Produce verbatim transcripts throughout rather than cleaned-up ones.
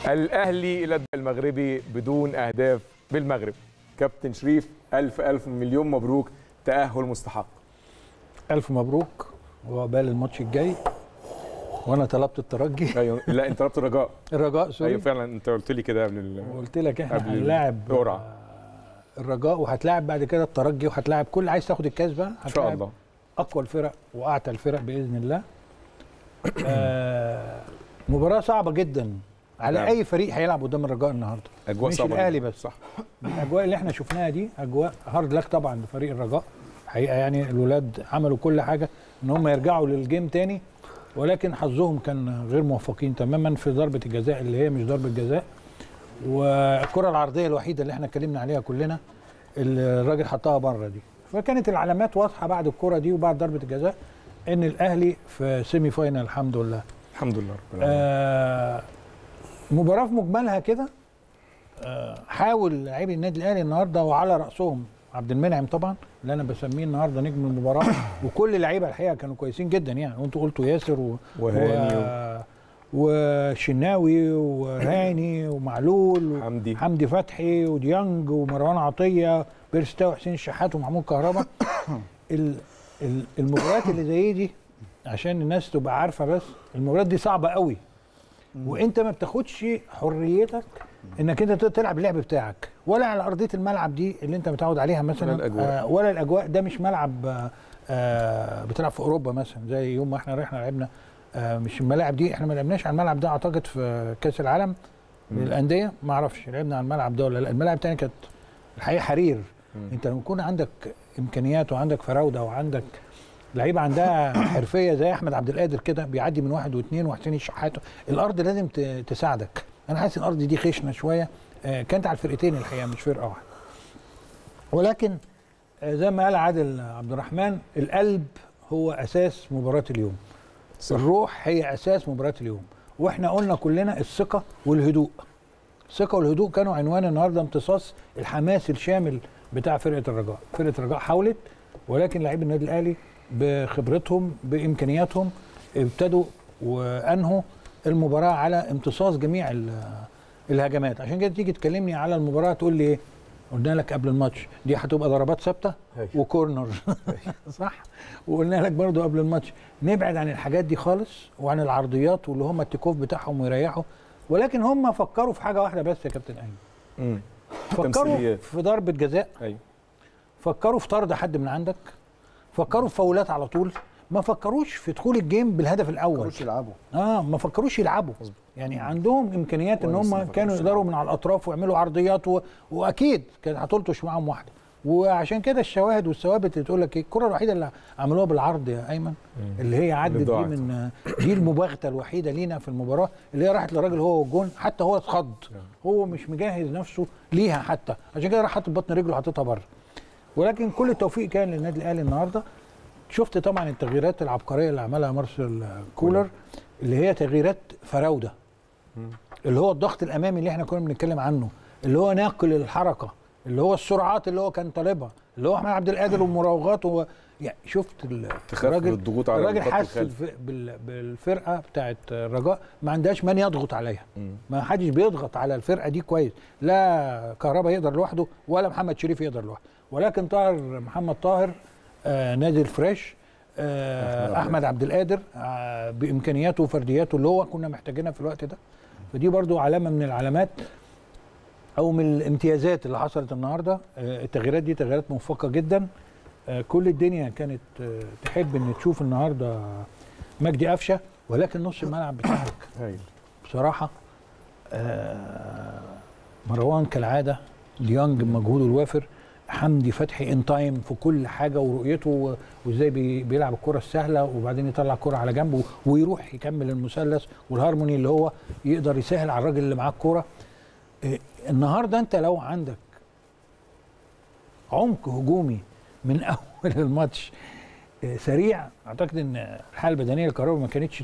الأهلي إلى المغربي بدون أهداف بالمغرب. كابتن شريف ألف ألف مليون مبروك، تأهل مستحق. ألف مبروك وعقبال الماتش الجاي. وأنا طلبت الترجي. أيوه لا أنت طلبت الرجاء. الرجاء سوري. أيوه فعلا أنت قلت لي كده قبل ال قلت لك إحنا هنلاعب الرجاء وهتلاعب بعد كده الترجي وهتلاعب كل عايز تاخد الكاس بقى إن شاء الله. أقوى الفرق وأعتى الفرق بإذن الله. آه مباراة صعبة جدا على نعم. أي فريق هيلعب قدام الرجاء النهارده. أجواء مش صعبة الأهلي بس صح. الأجواء اللي احنا شفناها دي أجواء هارد لك طبعا لفريق الرجاء. حقيقة يعني الولاد عملوا كل حاجة إن هم يرجعوا للجيم تاني، ولكن حظهم كان غير موفقين تماما في ضربة الجزاء اللي هي مش ضربة جزاء. والكرة العرضية الوحيدة اللي احنا اتكلمنا عليها كلنا اللي الراجل حطها بره دي. فكانت العلامات واضحة بعد الكرة دي وبعد ضربة الجزاء إن الأهلي في سيمي فاينال الحمد لله. الحمد لله رب العالمين. آه مباراة في مجملها كده. آه حاول لاعبي النادي الأهلي النهارده وعلى رأسهم عبد المنعم طبعا اللي انا بسميه النهارده نجم المباراه، وكل اللعيبه الحقيقه كانوا كويسين جدا يعني، وانتوا قلتوا ياسر و... وهاني و... وشناوي وهاني ومعلول وحمدي حمدي فتحي وديانج ومروان عطيه بيرستاو وحسين الشحات ومحمود كهربا. المباريات اللي زي دي عشان الناس تبقى عارفه، بس المباريات دي صعبه قوي وانت ما بتاخدش حريتك انك انت تلعب اللعب بتاعك ولا على ارضيه الملعب دي اللي انت متعود عليها مثلا، ولا الاجواء, آه ولا الأجواء. ده مش ملعب آه بتلعب في اوروبا مثلا زي يوم ما احنا رحنا لعبنا. آه مش الملاعب دي احنا ما لعبناش على الملعب ده اعتقد في كاس العالم للانديه، ما اعرفش لعبنا على الملعب ده ولا لا. الملاعب الثانيه كانت الحقيقه حرير. مم. انت لما يكون عندك امكانيات وعندك فراوده وعندك لعيبه عندها حرفيه زي احمد عبد القادر كده بيعدي من واحد واثنين وحسين الشحات، الارض لازم تساعدك. انا حاسس الارض دي خشنه شويه، كانت على الفرقتين الحقيقه مش فرقه واحده. ولكن زي ما قال عادل عبد الرحمن القلب هو اساس مباراه اليوم. صح. الروح هي اساس مباراه اليوم، واحنا قلنا كلنا الثقه والهدوء. الثقه والهدوء كانوا عنوان النهارده امتصاص الحماس الشامل بتاع فرقه الرجاء. فرقه الرجاء حاولت، ولكن لاعبي النادي الاهلي بخبرتهم بامكانياتهم ابتدوا وانهوا المباراه على امتصاص جميع الهجمات. عشان كده تيجي تكلمني على المباراه تقول لي ايه؟ قلنا لك قبل الماتش دي هتبقى ضربات ثابته وكورنر صح؟ وقلنا لك برضو قبل الماتش نبعد عن الحاجات دي خالص وعن العرضيات واللي هم التيكوف بتاعهم ويريحوا. ولكن هم فكروا في حاجه واحده بس يا كابتن ايمن. فكروا في ضربه جزاء. ايوه. فكروا في طرد حد من عندك. فكروا في فاولات على طول. ما فكروش في دخول الجيم بالهدف الاول. ما فكروش يلعبوا. اه ما فكروش يلعبوا. يعني عندهم امكانيات ان هم كانوا يقدروا من على الاطراف ويعملوا عرضيات و... واكيد كانت هتلطش معاهم واحده. وعشان كده الشواهد والثوابت اللي تقول لك ايه، الكره الوحيده اللي عملوها بالعرض يا ايمن اللي هي عدت دي من دي المباغته الوحيده لينا في المباراه اللي هي راحت للراجل هو والجون، حتى هو اتخض، هو مش مجهز نفسه ليها حتى، عشان كده راح حاطط بطن رجله حاططها بره. ولكن كل التوفيق كان للنادي الاهلي النهارده. شفت طبعا التغييرات العبقريه اللي عملها مارسيل كولر اللي هي تغييرات فراوده، اللي هو الضغط الامامي اللي احنا كنا بنتكلم عنه، اللي هو ناقل الحركه، اللي هو السرعات اللي هو كان طالبها، اللي هو احمد عبد القادر والمراوغات. يعني شفت الراجل الضغوط على الراجل حس بالفرقه بتاعت الرجاء ما عندهاش من يضغط عليها. ما حدش بيضغط على الفرقه دي كويس، لا كهربا يقدر لوحده ولا محمد شريف يقدر لوحده. ولكن طاهر محمد طاهر آه نادي الفريش آه احمد عبد القادر آه بامكانياته وفردياته اللي هو كنا محتاجينها في الوقت ده. فدي برضو علامه من العلامات او من الامتيازات اللي حصلت النهارده. آه التغييرات دي تغييرات موفقه جدا. آه كل الدنيا كانت آه تحب ان تشوف النهارده مجدي قفشه، ولكن نص الملعب بتاعك بصراحه آه مروان كالعاده، ديانج بمجهوده الوافر، حمدي فتحي ان تايم في كل حاجه ورؤيته وازاي بيلعب الكره السهله وبعدين يطلع الكره على جنبه ويروح يكمل المثلث والهارموني اللي هو يقدر يسهل على الراجل اللي معاه الكوره. النهارده انت لو عندك عمق هجومي من اول الماتش سريع، اعتقد ان الحاله البدنيه للكهرباء ما كانتش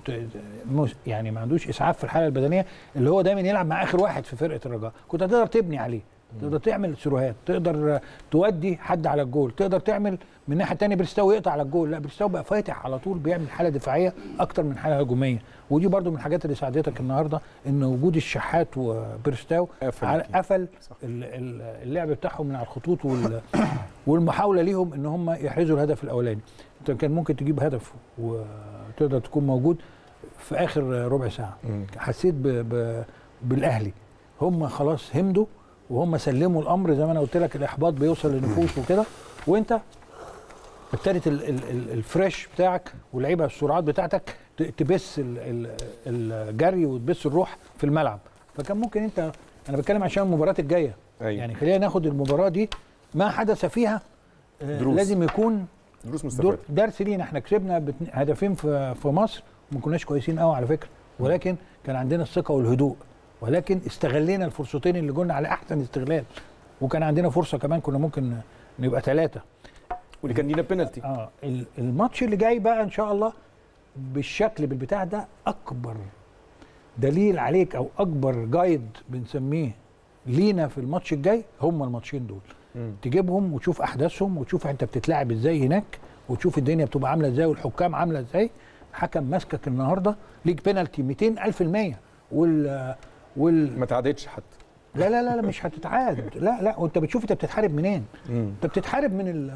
يعني ما عندوش اسعاف في الحاله البدنيه اللي هو دايما يلعب مع اخر واحد في فرقه الرجاء، كنت هتقدر تبني عليه. تقدر تعمل سيروهات، تقدر تودي حد على الجول، تقدر تعمل من الناحيه الثانيه بريستاو يقطع على الجول. لا بريستاو بقى فاتح على طول، بيعمل حاله دفاعيه اكتر من حاله هجوميه، ودي برده من الحاجات اللي ساعدتك النهارده ان وجود الشحات وبريستاو قفل اللعب بتاعهم من على الخطوط والمحاوله ليهم ان هم يحرزوا الهدف الاولاني. انت كان ممكن تجيب هدف وتقدر تكون موجود في اخر ربع ساعه. حسيت ب ب بالاهلي هم خلاص همدوا وهم سلموا الامر، زي ما انا قلت لك الاحباط بيوصل للنفوس وكده، وانت ابتدت الفريش بتاعك واللعيبه السرعات بتاعتك تبث الجري وتبث الروح في الملعب. فكان ممكن انت، انا بتكلم عشان المباراه الجايه، أيوة. يعني خلينا ناخد المباراه دي ما حدث فيها دروس. لازم يكون دروس مستفاده، درس لينا. احنا كسبنا هدفين في في مصر وما كناش كويسين قوي على فكره، ولكن كان عندنا الثقه والهدوء، ولكن استغلينا الفرصتين اللي جولنا على احسن استغلال، وكان عندنا فرصه كمان كنا ممكن نبقى ثلاثه، واللي كان لينا بينالتي. اه الماتش اللي جاي بقى ان شاء الله بالشكل بالبتاع ده اكبر دليل عليك او اكبر جايد بنسميه لينا في الماتش الجاي هم الماتشين دول. م. تجيبهم وتشوف احداثهم وتشوف انت بتتلعب ازاي هناك، وتشوف الدنيا بتبقى عامله ازاي والحكام عامله ازاي. الحكم ماسكك النهارده ليك بينالتي مئتين ألف المية وال وال ما تعادتش حتى. لا لا لا, لا مش هتتعاد. لا لا وانت بتشوف انت بتتحارب منين؟ انت بتتحارب من ال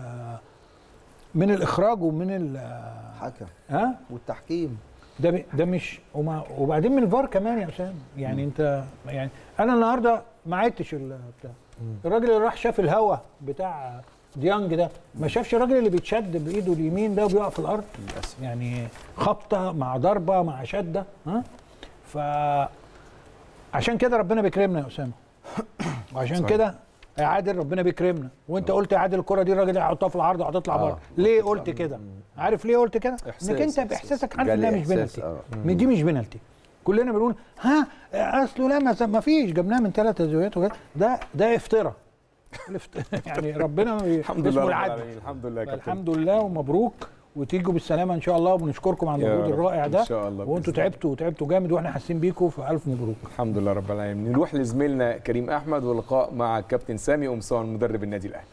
من الاخراج ومن الحكم ها والتحكيم. ده ده مش وما وبعدين من الفار كمان يا اسامه. يعني مم. انت يعني انا النهارده ما عدتش بتاع الراجل اللي راح شاف الهوا بتاع ديانج ده، ما شافش الراجل اللي بيتشد بايده اليمين ده وبيقع في الارض. يعني خبطه مع ضربه مع شده. ها ف عشان كده ربنا بيكرمنا يا اسامه، وعشان كده يا عادل ربنا بيكرمنا. وانت قلت يا عادل الكره دي الراجل هيحطها في العرض وهتطلع آه. بره. ليه قلت كده؟ عارف ليه قلت كده؟ انك انت باحساسك عارف انها مش بينالتي. آه. دي مش بينالتي. كلنا بنقول ها اصله لا ما فيش، جبناه من ثلاث زاويات وكده. ده ده افتراء. يعني ربنا الحمد لله العدل. الحمد لله كابتن. الحمد لله ومبروك، وتيجوا بالسلامه ان شاء الله، وبنشكركم على المجهود الرائع ده ان شاء الله. وانتوا تعبتوا وتعبتوا جامد واحنا حاسين بيكم، فالف مبروك. الحمد لله رب العالمين. نروح لزميلنا كريم احمد ولقاء مع الكابتن سامي قمصان مدرب النادي الاهلي.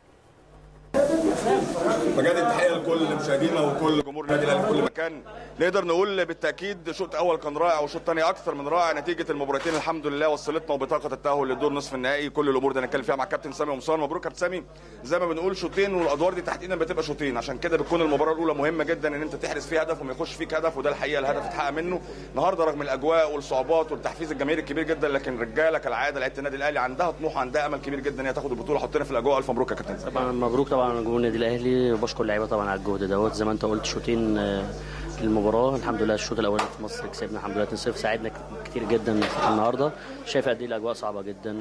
بجد التحيه لكل مشاهدينا وكل جمهور النادي الاهلي في كل مكان. نقدر نقول بالتاكيد شوط اول كان رائع وشوط ثاني اكثر من رائع. نتيجه المباراتين الحمد لله وصلتنا وبطاقه التاهل للدور نصف النهائي. كل الامور دي هنتكلم فيها مع الكابتن سامي قمصان. مبروك كابتن سامي. زي ما بنقول شوطين والادوار دي تحديدا بتبقى شوطين، عشان كده بتكون المباراه الاولى مهمه جدا ان انت تحرز فيها هدف وما يخش فيك هدف، وده الحقيقه الهدف اتحقق منه النهارده رغم الاجواء والصعوبات والتحفيز الجماهيري الكبير جدا. لكن رجاله كالعاده لعيبه النادي الاهلي عندها طموح وعندها امل كبير جدا ان هي تاخد البطوله. حطينا في الاجواء. الف مبروك يا كابتن سامي. طبعا مبروك طبعا جمهور النادي الاهلي، وبشكر اللعيبه طبعا على الجهد دوت. زي ما انت قلت شوطين المباراه الحمد لله. الشوط الاولاني في مصر كسبنا الحمد لله اثنين صفر، ساعدنا كتير جدا النهارده. شايف قد ايه الاجواء صعبه جدا،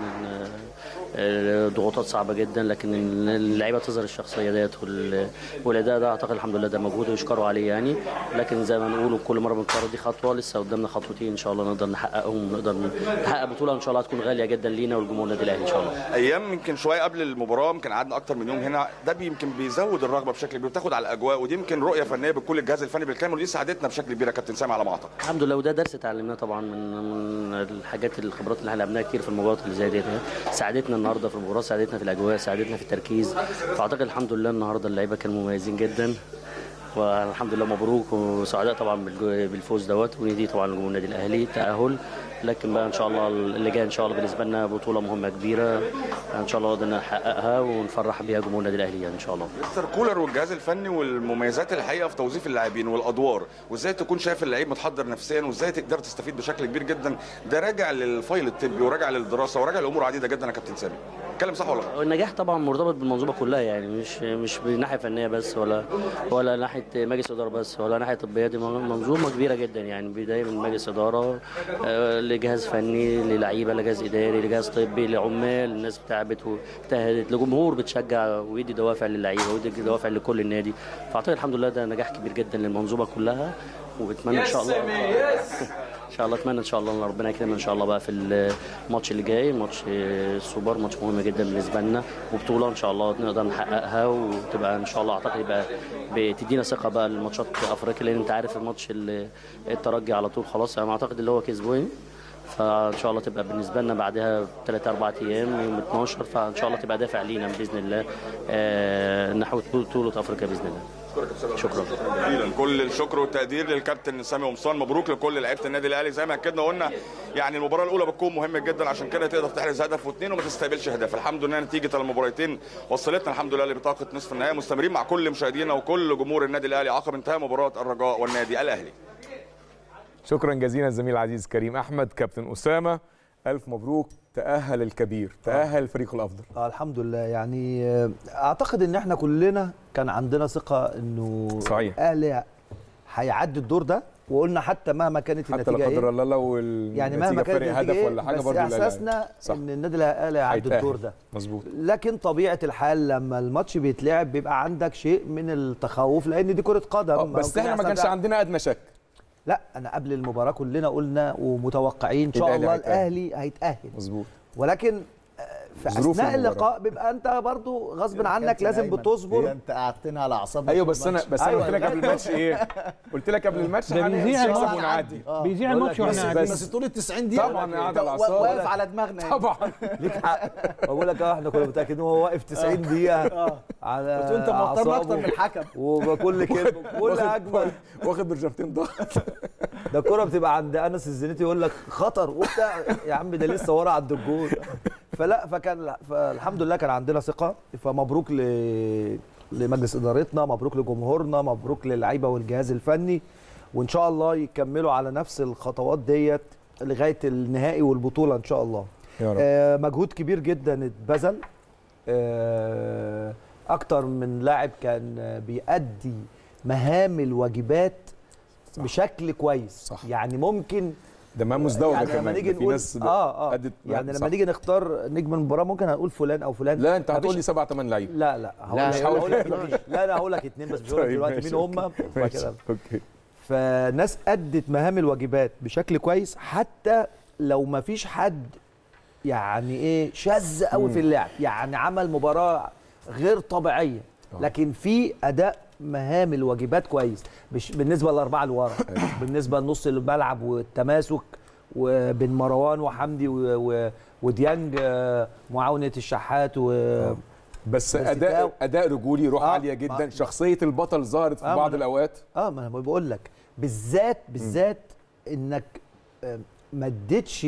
ضغوطات صعبه جدا، لكن اللعيبه تظهر الشخصيه ديت والاداء ده اعتقد الحمد لله ده مجهود ويشكروا عليه يعني. لكن زي ما نقول كل مره بنكرر دي خطوه، لسه قدامنا خطوتين ان شاء الله نقدر نحققهم، ونقدر نحقق بطوله ان شاء الله هتكون غاليه جدا لينا والجمهور النادي الاهلي ان شاء الله. ايام يمكن شويه قبل المباراه يمكن قعدنا اكتر من يوم هنا، ده يمكن بيزود الرغبه بشكل كبير، بتاخد على الاجواء، ودي يمكن رؤيه فنيه بكل الجهاز الفني بالكامل، ودي ساعدتنا بشكل كبير يا كابتن سامي على ما اعتقد. الحمد لله، وده درس اتعلمناه طبعا من من الحاجات الخبرات اللي احنا لعبناها كتير في المباريات اللي زي ديت. ساعدتنا النهارده في المباراه، ساعدتنا في الاجواء، ساعدتنا في التركيز. فاعتقد الحمد لله النهارده اللعيبه كانوا مميزين جدا، والحمد لله مبروك وسعداء طبعا بالفوز دوت. وندي طبعا لجمهور النادي الاهلي تاهل، لكن بقى ان شاء الله اللي جاي ان شاء الله بالنسبه لنا بطوله مهمه كبيره ان شاء الله قدرنا نحققها ونفرح بيها جمهور النادي الاهلي يعني ان شاء الله. مستر كولر والجهاز الفني والمميزات الحقيقه في توظيف اللاعبين والادوار، وازاي تكون شايف اللعيب متحضر نفسيا، وازاي تقدر تستفيد بشكل كبير جدا. ده راجع للفايل الطبي وراجع للدراسه وراجع لامور عديده جدا يا كابتن سامي. اتكلم صح ولا غلط؟ النجاح طبعا مرتبط بالمنظومه كلها يعني، مش مش بالناحيه الفنيه بس ولا ولا ناحيه مجلس اداره بس ولا ناحيه طبيه. دي منظومه كبيره جدا يعني، بدايه من مجلس اداره لجهاز فني للعيبه لجهاز اداري لجهاز طبي لعمال، الناس تعبت واجتهدت، لجمهور بتشجع ويدي دوافع للعيبه ويدي دوافع لكل النادي. فاعتقد الحمد لله ده نجاح كبير جدا للمنظومه كلها، وبتمنى ان شاء الله ان شاء الله اتمنى ان شاء الله ان ربنا يكرمنا ان شاء الله بقى في الماتش اللي جاي، ماتش السوبر، ماتش مهم جدا بالنسبه لنا وبطوله ان شاء الله نقدر نحققها، وتبقى ان شاء الله اعتقد يبقى بتدينا ثقه بقى الماتشات افريقيا، لان انت عارف الماتش الترجي على طول خلاص انا اعتقد اللي هو كسبوين فان شاء الله تبقى بالنسبه لنا بعدها ثلاثة أربعة ايام يوم اتناشر، فان شاء الله تبقى دافع لينا باذن الله آه نحو بطوله افريقيا باذن الله. شكرا جزيلا. كل الشكر والتقدير للكابتن سامي قمصان. مبروك لكل لعيبه النادي الاهلي. زي ما اكدنا قلنا يعني المباراه الاولى بتكون مهمه جدا، عشان كده تقدر تحرز هدف واثنين وما تستقبلش هدف. الحمد لله نتيجه المباراتين وصلتنا الحمد لله لبطاقه نصف النهائي. مستمرين مع كل مشاهدينا وكل جمهور النادي الاهلي عقب انتهاء مباراه الرجاء والنادي الاهلي. شكرا جزيلا الزميل العزيز كريم احمد. كابتن اسامه الف مبروك، تاهل الكبير، تاهل الفريق الافضل. آه الحمد لله. يعني اعتقد ان احنا كلنا كان عندنا ثقه انه صحيح الاهلي هيعدي الدور ده، وقلنا حتى مهما كانت حتى النتيجه لا قدر ايه الله لو النتيجه يعني مهما كانت فرق النتيجه هدف إيه ولا حاجه بس برضه احساسنا ان النادي الاهلي هيعدي الدور ده. مظبوط. لكن طبيعه الحال لما الماتش بيتلعب بيبقى عندك شيء من التخوف، لان دي كره قدم. بس احنا ما كانش عندنا ادنى شك. لا انا قبل المباراه كلنا قلنا ومتوقعين ان شاء الله الاهلي هيتاهل. مظبوط. ولكن في اثناء اللقاء بيبقى انت برضو غصب عنك لازم بتصبر. انت قعدتنا على اعصابنا. ايوه بس انا بس أيوة. انا قلت لك قبل الماتش ايه؟ قلت لك قبل الماتش هنكسب ونعدي. بيذيع الماتش واحنا قاعدين. بس طول ال تسعين دقيقه طبعا قاعد على الاعصاب واقف على دماغنا. طبعا ليك حق. بقول لك احنا كنا متاكدين هو واقف تسعين دقيقه على قلت انت موترنا اكتر من الحكم. وبكل كده كل هجمه واخد برشامتين ضغط. ده الكوره بتبقى عند انس الزنيتي يقول لك خطر وبتاع، يا عم ده لسه ورا عند الجول. فلا فكان فالحمد لله كان عندنا ثقه. فمبروك ل لمجلس ادارتنا، مبروك لجمهورنا، مبروك للعيبه والجهاز الفني، وان شاء الله يكملوا على نفس الخطوات ديت لغايه النهائي والبطوله ان شاء الله. يا رب. آه مجهود كبير جدا اتبذل. آه اكتر من لاعب كان بيأدي مهام الواجبات صح. بشكل كويس صح. يعني ممكن ده ما مزدوجه يعني كمان. لما نيجي نقول ناس اه اه يعني لما نيجي نختار نجم المباراه ممكن هنقول فلان او فلان. لا انت هتقول لي سبعة ثمان لعيبه. لا لا هقول لك لا لا هقول لك اثنين بس مش هقول لك دلوقتي مين هم. اوكي. فناس ادت مهام الواجبات بشكل كويس، حتى لو ما فيش حد يعني ايه شاذ قوي في اللعب، يعني عمل مباراه غير طبيعيه، لكن في اداء مهام الواجبات كويس بالنسبه للاربعه اللي ورا، بالنسبه لنص الملعب والتماسك وبين مروان وحمدي وديانج معاونه الشحات و بس اداء اداء رجولي، روح آه عاليه جدا. آه شخصيه البطل ظهرت في آه بعض الاوقات. اه ما انا بقول لك بالذات بالذات انك ما اديتش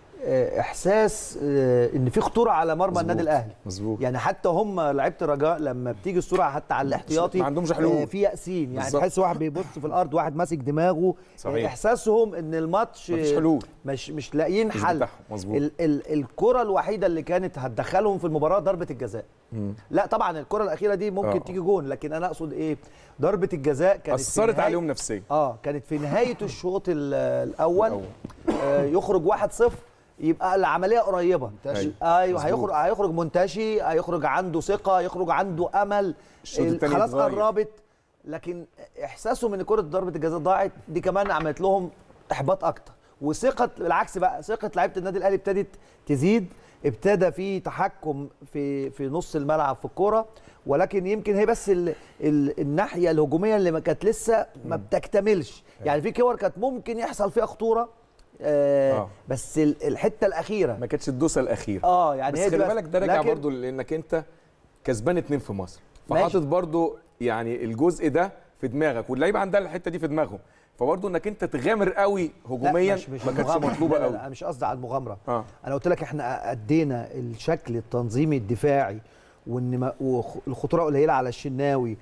احساس ان في خطوره على مرمى النادي الاهلي. مظبوط. يعني حتى هم لعيبه الرجاء لما بتيجي السرعه حتى على الاحتياطي ما عندهمش حلول، في يأسين، يعني تحس واحد بيبص في الارض واحد ماسك دماغه. صحيح. احساسهم ان الماتش مفيش حلول، مش مش لاقيين حل. مظبوط. ال ال الكره الوحيده اللي كانت هتدخلهم في المباراه ضربه الجزاء. مم. لا طبعا الكره الاخيره دي ممكن أوه. تيجي جون، لكن انا اقصد ايه، ضربه الجزاء كانت اثرت عليهم نفسيا. اه كانت في نهايه الشوط الاول آه يخرج واحد صفر، يبقى العمليه قريبه. منتشي. ايوه هيخرج هيخرج منتشي، هيخرج عنده ثقه، هيخرج عنده امل، خلاص قربت. لكن احساسهم ان كره ضربه الجزاء ضاعت دي كمان عملت لهم احباط اكتر، وثقه بالعكس بقى ثقه لعيبه النادي الاهلي ابتدت تزيد، ابتدى في تحكم في في نص الملعب في الكوره. ولكن يمكن هي بس ال ال الناحيه الهجوميه اللي ما كانت لسه ما بتكتملش، يعني في كور كانت ممكن يحصل فيها خطوره آه آه. بس الحته الاخيره ما كانتش الدوسه الاخيره. اه يعني بس هي خلي بالك ده راجع برضو لانك انت كسبان اتنين في مصر، فحاطط برضو يعني الجزء ده في دماغك، واللعيبه عندها الحته دي في دماغهم، فبرضو انك انت تغامر قوي هجوميا ما كانتش مطلوبه قوي. لا مش قصدي على المغامره. آه. انا قلت لك احنا ادينا الشكل التنظيمي الدفاعي، وان الخطوره قليله على الشناوي،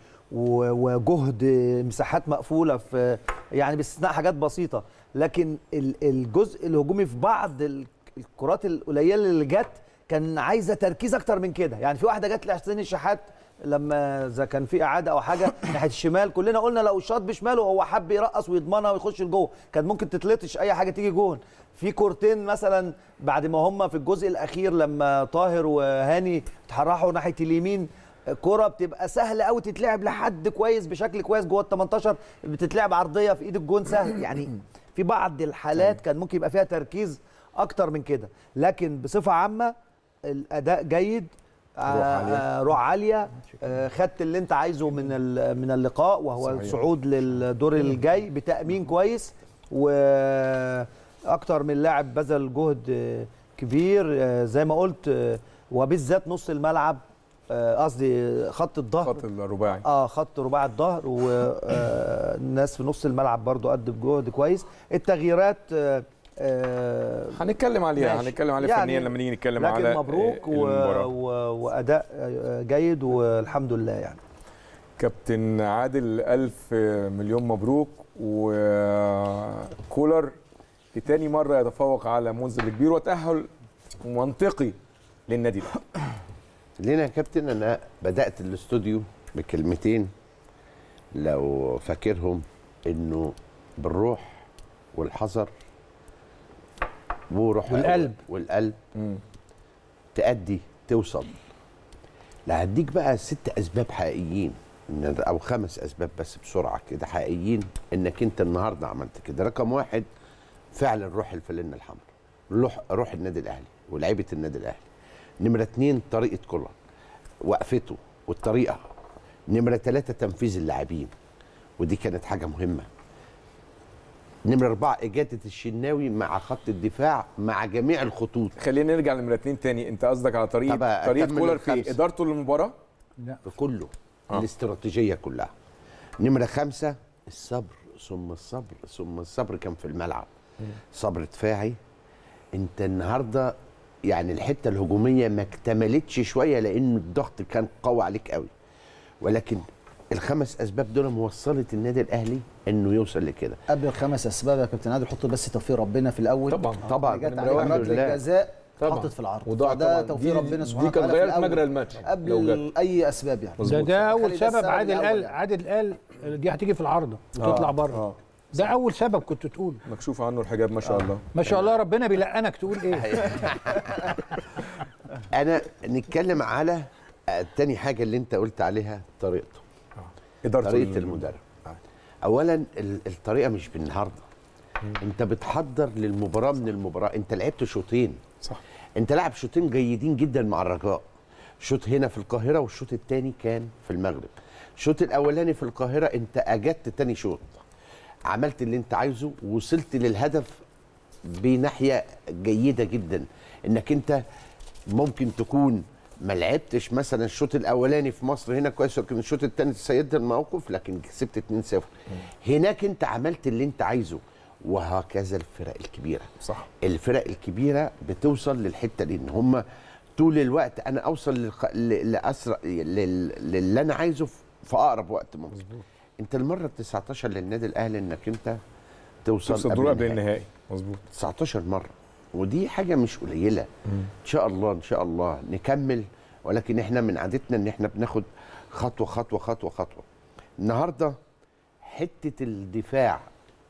وجهد مساحات مقفوله في يعني باستثناء حاجات بسيطه، لكن الجزء الهجومي في بعض الكرات القليله اللي جت كان عايزه تركيز اكتر من كده. يعني في واحده جت لحسين الشحات لما اذا كان في اعاده او حاجه ناحيه الشمال، كلنا قلنا لو شاط بشماله هو حب يرقص ويضمنها ويخش لجوه، كان ممكن تتلطش اي حاجه تيجي جون. في كورتين مثلا بعد ما هم في الجزء الاخير لما طاهر وهاني اتحرحوا ناحيه اليمين، كرة بتبقى سهله قوي تتلعب لحد كويس بشكل كويس جوه ال تمنتاشر، بتتلعب عرضيه في ايد الجون سهل. يعني في بعض الحالات كان ممكن يبقى فيها تركيز اكتر من كده، لكن بصفه عامه الاداء جيد، روح عاليه, روح عالية. خدت اللي انت عايزه من من اللقاء، وهو صحيح. الصعود للدور الجاي بتامين كويس، و اكتر من لاعب بذل جهد كبير زي ما قلت، وبالذات نص الملعب، قصدي خط الظهر، خط الرباعي اه خط رباعي الظهر، والناس في نص الملعب برضو قد بجهد كويس. التغييرات آه آه هنتكلم عليها هنتكلم عليها يعني فنيا لما نيجي نتكلم لكن على مبروك و... و... واداء جيد والحمد لله. يعني كابتن عادل الف مليون مبروك، وكولر لتاني مره يتفوق على منذر الكبير وتاهل منطقي للنادي الاهلي. لينا يا كابتن، انا بدات الاستوديو بكلمتين لو فاكرهم، انه بالروح والحذر وروح والقلب والقلب مم. تأدي توصل. لا هديك بقى ست اسباب حقيقيين او خمس اسباب بس بسرعه كده حقيقيين انك انت النهارده عملت كده. رقم واحد، فعلا روح الفانلة الحمراء، روح روح النادي الاهلي ولاعيبه النادي الاهلي. نمره اتنين، طريقه كولر وقفته والطريقه. نمره ثلاثه، تنفيذ اللاعبين، ودي كانت حاجه مهمه. نمره اربعه، اجاده الشناوي مع خط الدفاع مع جميع الخطوط. خلينا نرجع لنمره اتنين تاني. انت قصدك على طريقه طريقه كولر في ادارته للمباراه؟ لا في كله آه. الاستراتيجيه كلها. نمره خمسه، الصبر ثم الصبر ثم الصبر كان في الملعب. م. صبر دفاعي. انت النهارده يعني الحته الهجوميه ما اكتملتش شويه لان الضغط كان قوي عليك قوي، ولكن الخمس اسباب دول موصلت النادي الاهلي انه يوصل لكده. قبل الخمس اسباب يا كابتن عادل حط بس توفيق ربنا في الاول. طبعا طبعا جت على ركله الجزاء حطت في العرض، وده توفيق ربنا سبحانه وتعالى. دي كانت غيرت مجرى الماتش قبل اي اسباب يعني. ده ده اول سبب. عادل قال عادل قال دي هتيجي في العارضه وتطلع آه بره. آه ده اول سبب كنت تقول. مكشوف عنه الحجاب ما شاء الله. ما شاء الله ربنا بيلقنك تقول ايه. انا نتكلم على تاني حاجه اللي انت قلت عليها، طريقته. طريقه, طريقة المدرب. اولا الطريقه مش بالنهارده. انت بتحضر للمباراه من المباراه. انت لعبت شوطين صح. انت لعب شوطين جيدين جدا مع الرجاء، شوط هنا في القاهره والشوط الثاني كان في المغرب. الشوط الاولاني في القاهره انت اجدت تاني شوط، عملت اللي انت عايزه ووصلت للهدف بناحيه جيده جدا. انك انت ممكن تكون ما لعبتش مثلا الشوط الاولاني في مصر هنا كويس، لكن الشوط الثاني سيدت الموقف لكن كسبت اتنين صفر. هناك انت عملت اللي انت عايزه. وهكذا الفرق الكبيره. صح. الفرق الكبيره بتوصل للحته دي ان هم طول الوقت انا اوصل للخ... لاسرع لل... للي انا عايزه في اقرب وقت ممكن. مزبوط. انت المره ال تسعتاشر للنادي الاهلي انك انت توصل توصل دور قبل النهائي. مظبوط. تسعتاشر مره، ودي حاجه مش قليله. مم. ان شاء الله ان شاء الله نكمل، ولكن احنا من عادتنا ان احنا بناخد خطوه خطوه خطوه خطوه. النهارده حته الدفاع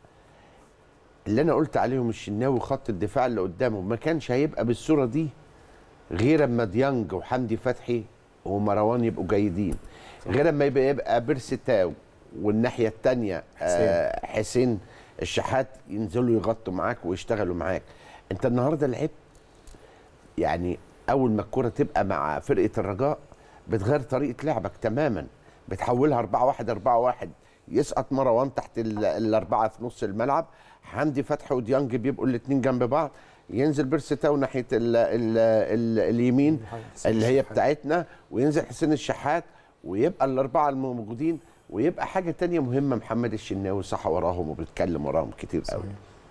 اللي انا قلت عليهم الشناوي خط الدفاع اللي قدامه ما كانش هيبقى بالصوره دي غير اما ديانج وحمدي فتحي ومروان يبقوا جيدين، غير اما يبقى يبقى بيرسي تاو والناحيه الثانيه آه حسين الشحات ينزلوا يغطوا معاك ويشتغلوا معاك. انت النهارده لعبت يعني اول ما الكره تبقى مع فرقه الرجاء بتغير طريقه لعبك تماما، بتحولها اربعة واحد اربعة واحد، يسقط مروان تحت الاربعه في نص الملعب، حمدي فتحي وديانج بيبقوا الاثنين جنب بعض، ينزل بيرسي تاو ناحيه ال ال ال اليمين اللي هي بتاعتنا، وينزل حسين الشحات، ويبقى الاربعه الموجودين. ويبقى حاجه تانية مهمه، محمد الشناوي صح وراهم وبيتكلم وراهم كتير قوي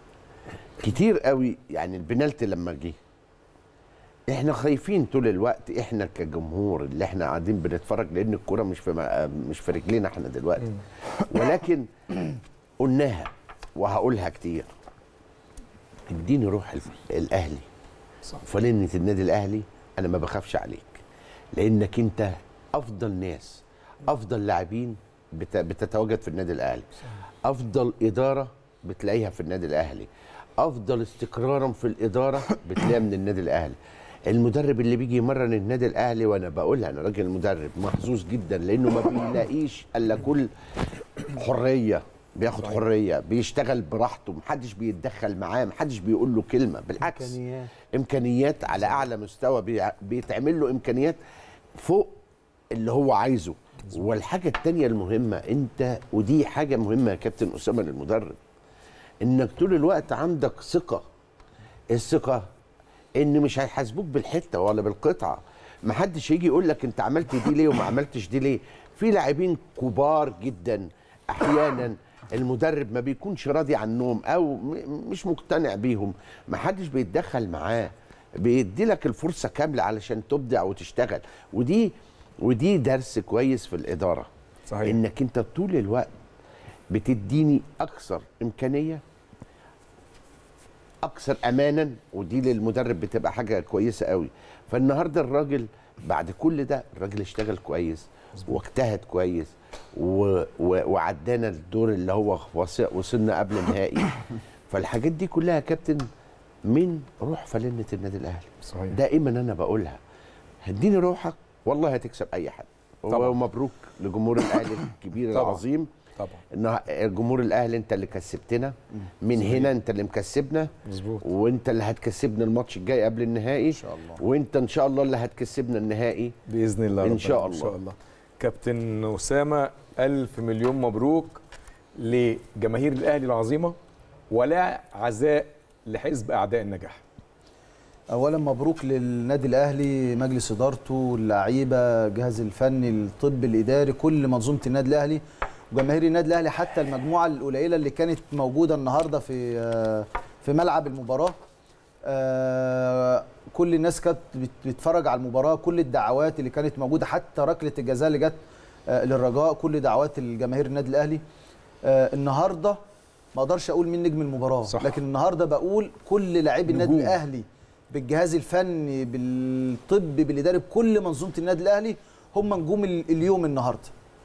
كتير قوي. يعني البنالتي لما جه احنا خايفين طول الوقت احنا كجمهور اللي احنا قاعدين بنتفرج لان الكوره مش في مش في رجلينا احنا دلوقتي، ولكن قلناها وهقولها كتير. اديني روح الاهلي فلنة النادي الاهلي، انا ما بخافش عليك لانك انت افضل ناس، افضل لاعبين بتتواجد في النادي الاهلي، افضل اداره بتلاقيها في النادي الاهلي، افضل استقرارا في الاداره بتلاقيها من النادي الاهلي. المدرب اللي بيجي يمرن النادي الاهلي، وانا بقولها انا راجل مدرب محظوظ جدا لانه ما بيلاقيش الا كل حريه، بياخد حريه، بيشتغل براحته، محدش بيتدخل معاه، محدش بيقول له كلمه، بالعكس امكانيات, إمكانيات على اعلى مستوى، بيتعمل له امكانيات فوق اللي هو عايزه. والحاجه الثانيه المهمه انت، ودي حاجه مهمه يا كابتن اسامه للمدرب، انك طول الوقت عندك ثقه. الثقه ان مش هيحاسبوك بالحته ولا بالقطعه. ما حدش هيجي يقول لك انت عملت دي ليه وما عملتش دي ليه. في لاعبين كبار جدا احيانا المدرب ما بيكونش راضي عنهم او مش مقتنع بيهم، ما حدش بيتدخل معاه، بيدي لك الفرصه كامله علشان تبدع وتشتغل. ودي ودي درس كويس في الاداره. صحيح. انك انت طول الوقت بتديني اكثر امكانيه، اكثر امانا، ودي للمدرب بتبقى حاجه كويسه قوي. فالنهارده الراجل بعد كل ده الراجل اشتغل كويس واجتهد كويس و... و... وعدانا الدور اللي هو وصلنا قبل النهائي. فالحاجات دي كلها يا كابتن من روح فلنة النادي الاهلي. صحيح. دائما انا بقولها، هديني روحك والله هتكسب اي حد. ومبروك لجمهور الاهلي الكبير طبعا. العظيم. طبعا جمهور الاهلي انت اللي كسبتنا من صحيح. هنا انت اللي مكسبنا. مظبوط. وانت اللي هتكسبنا الماتش الجاي قبل النهائي ان شاء الله. وانت ان شاء الله اللي هتكسبنا النهائي باذن الله ان شاء الله. ان شاء الله. كابتن اسامه الف مليون مبروك لجماهير الاهلي العظيمه، ولا عزاء لحزب اعداء النجاح. اولا مبروك للنادي الاهلي، مجلس ادارته، اللعيبه، الجهاز الفني، الطب الاداري، كل منظومه النادي الاهلي وجماهير النادي الاهلي، حتى المجموعه القليله اللي كانت موجوده النهارده في في ملعب المباراه. كل الناس كانت بتتفرج على المباراه، كل الدعوات اللي كانت موجوده، حتى ركله الجزاء اللي جت للرجاء، كل دعوات الجماهير النادي الاهلي. النهارده ما اقدرش اقول مين نجم المباراه، صح. لكن النهارده بقول كل لاعبي النادي الاهلي بالجهاز الفني بالطب بالاداري بكل منظومه النادي الاهلي هم نجوم اليوم النهارده.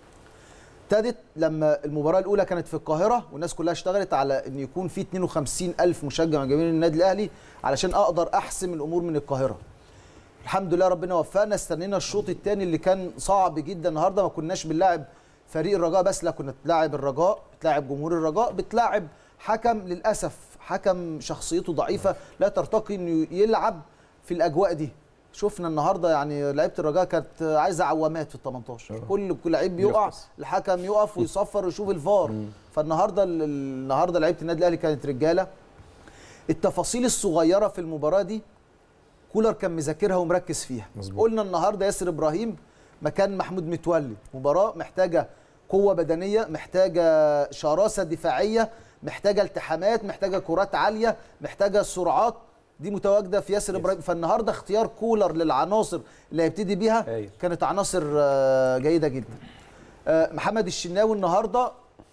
ابتدت لما المباراه الاولى كانت في القاهره والناس كلها اشتغلت على ان يكون في اتنين وخمسين ألف مشجع من جماهير النادي الاهلي علشان اقدر احسم الامور من القاهره. الحمد لله ربنا وفقنا، استنينا الشوط الثاني اللي كان صعب جدا. النهارده ما كناش بنلاعب فريق الرجاء بس، لا كنا بتلاعب الرجاء، بتلاعب جمهور الرجاء، بتلاعب حكم للاسف حكم شخصيته ضعيفه لا ترتقي انه يلعب في الاجواء دي. شفنا النهارده يعني لعيبه الرجاء كانت عايزه عوامات في ال تمنتاشر، كل لعيب بيقع الحكم يقف ويصفر ويشوف الفار. فالنهارده النهارده لعيبه النادي الاهلي كانت رجاله. التفاصيل الصغيره في المباراه دي كولر كان مذاكرها ومركز فيها. مزبوط. قلنا النهارده ياسر ابراهيم مكان محمود متولي، مباراه محتاجه قوه بدنيه، محتاجه شراسه دفاعيه، محتاجه التحامات، محتاجه كرات عاليه، محتاجه سرعات، دي متواجده في ياسر ابراهيم. فالنهارده اختيار كولر للعناصر اللي هيبتدي بيها أيوة. كانت عناصر جيده جدا. محمد الشناوي النهارده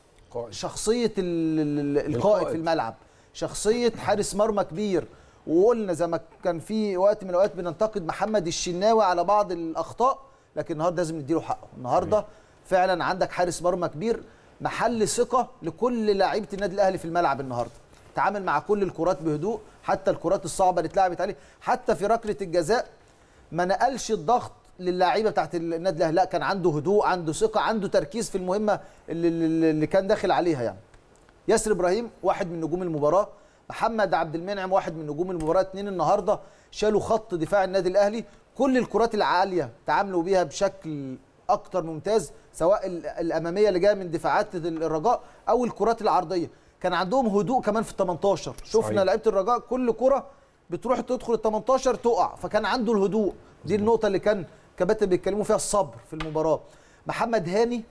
شخصيه القائد في الملعب، شخصيه حارس مرمى كبير. وقلنا زي ما كان في وقت من الاوقات بننتقد محمد الشناوي على بعض الاخطاء، لكن النهارده لازم نديله حقه. النهارده أيوة. فعلا عندك حارس مرمى كبير، محل ثقه لكل لاعيبه النادي الاهلي في الملعب. النهارده تعامل مع كل الكرات بهدوء، حتى الكرات الصعبه اللي اتلعبت عليه، حتى في ركله الجزاء ما نقلش الضغط للاعيبه بتاعت النادي الاهلي، لا كان عنده هدوء، عنده ثقه، عنده تركيز في المهمه اللي, اللي كان داخل عليها. يعني ياسر ابراهيم واحد من نجوم المباراه، محمد عبد المنعم واحد من نجوم المباراه، اثنين النهارده شالوا خط دفاع النادي الاهلي. كل الكرات العاليه تعاملوا بيها بشكل اكتر ممتاز، سواء الاماميه اللي جايه من دفاعات الرجاء او الكرات العرضيه. كان عندهم هدوء كمان في ال تمنتاشر، شفنا لعيبه الرجاء كل كره بتروح تدخل ال تمنتاشر تقع، فكان عنده الهدوء. دي النقطه اللي كان كباتن بيتكلموا فيها، الصبر في المباراه. محمد هاني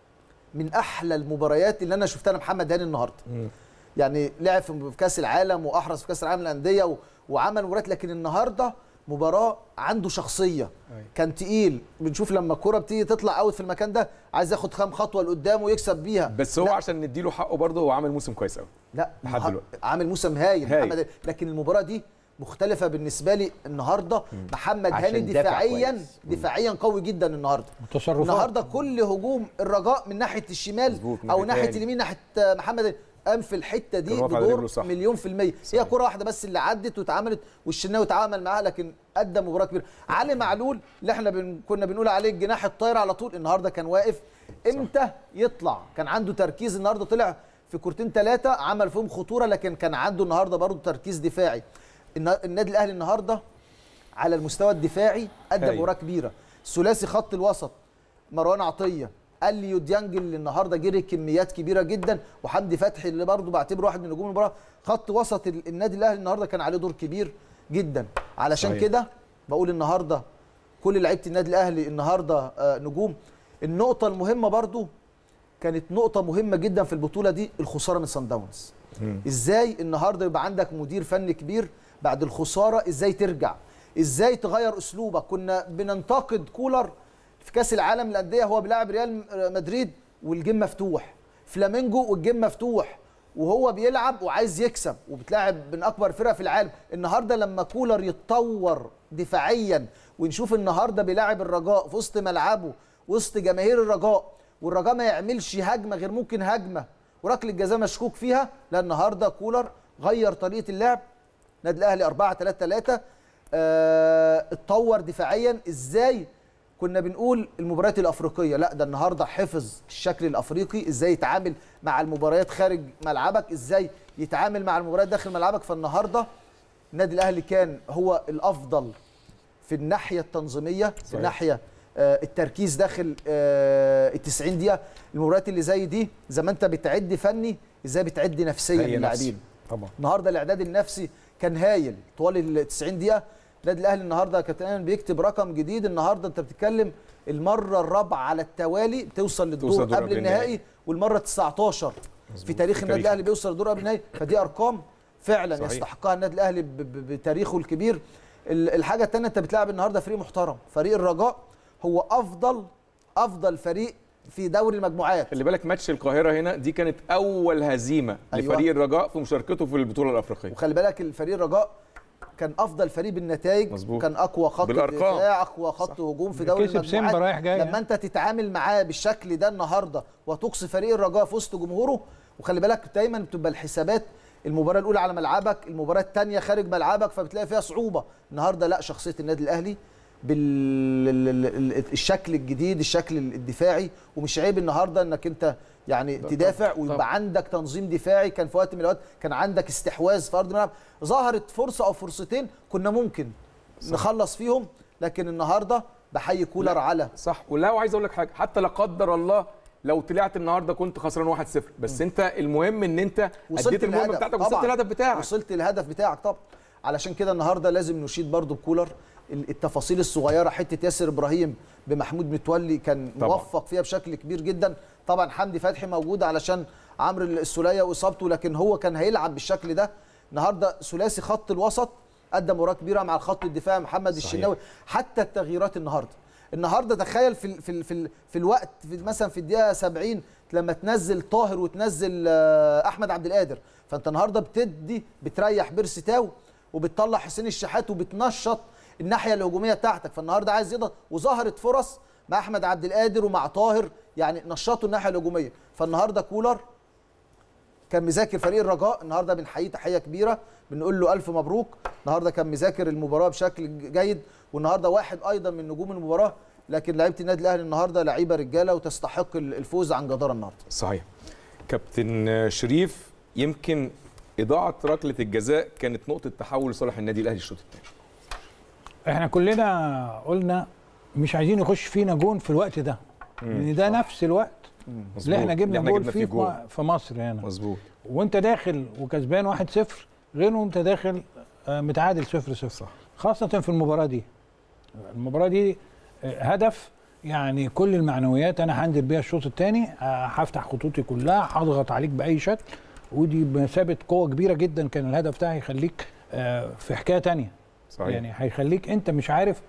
من احلى المباريات اللي انا شفتها محمد هاني النهارده. م. يعني لعب في كاس العالم واحرز في كاس العالم للانديه و... وعمل مباريات، لكن النهارده مباراه عنده شخصيه. أي. كان تقيل، بنشوف لما الكره بتيجي تطلع اوت في المكان ده عايز ياخد خام خطوه لقدام ويكسب بيها. بس هو لا. عشان نديله حقه برضه هو عامل موسم كويس قوي. لا لحد دلوقتي عامل موسم هايل محمد، لكن المباراه دي مختلفه بالنسبه لي النهارده. م. محمد هاني دفاعيا دفاعيا قوي جدا النهارده. تصرفات النهارده كل هجوم الرجاء من ناحيه الشمال او ناحيه اليمين ناحيه محمد قام في الحته دي بدور مليون في المية. صحيح. هي كرة واحدة بس اللي عدت واتعملت والشناوي اتعامل معاها، لكن قدم مباراة كبيرة. علي معلول اللي احنا بن... كنا بنقول عليه الجناح الطاير على طول، النهارده كان واقف امتى صح. يطلع، كان عنده تركيز. النهارده طلع في كورتين ثلاثة عمل فيهم خطورة، لكن كان عنده النهارده برضه تركيز دفاعي. النادي الاهلي النهارده على المستوى الدفاعي قدم مباراة كبيرة. ثلاثي خط الوسط مروان عطية اليو ديانج اللي النهارده جري كميات كبيره جدا، وحمدي فتحي اللي برضه بعتبره واحد من نجوم المباراه. خط وسط النادي الاهلي النهارده كان عليه دور كبير جدا. علشان كده بقول النهارده كل لعيبه النادي الاهلي النهارده نجوم. النقطه المهمه برضه كانت نقطه مهمه جدا في البطوله دي، الخساره من صن داونز. ازاي النهارده يبقى عندك مدير فني كبير بعد الخساره، ازاي ترجع، ازاي تغير اسلوبك. كنا بننتقد كولر في كاس العالم للانديه هو بيلعب ريال مدريد والجيم مفتوح، فلامينجو والجيم مفتوح، وهو بيلعب وعايز يكسب، وبتلاعب من اكبر فرق في العالم. النهارده لما كولر يتطور دفاعيا ونشوف النهارده بيلاعب الرجاء في وسط ملعبه وسط جماهير الرجاء، والرجاء ما يعملش هجمه غير ممكن هجمه وركله جزاء مشكوك فيها، لا النهارده كولر غير طريقه اللعب. النادي الاهلي أربعة ثلاثة ثلاثة اه اتطور دفاعيا. ازاي كنا بنقول المباريات الافريقيه، لا ده النهارده حفظ الشكل الافريقي، ازاي يتعامل مع المباريات خارج ملعبك، ازاي يتعامل مع المباريات داخل ملعبك. فالنهارده النادي الاهلي كان هو الافضل في الناحيه التنظيميه، في الناحيه آه التركيز داخل آه التسعين دقيقه. المباريات اللي زي دي زي ما انت بتعد فني، ازاي بتعد نفسيا للاعبين. طبعا النهارده الاعداد النفسي كان هايل طوال ال تسعين دقيقه. النادي الاهلي النهارده كابتن ايمن بيكتب رقم جديد. النهارده انت بتتكلم المره الرابعه على التوالي توصل للدور قبل, قبل النهائي، والمره تسعتاشر في تاريخ النادي الاهلي بيوصل للدور قبل النهائي. فدي ارقام فعلا صحيح. يستحقها النادي الاهلي بتاريخه الكبير. الحاجه الثانيه انت بتلعب النهارده فريق محترم، فريق الرجاء هو افضل افضل فريق في دوري المجموعات. خلي بالك ماتش القاهره هنا دي كانت اول هزيمه أيوة. لفريق الرجاء في مشاركته في البطوله الافريقيه. وخلي بالك الفريق الرجاء كان افضل فريق بالنتائج، مظبوط. كان اقوى خط دفاع، اقوى خط هجوم في دوري المجموعات. رايح جاي لما انت تتعامل معاه بالشكل ده النهارده وتقصي فريق الرجاء في وسط جمهوره. وخلي بالك دايما بتبقى الحسابات المباراه الاولى على ملعبك، المباراه الثانيه خارج ملعبك، فبتلاقي فيها صعوبه. النهارده لا، شخصيه النادي الاهلي بالشكل الجديد، الشكل الدفاعي. ومش عيب النهارده انك انت يعني تدافع ويبقى طبعا. عندك تنظيم دفاعي. كان في وقت من الاوقات كان عندك استحواذ في ارض الملعب، ظهرت فرصه او فرصتين كنا ممكن صح. نخلص فيهم. لكن النهارده بحيي كولر على صح. ولا وعايز اقول لك حاجه، حتى لا قدر الله لو طلعت النهارده كنت خسران واحد صفر، بس م. انت المهم ان انت اديت المهمه بتاعتك وصلت الهدف بتاعك وصلت الهدف بتاعك طبعا. علشان كده النهارده لازم نشيد برضو بكولر التفاصيل الصغيره. حته ياسر ابراهيم بمحمود متولي كان طبعا. موفق فيها بشكل كبير جدا. طبعا حمدي فتحي موجود علشان عمرو السوليه واصابته، لكن هو كان هيلعب بالشكل ده. النهارده ثلاثي خط الوسط قدم مباراه كبيره مع الخط الدفاعي محمد صحيح. الشناوي. حتى التغييرات النهارده النهارده تخيل في ال في ال في, ال في الوقت في مثلا في الدقيقه سبعين لما تنزل طاهر وتنزل احمد عبد القادر، فانت النهارده بتدي بتريح بيرسي تاو وبتطلع حسين الشحات وبتنشط الناحيه الهجوميه بتاعتك. فالنهارده عايز يضغط، وظهرت فرص مع احمد عبد القادر ومع طاهر يعني نشطوا الناحيه الهجوميه. فالنهارده كولر كان مذاكر فريق الرجاء. النهارده بنحييه تحيه كبيره، بنقول له الف مبروك. النهارده كان مذاكر المباراه بشكل جيد، والنهارده واحد ايضا من نجوم المباراه. لكن لعيبه النادي الاهلي النهارده لعيبه رجاله وتستحق الفوز عن جداره النهارده. صحيح. كابتن شريف، يمكن اضاعه ركله الجزاء كانت نقطه تحول لصالح النادي الاهلي الشوط الثاني. احنا كلنا قلنا مش عايزين يخش فينا جون في الوقت ده، لان ده نفس الوقت اللي احنا جبنا جول فيه جول. في مصر هنا مظبوط. وانت داخل وكسبان واحد صفر غير وانت داخل متعادل صفر صفر، خاصه في المباراه دي. المباراه دي هدف يعني كل المعنويات انا هنزل بيها الشوط الثاني، هفتح خطوطي كلها، هضغط عليك باي شكل، ودي بمثابه قوه كبيره جدا. كان الهدف ده هيخليك في حكايه ثانيه صحيح. يعني هيخليك انت مش عارف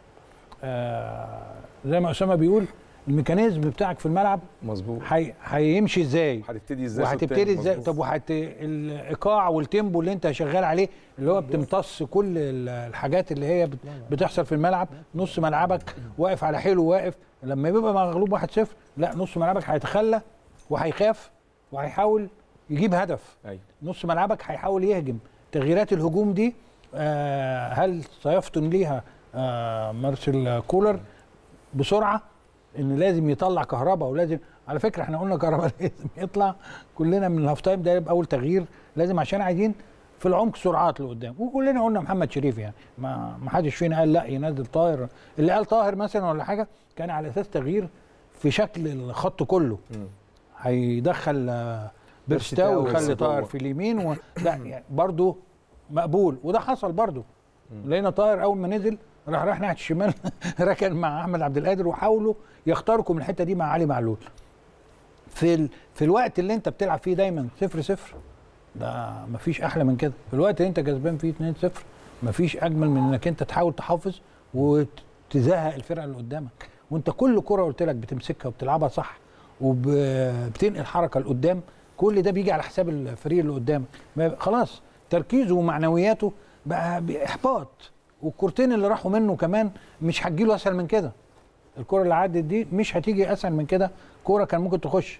آه زي ما اسامه بيقول الميكانيزم بتاعك في الملعب مظبوط هيمشي ازاي، هتبتدي ازاي وهتبتدي ازاي. طب وهت الايقاع والتيمبو اللي انت شغال عليه اللي هو بتمتص كل الحاجات اللي هي بتحصل في الملعب. نص ملعبك واقف على حيله، واقف لما يبقى مغلوب واحد صفر لا، نص ملعبك هيتخلى وهيخاف وهيحاول يجيب هدف. أيوة. نص ملعبك هيحاول يهجم. تغييرات الهجوم دي آه هل سيفطن ليها آه مارسيل كولر بسرعه؟ ان لازم يطلع كهربا، ولازم على فكره احنا قلنا كهربا لازم يطلع كلنا من الهاف تايم ده، يبقى اول تغيير لازم عشان عايزين في العمق سرعات لقدام. وكلنا قلنا محمد شريف، يعني ما ما حدش فينا قال لا ينزل طاهر. اللي قال طاهر مثلا ولا حاجه كان على اساس تغيير في شكل الخط كله. هيدخل بيرستاو ويخلي طاهر في اليمين و... لا يعني برضه مقبول، وده حصل برضه. لقينا طاهر اول ما نزل راح راح ناحيه الشمال ركن مع احمد عبد القادر، وحاولوا يخترقوا من الحته دي مع علي معلول. في ال... في الوقت اللي انت بتلعب فيه دايما صفر صفر، ده مفيش احلى من كده. في الوقت اللي انت كسبان فيه اتنين صفر مفيش اجمل من انك انت تحاول تحافظ وتزهق الفرقه اللي قدامك. وانت كل كره قلت لك بتمسكها وبتلعبها صح وبتنقل حركه لقدام، كل ده بيجي على حساب الفريق اللي قدامك. خلاص تركيزه ومعنوياته بقى باحباط، والكورتين اللي راحوا منه كمان مش هتجيله اسهل من كده. الكره اللي عدت دي مش هتيجي اسهل من كده، كوره كان ممكن تخش.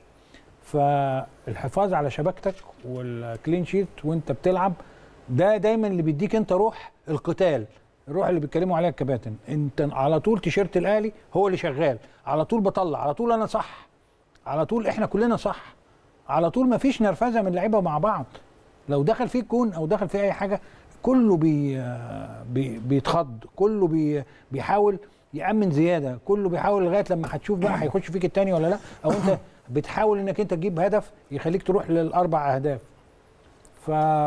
فالحفاظ على شبكتك والكلين شيت وانت بتلعب ده دايما اللي بيديك انت روح القتال، الروح اللي بيتكلموا عليها الكباتن. انت على طول تيشيرت الاهلي هو اللي شغال، على طول بطلع، على طول انا صح، على طول احنا كلنا صح، على طول ما فيش نرفزه من اللعيبه مع بعض. لو دخل فيك جون او دخل فيه اي حاجه كله بي بي بيتخض، كله بي بيحاول يأمن زياده، كله بيحاول لغايه لما هتشوف بقى هيخش فيك الثاني ولا لا، او انت بتحاول انك انت تجيب هدف يخليك تروح للاربع اهداف. ف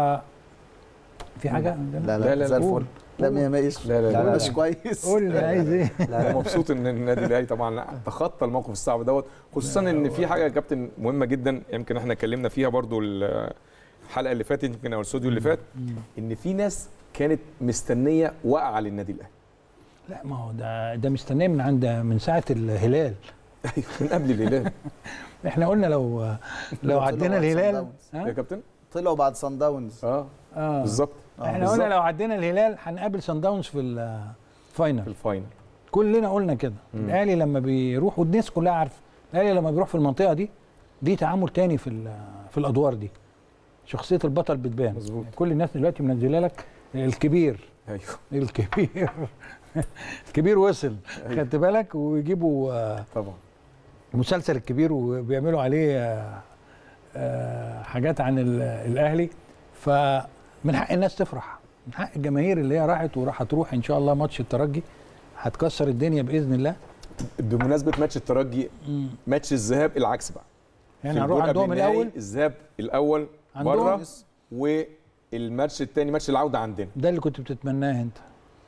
في حاجه؟ لا لا لا زي الفل. لا ما ماشي. لا لا لا, لا, مش كويس. قول لي عايز ايه؟ انا مبسوط ان النادي الاهلي طبعا تخطى الموقف الصعب دوت، خصوصا ان في حاجه يا كابتن مهمه جدا يمكن احنا اتكلمنا فيها برضو الحلقه اللي فاتت يمكن او الاستوديو اللي فات، ان في ناس كانت مستنيه وقعه للنادي الاهلي. لا ما هو ده ده مستنيه من عند من ساعه الهلال. ايوه من قبل الهلال. احنا قلنا لو لو عدينا الهلال يا كابتن طلعوا بعد صن داونز. اه اه بالظبط. احنا قلنا لو عدينا الهلال هنقابل صن داونز في الفاينل. في الفاينل كلنا قلنا كده. الاهلي لما بيروح والناس كلها عارفه، الاهلي لما بيروح في المنطقه دي دي تعامل تاني في في الادوار دي. شخصيه البطل بتبان. مظبوط. يعني كل الناس دلوقتي منزله لك الكبير. ايوه الكبير الكبير وصل. أيوه. خدت بالك ويجيبوا آه طبعا مسلسل الكبير وبيعملوا عليه آه آه حاجات عن الاهلي. فمن حق الناس تفرح، من حق الجماهير اللي هي راحت وراح تروح ان شاء الله ماتش الترجي هتكسر الدنيا باذن الله. بمناسبه ماتش الترجي، ماتش الذهاب العكس بقى، يعني هنروح عندهم الاول، الذهاب الاول بره والماتش الثاني ماتش العوده عندنا. ده اللي كنت بتتمناه انت،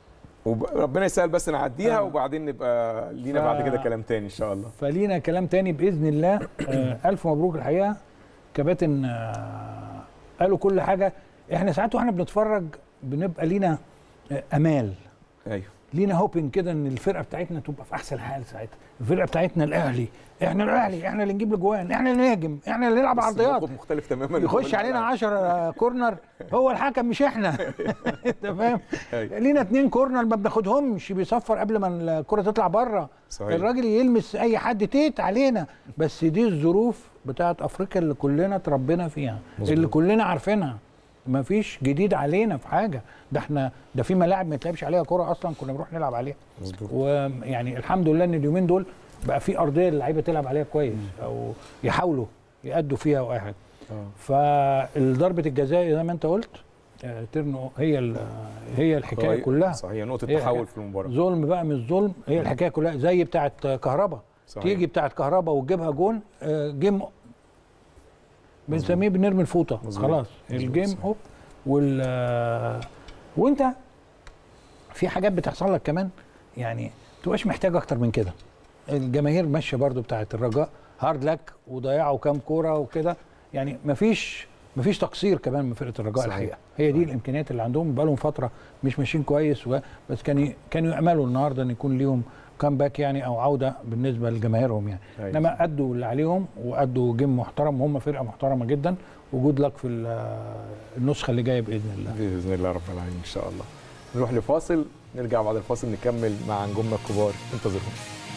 وربنا يسهل بس نعديها. آه. وبعدين نبقى لينا ف... بعد كده كلام تاني ان شاء الله. فلينا كلام تاني باذن الله. آه الف مبروك. الحقيقه كباتن آه قالوا كل حاجه. احنا ساعات واحنا بنتفرج بنبقى لينا آه امال. ايوه لينا هوبين كده ان الفرقه بتاعتنا تبقى في احسن حال. ساعتها الفرقه بتاعتنا الاهلي، احنا الاهلي، احنا اللي نجيب الاجوان، احنا اللي نهاجم، احنا اللي نلعب عرضيات. مختلف تماما. يخش علينا عشرة كورنر هو الحكم مش احنا. انت فاهم؟ لينا اتنين كورنر ما بناخدهمش، بيصفر قبل ما الكره تطلع بره. الراجل يلمس اي حد تيت علينا. بس دي الظروف بتاعت افريقيا اللي كلنا اتربينا فيها. مزبوط. اللي كلنا عارفينها. ما فيش جديد علينا في حاجه. ده احنا ده في ملاعب ما يتلعبش عليها كوره اصلا كنا بنروح نلعب عليها. مظبوط. ويعني الحمد لله ان اليومين دول بقى في ارضيه اللعيبه تلعب عليها كويس او يحاولوا يأدوا فيها او اي حاجه. فالضربه الجزاء زي ما انت قلت ترنو هي هي الحكايه كلها. صحيح، نقطه تحول في المباراه. ظلم بقى مش ظلم، هي الحكايه كلها زي بتاعه كهربا. تيجي بتاعه كهربا وتجيبها جون جيم بنسميه بنرمي الفوطه. مزبوط. خلاص الجيم هوب. وال وانت في حاجات بتحصل لك كمان يعني ما تبقاش محتاج اكتر من كده. الجماهير ماشيه برضو بتاعت الرجاء هارد لك وضيعوا كام كوره وكده. يعني مفيش مفيش تقصير كمان من فرقه الرجاء. صحيح. الحقيقه هي دي الامكانيات اللي عندهم. بقى لهم فتره مش ماشيين كويس و... بس كانوا كانوا ياملوا النهارده ان يكون ليهم كامباك يعني او عوده بالنسبه لجماهيرهم يعني. أيوة. انما ادوا اللي عليهم وادوا جيم محترم. هم فرقه محترمه جدا. وجود لك في النسخه اللي جايه باذن الله. باذن الله رب العالمين ان شاء الله. نروح لفاصل، نرجع بعد الفاصل نكمل مع نجومنا الكبار. انتظرونا.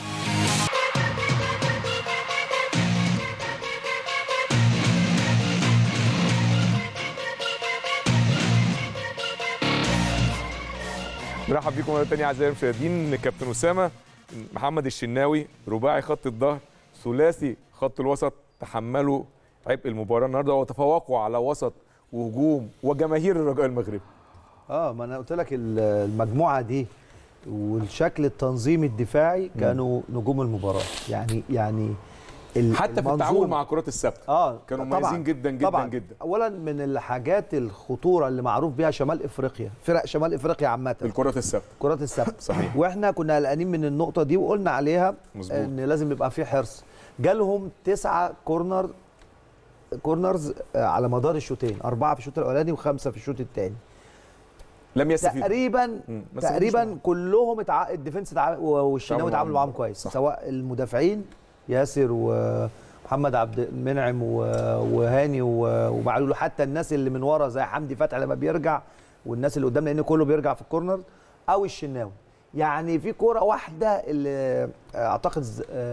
نرحب بكم مره ثانيه اعزائي المشاهدين. كابتن اسامه، محمد الشناوي، رباعي خط الظهر، ثلاثي خط الوسط، تحملوا عبء المباراه النهارده وتفوقوا على وسط وهجوم وجماهير الرجاء المغربي. اه ما انا قلت لك المجموعه دي والشكل التنظيمي الدفاعي كانوا نجوم المباراه. يعني يعني حتى في التعامل مع كرات الثابته اه كانوا مميزين جدا جدا طبعًا جدا. اولا من الحاجات الخطوره اللي معروف بيها شمال افريقيا، فرق شمال افريقيا عامه الكرات الثابته كرات الثابته صحيح. واحنا كنا قلقانين من النقطه دي وقلنا عليها مزبوط. ان لازم يبقى في حرص. جالهم تسعه كورنر كورنرز على مدار الشوطين، اربعه في الشوط الاولاني وخمسه في الشوط الثاني. لم يستفيدوا تقريبا تقريبا كلهم اتع... الديفنس اتع... والشناوي اتعاملوا معاهم كويس صح. سواء المدافعين ياسر ومحمد عبد المنعم وهاني ومعلول، حتى الناس اللي من ورا زي حمدي فتحي لما بيرجع، والناس اللي قدام لان كله بيرجع في الكورنر، او الشناوي. يعني في كوره واحده اللي اعتقد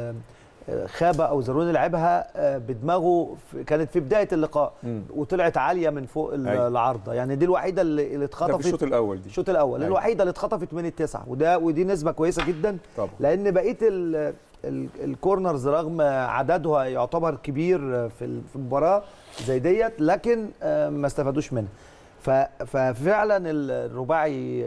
خابه او زروني لعبها بدماغه كانت في بدايه اللقاء م. وطلعت عاليه من فوق العارضه. يعني دي الوحيده اللي, اللي اتخطفت في الشوط الاول. دي الشوط الاول أيوة. الوحيده اللي اتخطفت من التسعه، وده ودي نسبه كويسه جدا طبعا. لان بقيه ال ال الكورنرز رغم عددها يعتبر كبير في المباراه زي ديت، لكن ما استفادوش منها. ففعلا الرباعي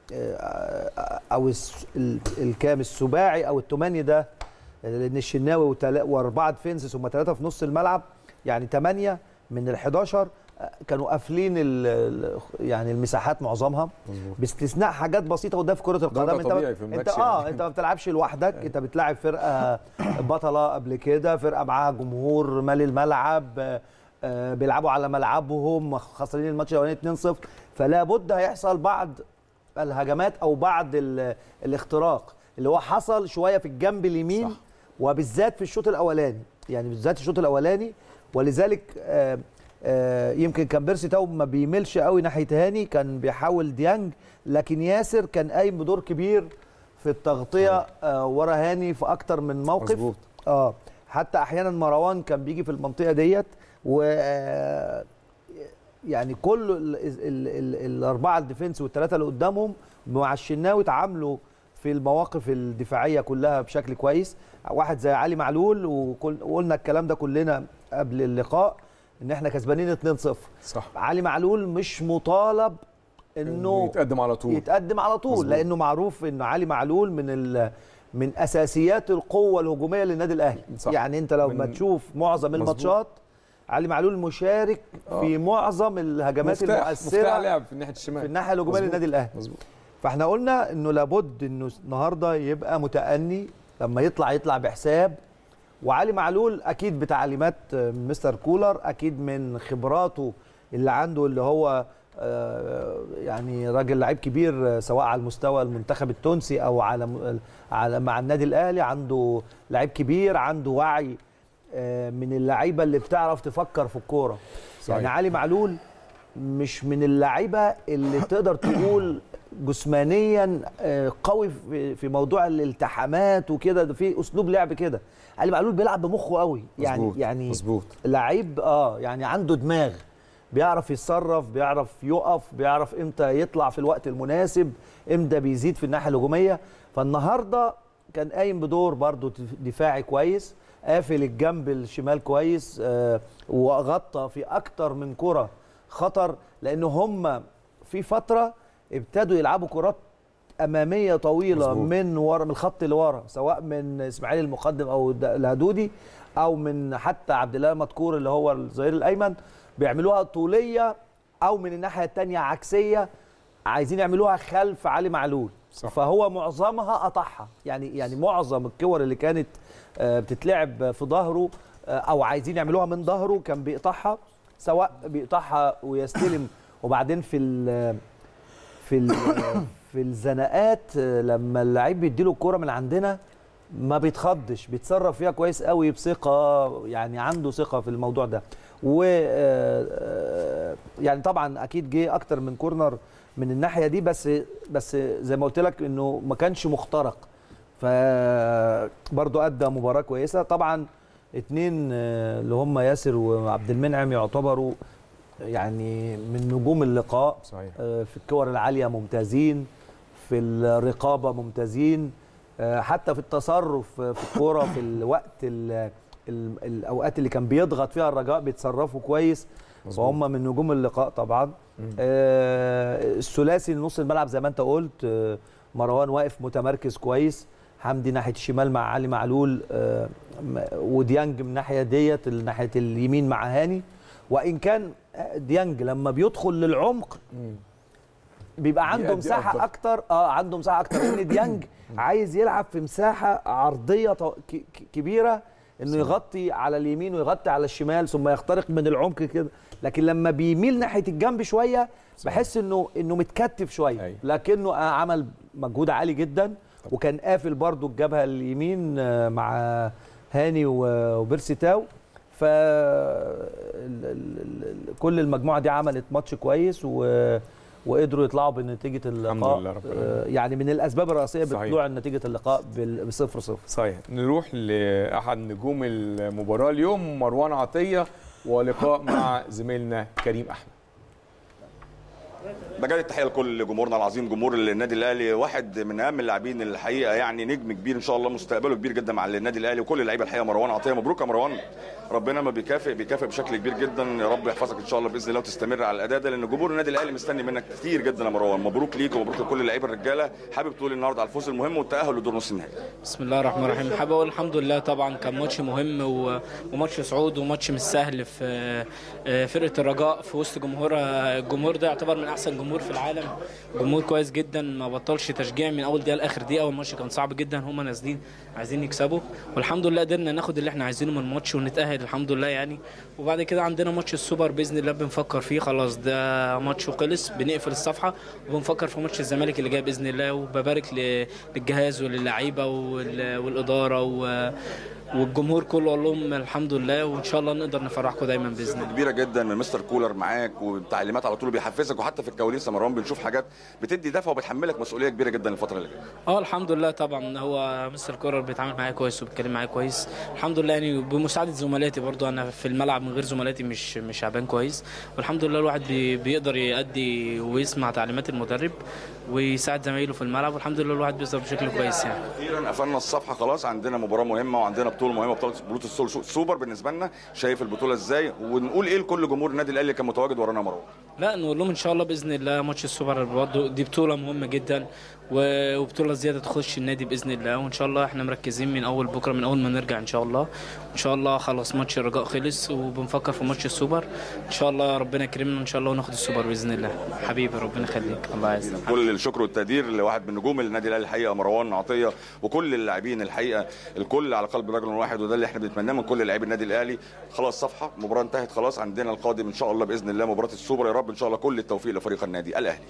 او الكام السباعي او الثماني ده، لان الشناوي واربعه ديفنس ثم ثلاثه في نص الملعب، يعني ثمانيه من ال حداشر كانوا قافلين يعني المساحات معظمها باستثناء حاجات بسيطه. وده في كره القدم انت انت اه يعني. انت ما بتلعبش لوحدك، انت بتلعب فرقه بطله قبل كده، فرقه معاها جمهور مالي الملعب، آه بيلعبوا على ملعبهم، خسرانين الماتش الاولاني اتنين صفر، فلا بد هيحصل بعض الهجمات او بعض الاختراق اللي هو حصل شويه في الجنب اليمين صح. وبالذات في الشوط الاولاني، يعني بالذات الشوط الاولاني. ولذلك آآ آآ يمكن كان بيرسي تاو ما بيميلش قوي ناحيه هاني، كان بيحاول ديانج، لكن ياسر كان قايم بدور كبير في التغطيه ورا هاني في اكتر من موقف مزبوط. اه حتى احيانا مروان كان بيجي في المنطقه ديت، و يعني كل ال ال ال الاربعه الديفنس والثلاثه اللي قدامهم مع الشناوي تعاملوا في المواقف الدفاعيه كلها بشكل كويس. واحد زي علي معلول، وقلنا الكلام ده كلنا قبل اللقاء ان احنا كسبانين اتنين صفر صح. علي معلول مش مطالب انه يتقدم على طول يتقدم على طول مزبوط. لانه معروف ان علي معلول من من اساسيات القوه الهجوميه للنادي الاهلي صح. يعني انت لو ما تشوف معظم الماتشات علي معلول مشارك آه. في معظم الهجمات مفتاح المؤثره مفتاح لعب في الناحيه الشمال في الناحيه الهجوميه للنادي الاهلي مظبوط. فاحنا قلنا انه لابد انه النهارده يبقى متأني، لما يطلع يطلع بحساب. وعلي معلول اكيد بتعليمات مستر كولر، اكيد من خبراته اللي عنده، اللي هو يعني راجل لعيب كبير سواء على المستوى المنتخب التونسي او على على مع النادي الاهلي، عنده لعيب كبير، عنده وعي من اللعيبه اللي بتعرف تفكر في الكوره. يعني علي معلول مش من اللعيبه اللي تقدر تقول جسمانيا قوي في موضوع الالتحامات وكده، ده في اسلوب لعب كده. علي معلول بيلعب بمخه قوي، يعني مزبوط. يعني مظبوط لعيب اه يعني عنده دماغ، بيعرف يتصرف، بيعرف يقف، بيعرف امتى يطلع في الوقت المناسب، امتى بيزيد في الناحيه الهجوميه. فالنهارده كان قايم بدور برضو دفاعي كويس، قافل الجنب الشمال كويس، آه وغطى في اكتر من كره خطر، لان هم في فتره ابتدوا يلعبوا كرات اماميه طويله مزبوط. من ورا، من الخط اللي ورا، سواء من اسماعيل المقدم او الهدودي او من حتى عبد الله مدكور اللي هو الظهير الايمن، بيعملوها طوليه او من الناحيه الثانيه عكسيه، عايزين يعملوها خلف علي معلول صح. فهو معظمها قطعها، يعني يعني معظم الكور اللي كانت بتتلعب في ظهره او عايزين يعملوها من ظهره كان بيقطعها، سواء بيقطعها ويستلم، وبعدين في ال في ال في الزنقات لما اللعيب بيديله الكوره من عندنا ما بيتخضش، بيتصرف فيها كويس قوي بثقه، يعني عنده ثقه في الموضوع ده. و يعني طبعا اكيد جه اكتر من كورنر من الناحيه دي، بس بس زي ما قلت لك انه ما كانش مخترق، فبرضه ادى مباراه كويسه. طبعا اتنين اللي هم ياسر وعبد المنعم يعتبروا يعني من نجوم اللقاء صحيح. في الكور العاليه ممتازين، في الرقابه ممتازين، حتى في التصرف في الكوره في الوقت ال ال الاوقات اللي كان بيضغط فيها الرجاء بيتصرفوا كويس، فهم من نجوم اللقاء طبعا. آه الثلاثي نص الملعب زي ما انت قلت، آه مروان واقف متمركز كويس، حمدي ناحيه الشمال مع علي معلول، آه وديانج من الناحيه ديت ناحيه اليمين مع هاني. وان كان ديانج لما بيدخل للعمق بيبقى عنده مساحه اكتر، اه عنده مساحه اكتر لان ديانج عايز يلعب في مساحه عرضيه كبيره، انه يغطي على اليمين ويغطي على الشمال ثم يخترق من العمق كده. لكن لما بيميل ناحيه الجنب شويه بحس انه انه متكتف شويه، لكنه عمل مجهود عالي جدا وكان قافل برضو الجبهه اليمين مع هاني وبيرسي تاو. ف كل المجموعه دي عملت ماتش كويس و وقدروا يطلعوا بنتيجه اللقاء. الحمد لله رب العالمين. يعني من الاسباب الرئيسيه بطلوع نتيجه اللقاء بصفر صفر. صحيح. نروح لاحد نجوم المباراه اليوم، مروان عطيه، ولقاء مع زميلنا كريم احمد. بجد التحيه لكل جمهورنا العظيم، جمهور النادي الاهلي، واحد من اهم اللاعبين الحقيقه، يعني نجم كبير ان شاء الله، مستقبله كبير جدا مع النادي الاهلي وكل اللعيبه الحقيقه. مروان عطيه، مبروك يا مروان، ربنا ما بيكافئ بيكافئ بشكل كبير جدا، يا رب يحفظك ان شاء الله باذن الله وتستمر على الاداء ده، لان جمهور النادي الاهلي مستني منك كتير جدا يا مروان. مبروك ليك ومبروك لكل اللعيبه الرجاله. حابب تقول النهارده على الفوز المهم والتاهل لدور نص النهائي؟ بسم الله الرحمن الرحيم. حابب اقول الحمد لله، طبعا كان ماتش مهم وماتش صعود وماتش مش سهل في فرقه الرجاء في وسط جمهورها. الجمهور ده يعتبر من احسن جمهور في العالم، جمهور كويس جدا، ما بطلش تشجيع من اول دقيقه لاخر دقيقه، والماتش كان صعب جدا، هم نازلين عايزين يكسبوا، والحمد لله قدرنا ناخد اللي احنا عايزينه من الماتش ونتاهل الحمد لله يعني. وبعد كده عندنا ماتش السوبر باذن الله بنفكر فيه، خلاص ده ماتش وخلص، بنقفل الصفحه وبنفكر في ماتش الزمالك اللي جاي باذن الله. وببارك للجهاز وللعيبه والاداره والجمهور كله، اقول لهم الحمد لله وان شاء الله نقدر نفرحكم دايما باذن الله. كبيره جدا من مستر كولر معاك وبتعليمات على طول بيحفزك، وحتى في الكواليس يا مروان بنشوف حاجات بتدي دفع وبتحملك مسؤوليه كبيره جدا الفتره اللي جايه. اه الحمد لله طبعا، هو مستر كولر بيتعامل معايا كويس وبيتكلم معايا كويس الحمد لله يعني، بمساعده زملائي برضو. انا في الملعب من غير زملائي مش مش عبان كويس، والحمد لله الواحد بي بيقدر يأدي ويسمع تعليمات المدرب ويساعد زمايله في الملعب، والحمد لله الواحد بيظهر بشكل كويس يعني. اخيرا قفلنا الصفحه خلاص، عندنا مباراه مهمه وعندنا بطوله مهمه، بطوله بطوله السوبر بالنسبه لنا. شايف البطوله ازاي؟ ونقول ايه لكل جمهور النادي الاهلي اللي كان متواجد ورانا مروان؟ لا نقول لهم ان شاء الله باذن الله ماتش السوبر برضه دي بطوله مهمه جدا، وبطوله زياده تخش النادي باذن الله، وان شاء الله احنا مركزين من اول بكره، من اول ما نرجع ان شاء الله. ان شاء الله خلاص ماتش الرجاء خلص وبنفكر في ماتش السوبر، ان شاء الله ربنا يكرمنا ان شاء الله وناخد السوبر باذن الله. حبيبي ربنا يخليك، الله يعزك. كل الشكر والتقدير لواحد من نجوم النادي الاهلي الحقيقه، مروان عطيه، وكل اللاعبين الحقيقه، الكل على قلب رجل واحد، وده اللي احنا بنتمناه من كل لاعبي النادي الاهلي. خلاص صفحه، مباراه انتهت خلاص، عندنا القادم ان شاء الله باذن الله مباراه السوبر، يا رب ان شاء الله كل التوفيق لفريق النادي الاهلي.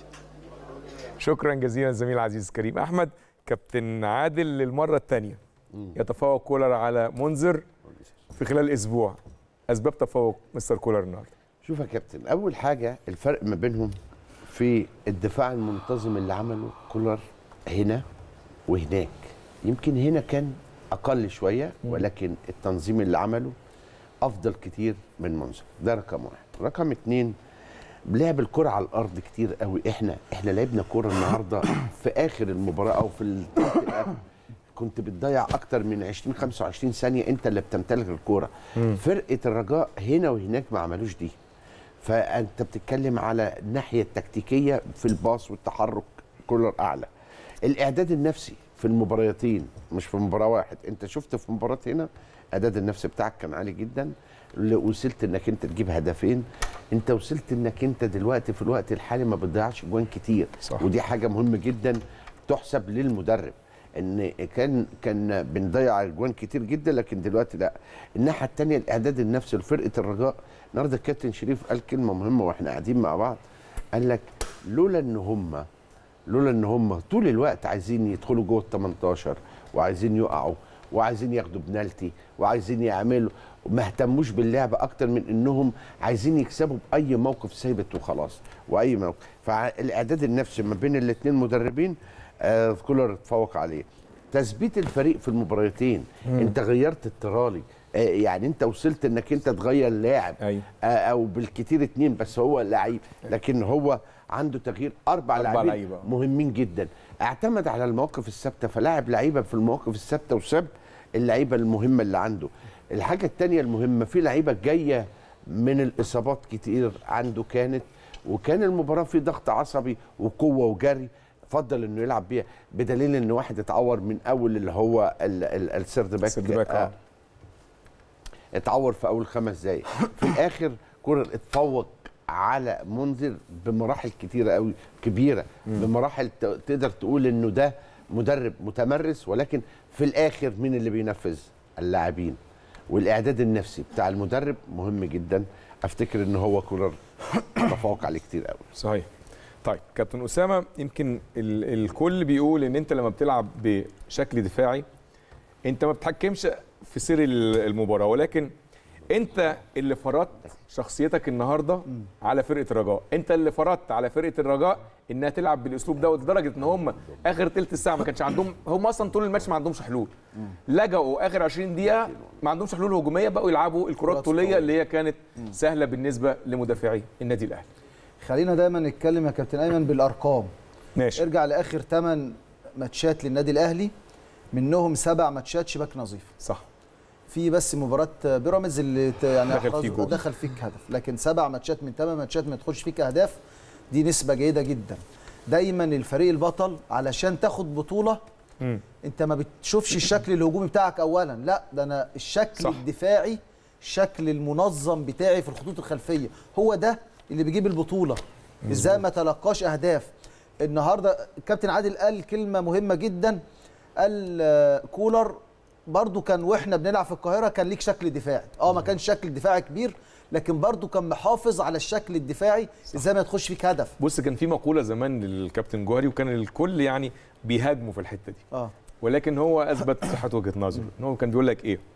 شكرا جزيلا الزميل العزيز كريم احمد. كابتن عادل، للمره الثانيه يتفوق كولر على منذر في خلال اسبوع، اسباب تفوق مستر كولر النهارده؟ شوف يا كابتن، اول حاجه الفرق ما بينهم في الدفاع المنتظم اللي عمله كولر هنا وهناك. يمكن هنا كان اقل شويه، ولكن التنظيم اللي عمله افضل كتير من منذر. ده رقم واحد. رقم اتنين، لعب الكرة على الارض كتير قوي. احنا احنا لعبنا كرة النهارده في اخر المباراه او في الثلث الاخر كنت بتضيع اكتر من عشرين خمسة وعشرين ثانيه انت اللي بتمتلك الكرة. فرقه الرجاء هنا وهناك ما عملوش دي. فانت بتتكلم على الناحيه التكتيكيه في الباص والتحرك كولر اعلى. الاعداد النفسي في المباراتين مش في مباراه واحد، انت شفت في مباراه هنا الاعداد النفسي بتاعك كان عالي جدا، وصلت انك انت تجيب هدفين. انت وصلت انك انت دلوقتي في الوقت الحالي ما بتضيعش جوان كتير، صح. ودي حاجه مهمه جدا تحسب للمدرب، ان كان كان بنضيع جوان كتير جدا لكن دلوقتي لا. الناحيه الثانيه الاعداد النفسي لفرقه الرجاء النهارده، الكابتن شريف قال كلمه مهمه واحنا قاعدين مع بعض، قال لك لولا ان هم لولا ان هم طول الوقت عايزين يدخلوا جوه ال تمنتاشر وعايزين يقعوا وعايزين ياخدوا بنالتي وعايزين يعملوا، ما اهتموش باللعبه اكتر من انهم عايزين يكسبوا باي موقف ثابت وخلاص، واي موقف. فالاعداد النفسي ما بين الاثنين مدربين آه كولر اتفوق عليه. تثبيت الفريق في المباراتين، مم. انت غيرت الترالي، آه يعني انت وصلت انك انت تغير لاعب، أيوة. آه او بالكتير اتنين بس هو لعيب، لكن هو عنده تغيير اربع لاعبين مهمين جدا. اعتمد على المواقف الثابته، فلاعب لعيبه في المواقف الثابته وساب اللعيبه المهمه اللي عنده. الحاجه الثانيه المهمه، في لعيبه جايه من الاصابات كتير عنده كانت، وكان المباراه في ضغط عصبي وقوه وجري، فضل انه يلعب بيها، بدليل ان واحد اتعور من اول اللي هو السيرد باك, باك آه. اتعور في اول خمس دقايق. في الاخر كولر اتفوق على منذر بمراحل كتيره قوي كبيره، بمراحل تقدر تقول انه ده مدرب متمرس، ولكن في الاخر مين اللي بينفذ؟ اللاعبين. والاعداد النفسي بتاع المدرب مهم جدا، افتكر ان هو كولر تفوق عليه كتير قوي. صحيح. طيب كابتن اسامه، يمكن ال الكل بيقول ان انت لما بتلعب بشكل دفاعي انت ما بتحكمش في سير المباراه، ولكن انت اللي فرضت شخصيتك النهارده على فرقه الرجاء، انت اللي فرضت على فرقه الرجاء انها تلعب بالاسلوب ده، لدرجه ان هم اخر ثلث ساعه ما كانش عندهم، هم اصلا طول الماتش ما عندهمش حلول، لجأوا اخر عشرين دقيقه ما عندهمش حلول هجوميه، بقوا يلعبوا الكرات الطوليه اللي هي كانت سهله بالنسبه لمدافعي النادي الاهلي. خلينا دايما نتكلم يا كابتن ايمن بالارقام. ماشي. ارجع لاخر ثمان ماتشات للنادي الاهلي، منهم سبع ماتشات شباك نظيف. صح. في بس مباراه بيراميدز اللي يعني دخل فيك دخل فيك هدف، لكن سبع ماتشات من ثمان ماتشات ما تدخلش فيك اهداف، دي نسبه جيده جدا. دايما الفريق البطل علشان تاخد بطوله م. انت ما بتشوفش الشكل الهجومي بتاعك اولا، لا ده انا الشكل صح. الدفاعي، الشكل المنظم بتاعي في الخطوط الخلفيه هو ده اللي بيجيب البطوله. ازاي ما تلقاش اهداف. النهارده الكابتن عادل قال كلمه مهمه جدا، قال كولر برضو كان واحنا بنلعب في القاهره كان ليك شكل دفاعي، اه ما كانش شكل دفاعي كبير، لكن برضو كان محافظ على الشكل الدفاعي، ازاي ما تخش فيك هدف. بص كان في مقوله زمان للكابتن جوهري وكان الكل يعني بيهاجموا في الحته دي، اه ولكن هو اثبت صحه وجهه نظره، ان هو كان بيقول لك ايه؟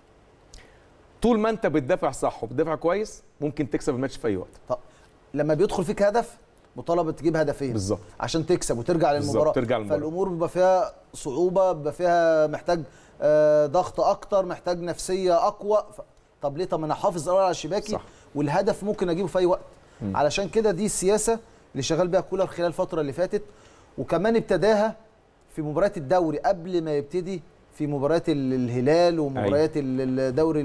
طول ما انت بتدافع صح وبتدافع كويس ممكن تكسب الماتش في اي وقت. طب لما بيدخل فيك هدف مطالبه تجيب هدفين بالظبط عشان تكسب وترجع للمباراه، ترجع للمباراه، فالامور بيبقى فيها صعوبه، بيبقى فيها محتاج آه ضغط اكتر، محتاج نفسيه اقوى. ف... طب ليه؟ طب ما انا حافظ الاول على شباكي صح. والهدف ممكن اجيبه في اي وقت. م. علشان كده دي السياسه اللي شغال بيها كولر خلال الفتره اللي فاتت، وكمان ابتداها في مباريات الدوري قبل ما يبتدي في مباريات الهلال ومباريات الدوري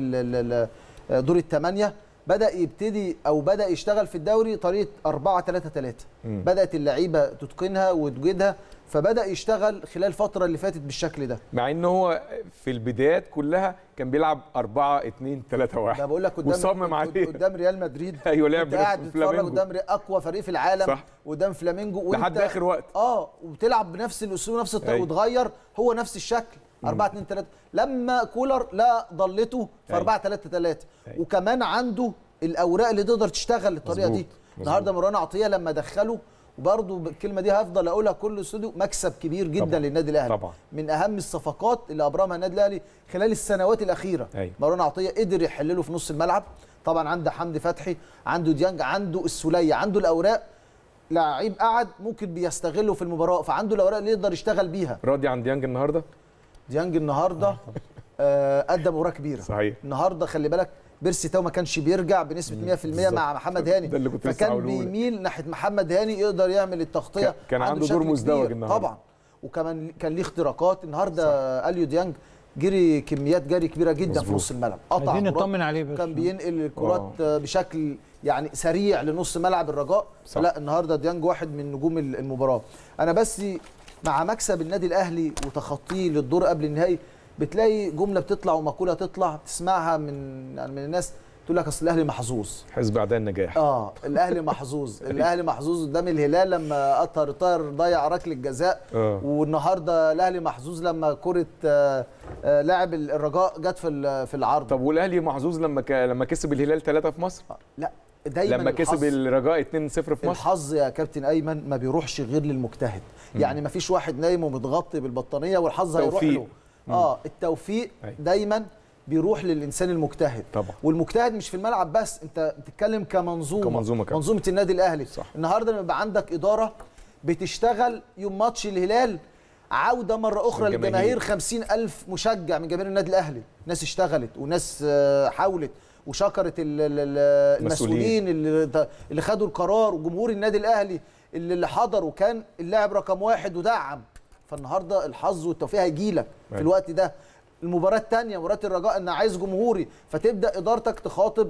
دور الثمانيه، بدأ يبتدي أو بدأ يشتغل في الدوري طريقة أربعة ثلاثة ثلاثة، بدأت اللعيبة تتقنها وتجدها، فبدأ يشتغل خلال الفترة اللي فاتت بالشكل ده. مع إن هو في البدايات كلها كان بيلعب أربعة اثنين ثلاثة واحد، ده بقول لك قدام قدام ريال مدريد. أيوه لعب قاعد بتتفرج قدام أقوى فريق في العالم صح. قدام فلامينجو لحد آخر وقت اه وبتلعب بنفس الأسلوب ونفس الطريقة وتغير هو نفس الشكل أربعة اثنين ثلاثة. لما كولر لا ضلته في أربعة ثلاثة ثلاثة، وكمان عنده الاوراق اللي تقدر تشتغل الطريقه دي. النهارده مروان عطيه لما دخله، وبرده الكلمه دي هفضل اقولها كل استوديو، مكسب كبير جدا طبعًا. للنادي الاهلي طبعًا. من اهم الصفقات اللي ابرمها النادي الاهلي خلال السنوات الاخيره. مروان عطيه قدر يحلله في نص الملعب، طبعا عنده حمدي فتحي، عنده ديانج، عنده السوليه، عنده الاوراق، لعيب قعد ممكن بيستغله في المباراه، فعنده الاوراق اللي يقدر يشتغل بيها. راضي عن ديانج النهارده؟ ديانج النهارده آه قدم مباراه كبيره صحيح. النهارده خلي بالك بيرسي تاو ما كانش بيرجع بنسبه مية في المية مع محمد هاني، فكان بيميل ناحيه محمد هاني يقدر يعمل التغطيه، كان عنده دور مزدوج النهارده طبعا، وكمان كان ليه اختراقات النهارده. اليو ديانج جري كميات جري كبيره جدا مزبوط. في نص الملعب، قطع عايزين نطمن عليه بس، كان بينقل الكرات بشكل يعني سريع لنص ملعب الرجاء. لا النهارده ديانج واحد من نجوم المباراه. انا بس مع مكسب النادي الاهلي وتخطيه للدور قبل النهائي بتلاقي جمله بتطلع ومقوله تطلع تسمعها من يعني من الناس تقول لك اصل الاهلي محظوظ، حزب اعداء النجاح. اه الاهلي محظوظ الاهلي محظوظ قدام الهلال لما اطهر طاهر ضيع ركله جزاء، والنهارده الاهلي محظوظ لما كره آه آه لاعب الرجاء جت في في العرض. طب والاهلي محظوظ لما ك... لما كسب الهلال ثلاثة في مصر؟ آه لا دايما لما كسب الرجاء اثنين صفر في مصر. الحظ يا كابتن ايمن ما بيروحش غير للمجتهد، م. يعني ما فيش واحد نايم ومتغطي بالبطانيه والحظ هيروح له. اه التوفيق أي. دايما بيروح للانسان المجتهد طبعا، والمجتهد مش في الملعب بس، انت بتتكلم كمنظومه كمنظومه كمان. منظومه النادي الاهلي صح. النهارده لما يبقى عندك اداره بتشتغل يوم ماتش الهلال عوده مره اخرى للجماهير، خمسين ألف مشجع من جماهير النادي الاهلي، ناس اشتغلت وناس حاولت وشكرت المسؤولين اللي اللي خدوا القرار، وجمهور النادي الاهلي اللي حضر وكان اللاعب رقم واحد ودعم. فالنهارده الحظ والتوفيق هيجي لك في الوقت ده. المباراه الثانيه مباراه الرجاء انا عايز جمهوري، فتبدا ادارتك تخاطب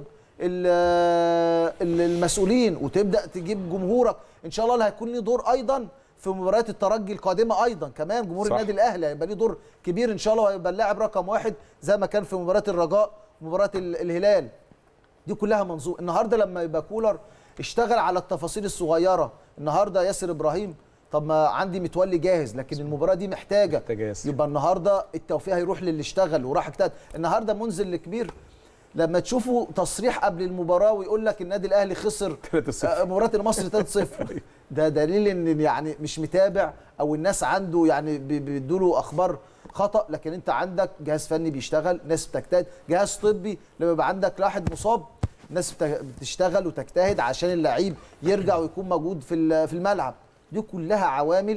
المسؤولين وتبدا تجيب جمهورك، ان شاء الله اللي هيكون له دور ايضا في مباريات الترجي القادمه ايضا كمان جمهور النادي الاهلي هيبقى ليه دور كبير ان شاء الله، وهيبقى اللاعب رقم واحد زي ما كان في مباراه الرجاء ومباراه الهلال. دي كلها منظومه. النهارده لما يبقى كولر اشتغل على التفاصيل الصغيره، النهارده ياسر ابراهيم طب ما عندي متولي جاهز، لكن المباراه دي محتاجه يبقى النهارده التوفيق هيروح للي اشتغل وراح اجتهد. النهارده منزل الكبير لما تشوفوا تصريح قبل المباراه ويقول لك النادي الاهلي خسر مباراه المصري ثلاثة صفر، ده دليل ان يعني مش متابع او الناس عنده يعني بيدوا له اخبار خطا. لكن انت عندك جهاز فني بيشتغل، ناس بتجتهد، جهاز طبي لما يبقى عندك واحد مصاب ناس بتشتغل وتجتهد عشان اللعيب يرجع ويكون موجود في في الملعب. دي كلها عوامل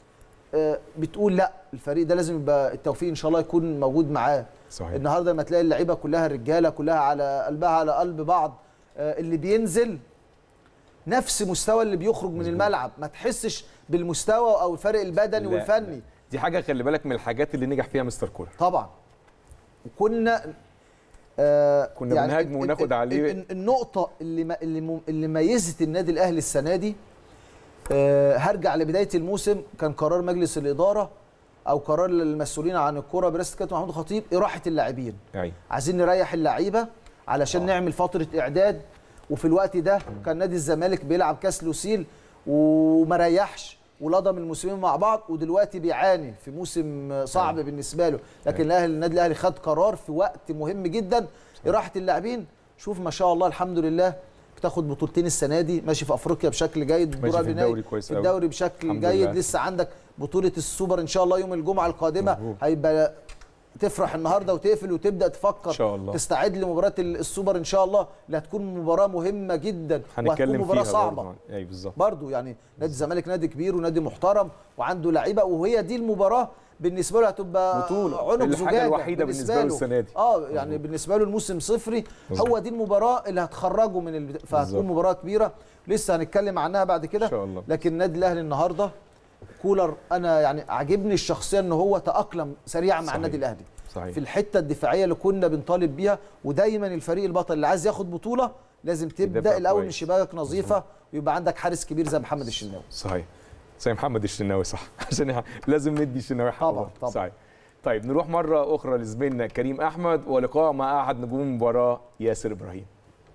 بتقول لا الفريق ده لازم يبقى التوفيق ان شاء الله يكون موجود معاه. صحيح. النهارده لما تلاقي اللعيبه كلها الرجاله كلها على قلبها على قلب بعض، اللي بينزل نفس مستوى اللي بيخرج من الملعب، ما تحسش بالمستوى او الفرق البدني لا والفني. لا. دي حاجه خلي بالك من الحاجات اللي نجح فيها مستر كولر طبعا. وكنا آه كنا يعني بنهاجم وناخد عليه. النقطه اللي اللي اللي ميزت النادي الاهلي السنه دي، آه هرجع لبدايه الموسم، كان قرار مجلس الاداره او قرار المسؤولين عن الكره برئاسه كابتن محمود الخطيب اراحه اللاعبين. يعني. عايزين نريح اللعيبه علشان آه. نعمل فتره اعداد. وفي الوقت ده كان نادي الزمالك بيلعب كاس لوسيل وما ريحش ولضم الموسمين مع بعض، ودلوقتي بيعاني في موسم صعب آه. بالنسبه له. لكن الاهلي النادي الاهلي خد قرار في وقت مهم جدا اراحه اللاعبين. شوف ما شاء الله الحمد لله بتاخد بطولتين السنه دي، ماشي في افريقيا بشكل جيد، ماشي في الدوري كويس في الدوري بشكل جيد. لسه عندك بطوله السوبر ان شاء الله يوم الجمعه القادمه مزبوط. هيبقى تفرح النهارده وتقفل وتبدا تفكر إن شاء الله. تستعد لمباراه السوبر ان شاء الله اللي هتكون مباراه مهمه جدا وهتكون مباراه صعبه. اي بالظبط. برضه يعني نادي الزمالك نادي كبير ونادي محترم وعنده لعيبه، وهي دي المباراه بالنسبه له هتبقى بطوله عنق زجاجه الحاجه الوحيده بالنسبه له السنه دي. اه يعني مزبوط. بالنسبه له الموسم صفري مزبوط. هو دي المباراه اللي هتخرجه من البدا... فهتكون مباراه كبيره لسه هنتكلم عنها بعد كده ان شاء الله. لكن النادي الاهلي النهارده كولر انا يعني عاجبني الشخصيه ان هو تاقلم سريعا مع النادي الاهلي صحيح. في الحته الدفاعيه اللي كنا بنطالب بيها، ودايما الفريق البطل اللي عايز ياخد بطوله لازم تبدا الاول من شباكك نظيفه ويبقى عندك حارس كبير زي محمد الشناوي. صحيح زي محمد الشناوي صح عشان لازم ندي الشناوي حقه طبعا طبعا صحيح. طيب نروح مره اخرى لزميلنا كريم احمد ولقاء مع احد نجوم المباراه ياسر ابراهيم.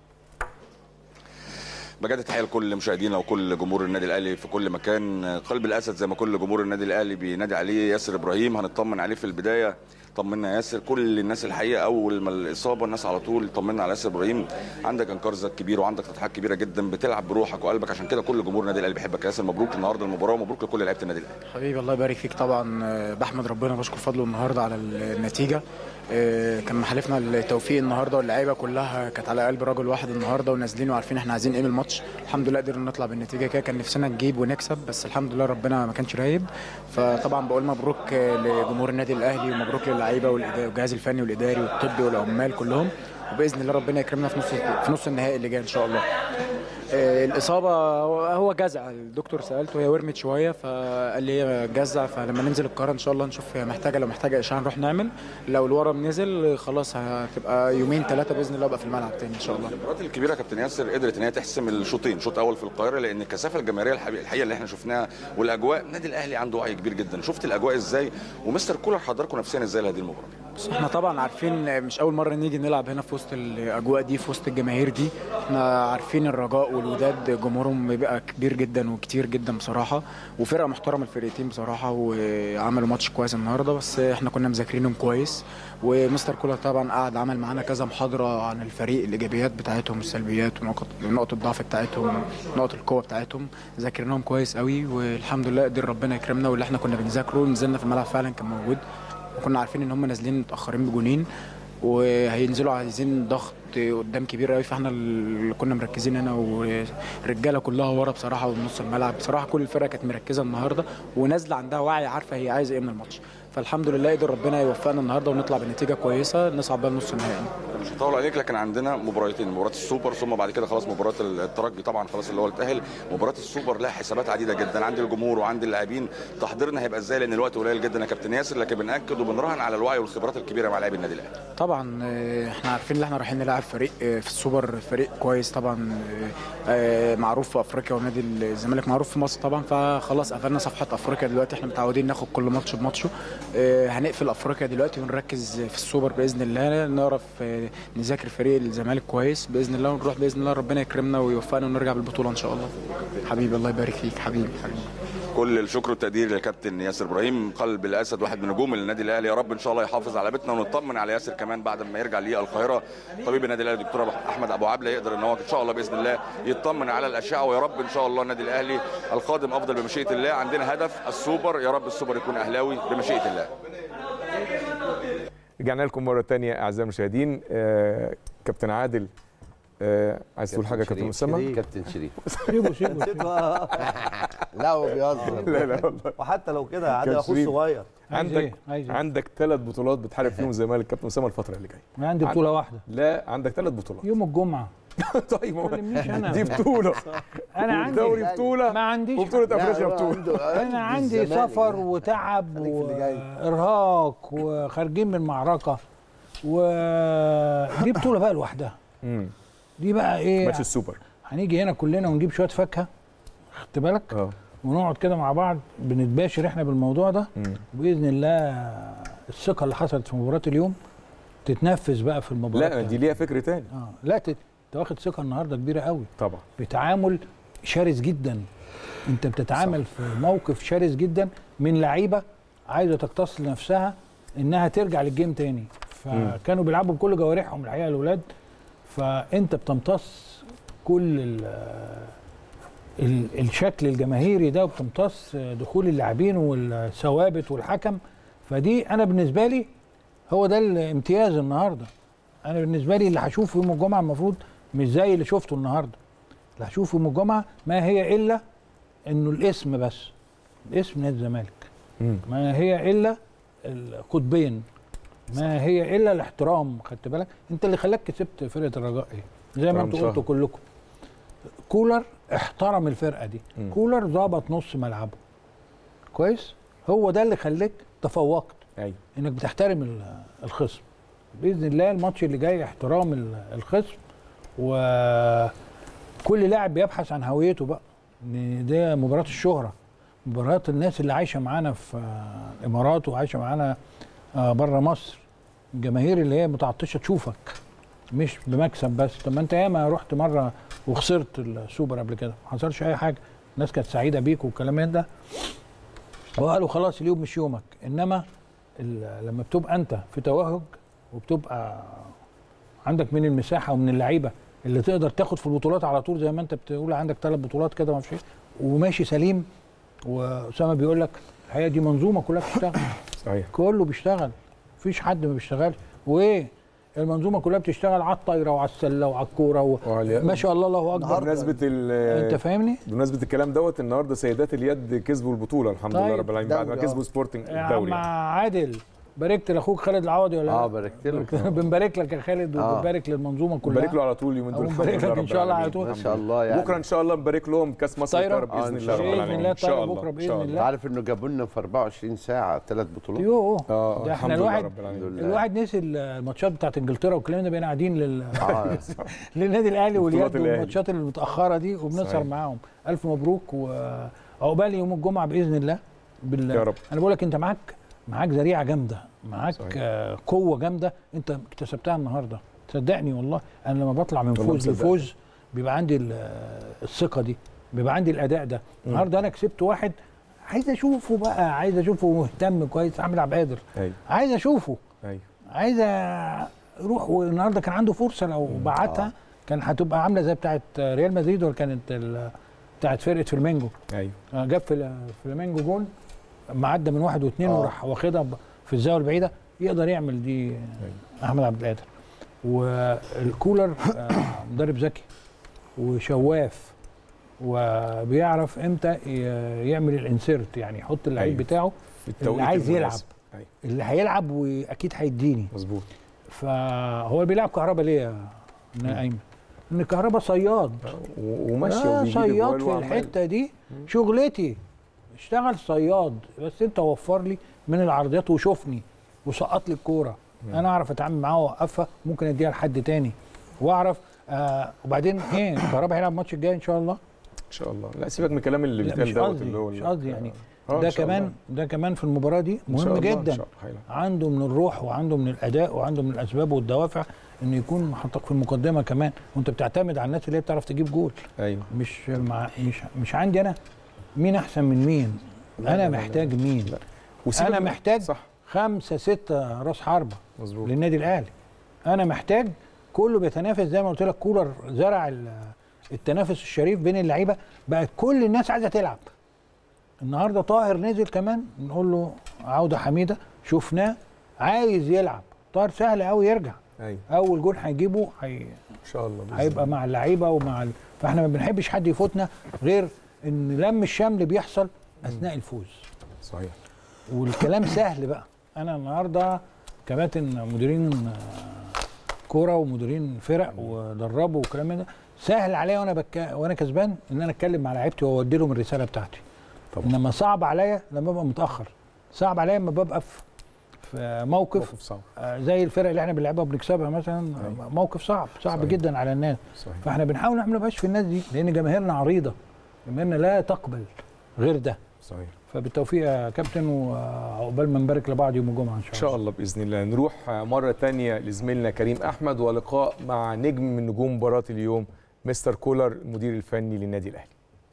بجد تحيه لكل مشاهدينا وكل جمهور النادي الاهلي في كل مكان. قلب الاسد زي ما كل جمهور النادي الاهلي بينادي عليه ياسر ابراهيم. هنطمن عليه في البدايه. طمنا ياسر، كل الناس الحقيقه اول ما الاصابه الناس على طول طمنا على ياسر ابراهيم. عندك انكار ذات كبير وعندك تضحيات كبيره جدا، بتلعب بروحك وقلبك، عشان كده كل جمهور النادي الاهلي بيحبك يا ياسر. مبروك النهارده المباراه ومبروك لكل لعيبه النادي الاهلي. حبيبي الله يبارك فيك. طبعا بحمد ربنا بشكر فضله النهارده على النتيجه. كان محالفنا التوفيق النهارده واللعيبه كلها كانت على قلب رجل واحد النهارده ونازلين وعارفين احنا عايزين ايه من الماتش. الحمد لله قدرنا نطلع بالنتيجه كده، كان نفسنا نجيب ونكسب بس الحمد لله ربنا ما كانش رايب. فطبعا بقول مبروك لجمهور النادي الاهلي ومبروك للعيبه والجهاز الفني والاداري والطبي والعمال كلهم، وباذن الله ربنا يكرمنا في نص في نص النهائي اللي جاي ان شاء الله. الاصابه هو جزع، الدكتور سالته هي ورمت شويه فقال لي هي جزع، فلما ننزل القاهره ان شاء الله نشوف هي محتاجه، لو محتاجه اشعه نروح نعمل، لو الورم نزل خلاص هتبقى يومين ثلاثه باذن الله ابقى في الملعب تاني ان شاء الله. المباراه الكبيره كابتن ياسر قدرت ان هي تحسم الشوطين، شوط اول في القاهره، لان الكثافه الجماهيريه الحقيقه اللي احنا شفناها والاجواء، النادي الاهلي عنده وعي كبير جدا. شفت الاجواء ازاي ومستر كولر حضركم نفسيا ازاي لهذه المباراه؟ بس احنا طبعا عارفين مش اول مره نيجي نلعب هنا في وسط الاجواء دي في وسط الجماهير دي. احنا عارفين الرجاء والوداد جمهورهم بيبقى كبير جدا وكتير جدا بصراحه، وفرقه محترمه الفرقتين بصراحه، وعملوا ماتش كويس النهارده بس احنا كنا مذاكرينهم كويس. ومستر كولر طبعا قعد عمل معانا كذا محاضره عن الفريق، الايجابيات بتاعتهم والسلبيات ونقط الضعف بتاعتهم نقط القوه بتاعتهم، ذاكرناهم كويس قوي والحمد لله قدر ربنا يكرمنا، واللي احنا كنا بنذاكره نزلنا في الملعب فعلا كان موجود، وكنا عارفين ان هم نازلين متاخرين بجونين وهينزلوا عايزين ضغط قدام كبير قوي، فاحنا اللي كنا مركزين هنا والرجاله كلها ورا بصراحه ونص الملعب. بصراحه كل الفرقه كانت مركزه النهارده ونازله عندها وعي، عارفه هي عايزه ايه من الماتش، فالحمد لله قدر ربنا يوفقنا النهارده ونطلع بنتيجه كويسه نصعد بيها نص النهائي. مش هطول عليك، لكن عندنا مباراتين، مباراه السوبر ثم بعد كده خلاص مباراه الترجي طبعا خلاص اللي هو التاهل. مباراه السوبر لها حسابات عديده جدا عند الجمهور وعند اللاعبين. تحضيرنا هيبقى ازاي لان الوقت قليل جدا يا كابتن ياسر، لكن بناكد وبنراهن على الوعي والخبرات الكبيره مع لاعبي النادي الاهلي. طبعا احنا عارفين ان احنا رايحين نلعب فريق في السوبر، فريق كويس طبعا معروف في افريقيا، ونادي الزمالك معروف في مصر طبعا، فخلاص قفلنا صفحه افريقيا دلوقتي. احنا متعودين ناخد كل ماتش بماتشه، هنقفل افريقيا دلوقتي ونركز في السوبر باذن الله، نعرف نذاكر فريق الزمالك كويس باذن الله، ونروح باذن الله ربنا يكرمنا ويوفقنا ونرجع بالبطوله ان شاء الله. حبيبي الله يبارك فيك حبيبي حبيبي. كل الشكر والتقدير للكابتن ياسر ابراهيم قلب الاسد، واحد من نجوم النادي الاهلي. يا رب ان شاء الله يحافظ على بيتنا ونطمن على ياسر كمان بعد ما يرجع ليه القاهره. طبيب النادي الاهلي الدكتور احمد ابو عبله يقدر ان هو ان شاء الله باذن الله يطمن على الاشعه، ويا رب ان شاء الله النادي الاهلي القادم افضل بمشيئه الله. عندنا هدف السوبر، يا رب السوبر يكون اهلاوي بمشيئه الله. رجعنا لكم مره ثانيه اعزائي المشاهدين. آه كابتن عادل، آه عايز تقول حاجه كابتن اسامه؟ كابتن شريف سيبه سيبه لا هو بيهزر. لا لا والله، وحتى لو كده عادي اخوه صغير. عندك عندك ثلاث بطولات بتحارب فيهم الزمالك كابتن اسامه الفتره اللي جايه. ما عندي بطوله واحده. لا عندك ثلاث بطولات يوم الجمعه. طيب دي بطوله، انا عندي دوري بطوله، ما عنديش وبطوله افريقيا بطوله. انا عندي سفر وتعب وارهاق وخارجين من معركه، ودي بطوله بقى لوحدها. دي بقى ايه؟ ماتش السوبر. هنيجي هنا كلنا ونجيب شويه فاكهه، خدت بالك؟ اه ونقعد كده مع بعض بنتباشر احنا بالموضوع ده، باذن الله الثقه اللي حصلت في مباراه اليوم تتنفذ بقى في المباراه. لا دي ليها فكر تاني. اه لا انت واخد ثقه النهارده كبيره قوي طبعا، بتعامل شرس جدا. انت بتتعامل صح. في موقف شرس جدا من لعيبه عايزه تقتص لنفسها انها ترجع للجيم تاني، فكانوا بيلعبوا بكل جوارحهم الحقيقه الاولاد. فانت بتمتص كل ال ال الشكل الجماهيري ده، وبتمتص دخول اللاعبين والثوابت والحكم. فدي انا بالنسبه لي هو ده الامتياز النهارده. انا بالنسبه لي اللي هشوفه يوم الجمعه المفروض مش زي اللي شفته النهارده. اللي هشوفه يوم الجمعه ما هي الا انه الاسم بس، الاسم نادي الزمالك، ما هي الا القطبين، ما هي الا الاحترام. خدت بالك انت اللي خلاك كسبت فرقه الرجاء ايه؟ زي ما انتوا قلتوا كلكم، كولر احترم الفرقه دي. م. كولر ظبط نص ملعبه كويس، هو ده اللي خلاك تفوقت. ايوه انك بتحترم الخصم. باذن الله الماتش اللي جاي احترام الخصم، وكل لاعب بيبحث عن هويته بقى. ده مباراه الشهره، مباراه الناس اللي عايشه معانا في الامارات وعايشه معانا بره مصر، الجماهير اللي هي متعطشه تشوفك مش بمكسب بس. طب ما انت ياما رحت مره وخسرت السوبر قبل كده ما حصلش اي حاجه، الناس كانت سعيده بيك والكلام ده، وقالوا خلاص اليوم مش يومك. انما لما بتبقى انت في توهج وبتبقى عندك من المساحه ومن اللعيبه اللي تقدر تاخد في البطولات على طول، زي ما انت بتقول عندك ثلاث بطولات كده ما فيش وماشي سليم. واسامه بيقول لك الحقيقه دي منظومه كلها بتشتغل. صحيح، كله بيشتغل، مفيش حد ما بيشتغلش. وايه المنظومه كلها بتشتغل على الطايره وعلى السله وعلى الكوره و... ما شاء الله الله اكبر. بمناسبه انت فاهمني؟ بمناسبه الكلام دوت، النهارده سيدات اليد كسبوا البطوله الحمد طيب. لله رب العالمين بعد ما كسبوا سبورتنج الدوري. مع عادل باركت لاخوك خالد العوضي ولا اه باركت له. بنبارك لك يا خالد وبنبارك للمنظومه كلها. بنبارك له على طول اليومين دول بنبارك لك ان شاء الله على طول ما شاء الله. يعني بكره ان شاء الله نبارك لهم كاس مصر للطايره باذن الله رب العالمين ان شاء الله. بكره باذن الله. عارف انه جابوا لنا في أربعة وعشرين ساعه ثلاث بطولات. يوه اه ده احنا الواحد الواحد نسي الماتشات بتاعت انجلترا والكلام ده، بقينا قاعدين لل للنادي الاهلي واليد والماتشات المتاخره دي وبنسهر معاهم. الف مبروك وعقبال يوم الجمعه باذن الله. بالله يا رب. انا بقول لك انت معاك معاك ذريعه جامده، معاك صحيح. قوه جامده انت اكتسبتها النهارده. صدقني والله انا لما بطلع من فوز لفوز بيبقى عندي الثقه دي، بيبقى عندي الاداء ده. النهارده انا كسبت واحد عايز اشوفه بقى، عايز اشوفه مهتم كويس. عامل عبد القادر أيوه. عايز اشوفه، ايوه عايز اروح. والنهارده كان عنده فرصه لو بعتها كان هتبقى عامله زي بتاعه ريال مدريد ولا كانت بتاعه فرقه فلامينجو. ايوه جاب في فلامينجو جون معدى من واحد واثنين آه. وراح واخدها في الزاويه البعيده. يقدر يعمل دي أيوه. احمد عبد القادر. والكولر مدرب ذكي وشواف وبيعرف امتى يعمل الانسيرت، يعني يحط اللعيب أيوه. بتاعه اللي عايز يلعب أيوه. اللي هيلعب واكيد هيديني مظبوط. فهو بيلعب كهربا ليه يا ايمن؟ ان الكهربا صياد وماشي آه وبيجيب صياد الجوال في وعمال. الحته دي شغلتي، اشتغل صياد، بس انت وفر لي من العرضيات وشوفني وسقط لي الكوره، انا اعرف اتعامل معاها واوقفها، ممكن اديها لحد تاني واعرف. آه وبعدين ايه الكهربا هيلعب الماتش الجاي ان شاء الله ان شاء الله. لا سيبك من الكلام اللي لا بيتقال مش دوت قصدي اللي هو مش قصدي يعني آه ده كمان ده كمان في المباراه دي مهم جدا، عنده من الروح وعنده من الاداء وعنده من الاسباب والدوافع انه يكون محطك في المقدمه كمان، وانت بتعتمد على الناس اللي هي بتعرف تجيب جول. ايوه مش مع مش مش عندي انا مين احسن من مين، انا محتاج مين. انا محتاج صح. خمسه سته راس حربه مظبوط للنادي الاهلي. انا محتاج كله بيتنافس زي ما قلت لك، كولر زرع التنافس الشريف بين اللعيبه، بقى كل الناس عايزه تلعب. النهارده طاهر نزل كمان، نقول له عوده حميده، شفناه عايز يلعب. طاهر سهل قوي يرجع. أيوة. اول جول هيجيبه هي ان شاء الله هيبقى مع اللعيبه ومع ال... فاحنا ما بنحبش حد يفوتنا غير ان لم الشمل بيحصل اثناء الفوز. صحيح. والكلام سهل بقى. انا النهارده كباتن مديرين كوره ومديرين فرق ودربوا وكلام ده، سهل عليا وانا بك... وانا كسبان ان انا اتكلم مع لعيبتي واودي لهم الرساله بتاعتي. طبعا. انما صعب عليا لما ببقى متاخر، صعب عليا لما ببقى في في موقف, موقف صعب. آه زي الفرق اللي احنا بنلعبها وبنكسبها مثلا. أي. موقف صعب صعب صحيح. جدا على الناس. صحيح. فاحنا بنحاول نعمل باش في الناس دي، لان جماهيرنا عريضه، جماهيرنا لا تقبل غير ده. صحيح. فبالتوفيق يا كابتن، وعقبال ما نبارك لبعض يوم الجمعه ان شاء الله. ان شاء الله باذن الله. نروح مره ثانيه لزميلنا كريم احمد ولقاء مع نجم من نجوم مباراه اليوم مستر كولر المدير الفني للنادي الاهلي.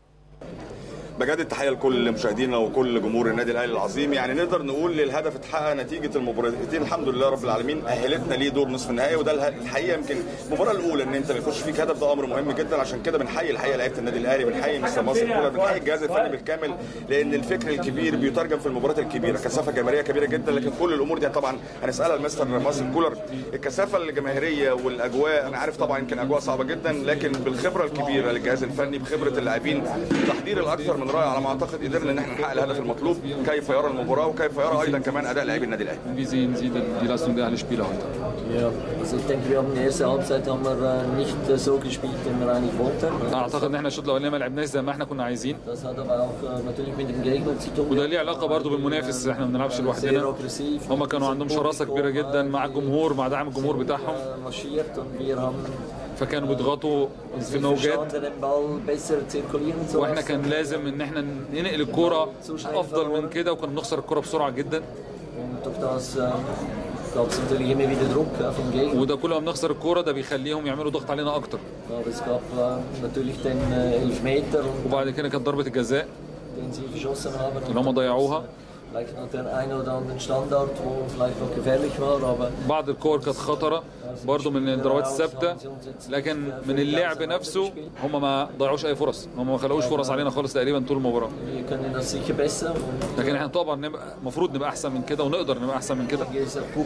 بجد التحيه لكل مشاهدينا وكل جمهور النادي الاهلي العظيم. يعني نقدر نقول للهدف اتحقق، نتيجه المباراتين الحمد لله رب العالمين اهلتنا ليه دور نصف النهائي، وده الحقيقه يمكن المباراه الاولى ان انت بيخش فيك هدف، ده امر مهم جدا. عشان كده بنحيي الحقيقه لعيبه النادي الاهلي، بنحيي مستر مصر كولر، بنحيي الجهاز الفني بالكامل، لان الفكر الكبير بيترجم في المباريات الكبيره، كثافه جماهيريه كبيره جدا. لكن كل الامور دي طبعا هنسالها لمستر مصر كولر. الكثافه الجماهيريه والاجواء، انا عارف طبعا يمكن اجواء صعبه جدا، لكن بالخبره الكبيره للجهاز الفني، بخبره اللاعبين، تحضير الاكثر من رائع، على ما اعتقد قدرنا ان احنا نحقق الهدف المطلوب. كيف يرى المباراه وكيف يرى ايضا كمان اداء لاعبي النادي الاهلي؟ Wie sehen Sie denn die Leistung der Spieler heute? Ja, also ich denke, wir haben in der ersten Halbzeit haben wir nicht so gespielt, wie wir eigentlich wollten. اعتقد ان احنا الشوط الاولاني ما لعبناش زي ما احنا كنا عايزين. Das hat aber auch natürlich mit dem Gegner zu tun. وده ليه علاقه برضه بالمنافس، احنا ما بنلعبش لوحدنا. هم كانوا عندهم شراسه كبيره جدا مع الجمهور، مع دعم الجمهور بتاعهم. فكانوا بيضغطوا في الموجات، واحنا كان لازم ان احنا ننقل الكوره افضل من كده، وكنا بنخسر الكوره بسرعه جدا. وده كل ما بنخسر الكوره ده بيخليهم يعملوا ضغط علينا اكتر. وبعد كده كانت ضربه الجزاء اللي هم ضيعوها. بعض الكور كانت خطره برضه من الضربات الثابته، لكن من اللعب نفسه هم ما ضيعوش اي فرص، هم ما خلقوش فرص علينا خالص تقريبا طول المباراه. لكن احنا طبعا نبقى المفروض نبقى احسن من كده، ونقدر نبقى احسن من كده.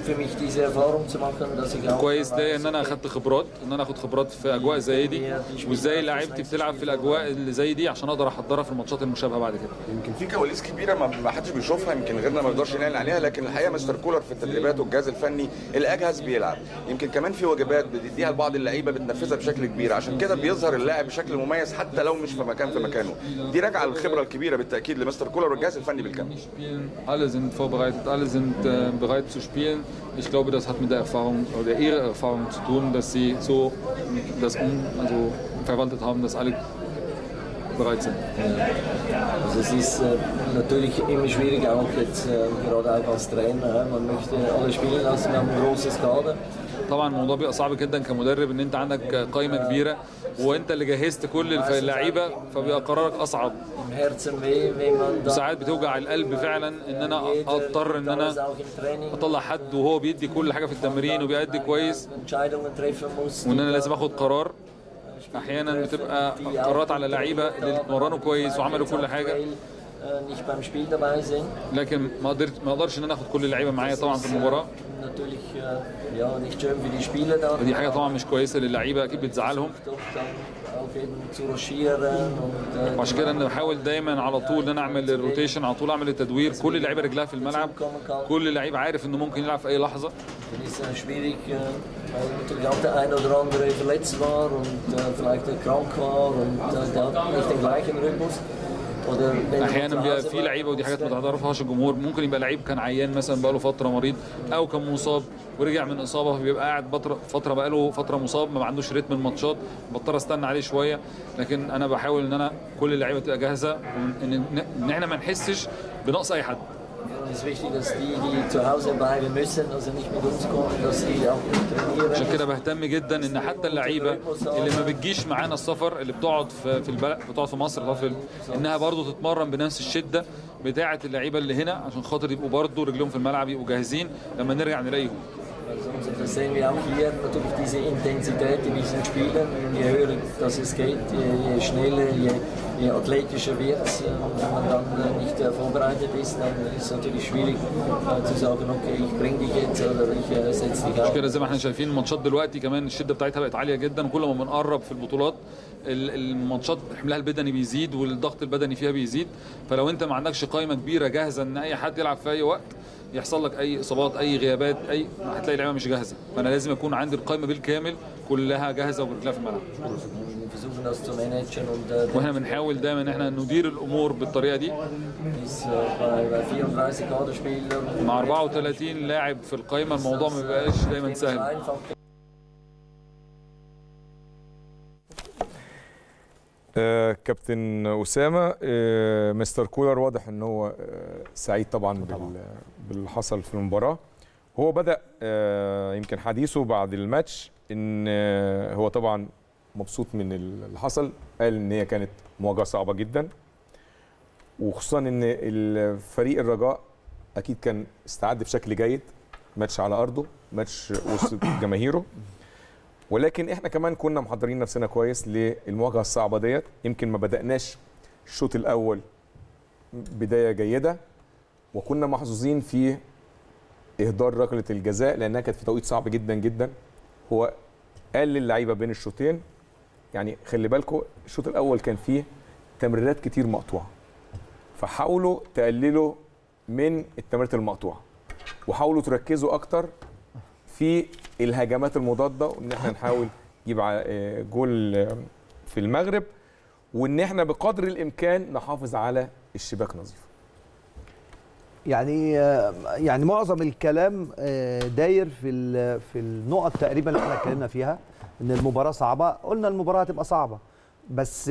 كويس ليا ان انا اخدت خبرات، ان انا اخد خبرات في اجواء زي دي، وازاي لعيبتي بتلعب في الاجواء اللي زي دي عشان اقدر احضرها في الماتشات المشابهه بعد كده. يمكن في كواليس كبيره ما حدش بيشوفها، يمكن غيرنا ما يقدرش ينقل عليها، لكن الحقيقه مستر كولر في التدريبات والجهاز الفني الاجهز بيلعب. يمكن كمان في واجبات بتديها لبعض اللعيبه بتنفذها بشكل كبير، عشان كده بيظهر اللاعب بشكل مميز حتى لو مش في مكان في مكانه. دي راجعه للخبره الكبيره بالتاكيد لمستر كولر والجهاز الفني بالكامل. Alle sind vorbereitet, alle sind bereit zu spielen. Ich glaube, das hat mit der Erfahrung oder ihrer Erfahrung zu tun, dass sie so das also verwaltet haben, dass alle bereit sind. Also es ist äh, natürlich immer schwierig, auch jetzt äh, gerade auch als Trainer. Man möchte alle spielen lassen, wir haben ein großes Kader. طبعا الموضوع بيبقى صعب جدا كمدرب ان انت عندك قائمه كبيره وانت اللي جهزت كل اللعيبه، فبيبقى قرارك اصعب. وساعات بتوجع القلب فعلا ان انا اضطر ان انا اطلع حد وهو بيدي كل حاجه في التمرين وبيأدي كويس، وان انا لازم اخد قرار. احيانا بتبقى قرارات على لعيبه اللي اتمرنوا كويس وعملوا كل حاجه، لكن ما قدرت ما اقدرش ان انا اخد كل اللعيبه معايا طبعا في المباراه. ودي حاجه طبعا مش كويسه للعيبه، اكيد بتزعلهم. وعشان كده انا بحاول دايما على طول ان انا اعمل الروتيشن، على طول اعمل التدوير، كل اللعيبه رجلها في الملعب، كل لعيب عارف انه ممكن يلعب في اي لحظه. weil natürlich auch der ein oder andere verletzt war und äh, vielleicht krank war und äh, der hat nicht den gleichen Rhythmus. احيانا بيبقى في لعيبه، ودي حاجات ما تعرفهاش الجمهور، ممكن يبقى لعيب كان عيان مثلا بقاله فتره مريض او كان مصاب ورجع من اصابه، بيبقى قاعد فتره بقاله فتره مصاب، ما عندوش رتم الماتشات، بضطر استنى عليه شويه. لكن انا بحاول ان انا كل اللعيبه تبقى جاهزه، ان ان احنا ما نحسش بنقص اي حد. عشان كده بهتم جدا ان حتى اللعيبه اللي ما بتجيش معانا السفر، اللي بتقعد في في البلد، بتقعد في مصر، في انها برضو تتمرن بنفس الشده بتاعه اللعيبه اللي هنا، عشان خاطر يبقوا برضو رجلهم في الملعب، يبقوا جاهزين لما نرجع نلاقيهم. Das sehen wir auch hier natürlich diese Intensität in diesen Spielen. Je höher das es geht, je, je schneller, je, je athletischer wird es. Wenn man dann nicht vorbereitet ist, dann ist es natürlich schwierig zu sagen, okay, ich bringe dich jetzt oder ich setze dich auf. كده زي ما احنا شايفين الماتشات دلوقتي كمان الشده بتاعتها بقت عاليه جدا، كل ما بنقرب في البطولات الماتشات حملها البدني بيزيد والضغط البدني فيها بيزيد. فلو انت ما عندكش قائمه كبيره جاهزه ان اي حد يلعب في اي وقت، يحصل لك اي اصابات، اي غيابات، اي هتلاقي اللعيبه مش جاهزه. فانا لازم يكون عندي القائمه بالكامل كلها جاهزه ورجلها في الملعب. واحنا بنحاول دايما ان احنا ندير الامور بالطريقه دي. مع أربعة وثلاثين لاعب في القائمه الموضوع ما بيبقاش دايما سهل. آه كابتن أسامة، آه مستر كولر واضح ان هو آه سعيد طبعا باللي حصل في المباراة. هو بدأ آه يمكن حديثه بعد الماتش ان آه هو طبعا مبسوط من اللي حصل، قال ان هي كانت مواجهة صعبة جدا، وخصوصا ان الفريق الرجاء اكيد كان استعد بشكل جيد، ماتش على ارضه، ماتش وسط جماهيره، ولكن احنا كمان كنا محضرين نفسنا كويس للمواجهه الصعبه ديت. يمكن ما بدأناش الشوط الاول بدايه جيده، وكنا محظوظين في اهدار ركله الجزاء لانها كانت في توقيت صعب جدا جدا. هو قال للعيبه بين الشوطين يعني خلي بالكم الشوط الاول كان فيه تمريرات كتير مقطوعه، فحاولوا تقللوا من التمريرات المقطوعه وحاولوا تركزوا اكتر في الهجمات المضاده، وان احنا نحاول نجيب جول في المغرب، وان احنا بقدر الامكان نحافظ على الشباك نظيفه. يعني يعني معظم الكلام داير في في النقط تقريبا اللي احنا اتكلمنا فيها، ان المباراه صعبه، قلنا المباراه هتبقى صعبه، بس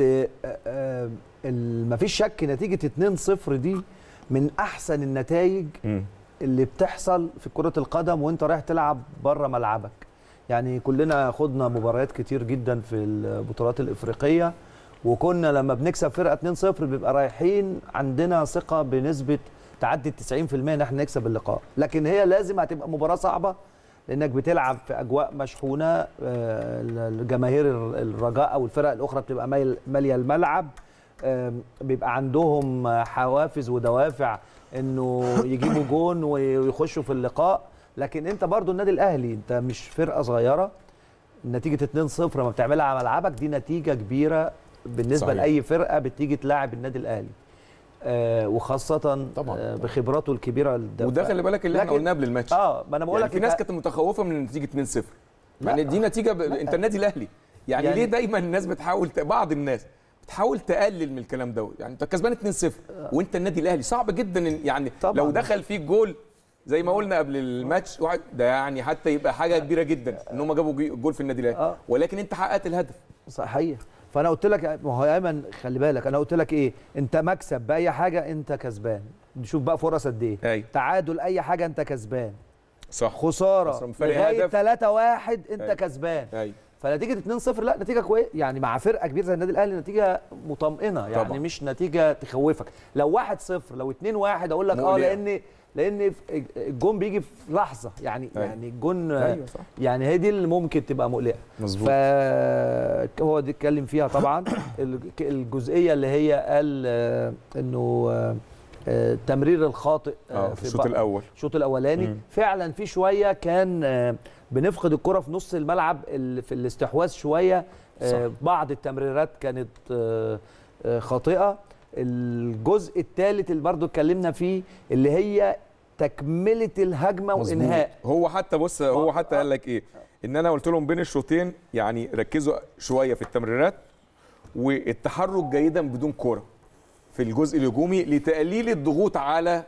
مفيش شك نتيجه اتنين صفر دي من احسن النتائج م. اللي بتحصل في كرة القدم وانت رايح تلعب بره ملعبك. يعني كلنا خدنا مباريات كتير جدا في البطولات الافريقيه، وكنا لما بنكسب فرقه اتنين صفر بيبقى رايحين عندنا ثقه بنسبه تعدي تسعين في المية ان احنا نكسب اللقاء، لكن هي لازم هتبقى مباراه صعبه لانك بتلعب في اجواء مشحونه، الجماهير الرجاء او الفرق الاخرى بتبقى ماليه الملعب، بيبقى عندهم حوافز ودوافع انه يجيبوا جون ويخشوا في اللقاء. لكن انت برضو النادي الاهلي انت مش فرقه صغيره، نتيجه اتنين صفر ما بتعملها على ملعبك دي نتيجه كبيره بالنسبه صحيح. لاي فرقه بتيجي تلاعب النادي الاهلي، آه وخاصه طبعا آه بخبراته الكبيره. وده خلي بالك اللي احنا قلناه قبل الماتش، اه ما انا بقول يعني لك في ناس كانت متخوفه من نتيجه اتنين صفر، يعني دي نتيجه ب... انت النادي الاهلي يعني, يعني ليه دايما الناس بتحاول ت... بعض الناس بتحاول تقلل من الكلام دوت، يعني انت كسبان اتنين صفر وانت النادي الاهلي صعب جدا يعني طبعا. لو دخل فيك جول زي ما قلنا قبل الماتش واحد ده يعني حتى يبقى حاجه كبيره جدا ان هم جابوا جول في النادي الاهلي، ولكن انت حققت الهدف صحيح. فانا قلت لك ما هو ايمن خلي بالك، انا قلت لك ايه، انت مكسب باي حاجه انت كسبان، نشوف بقى فرص قد ايه، أي. تعادل اي حاجه انت كسبان، صح، خساره لغايه تلاتة واحد انت أي. كسبان، أي. فنتيجه اتنين صفر لا نتيجه كويسه، يعني مع فرقه كبيره زي النادي الاهلي نتيجه مطمئنه، يعني طبعا. مش نتيجه تخوفك. لو واحد صفر لو اتنين واحد اقول لك اه لان لان الجون بيجي في لحظه، يعني أيوة. يعني الجون أيوة يعني هي دي اللي ممكن تبقى مقلقه. مظبوط. فهو دي اتكلم فيها طبعا الجزئيه اللي هي قال انه التمرير الخاطئ آه في الشوط الاول الشوط الاولاني مم. فعلا في شويه كان بنفقد الكره في نص الملعب في الاستحواذ شويه. صح. بعض التمريرات كانت خاطئه. الجزء الثالث اللي برضو اتكلمنا فيه اللي هي تكمله الهجمه وانهاء. هو حتى بص هو حتى قال لك ايه ان انا قلت لهم بين الشوطين يعني ركزوا شويه في التمريرات والتحرك جيدا بدون كره في الجزء الهجومي لتقليل الضغوط على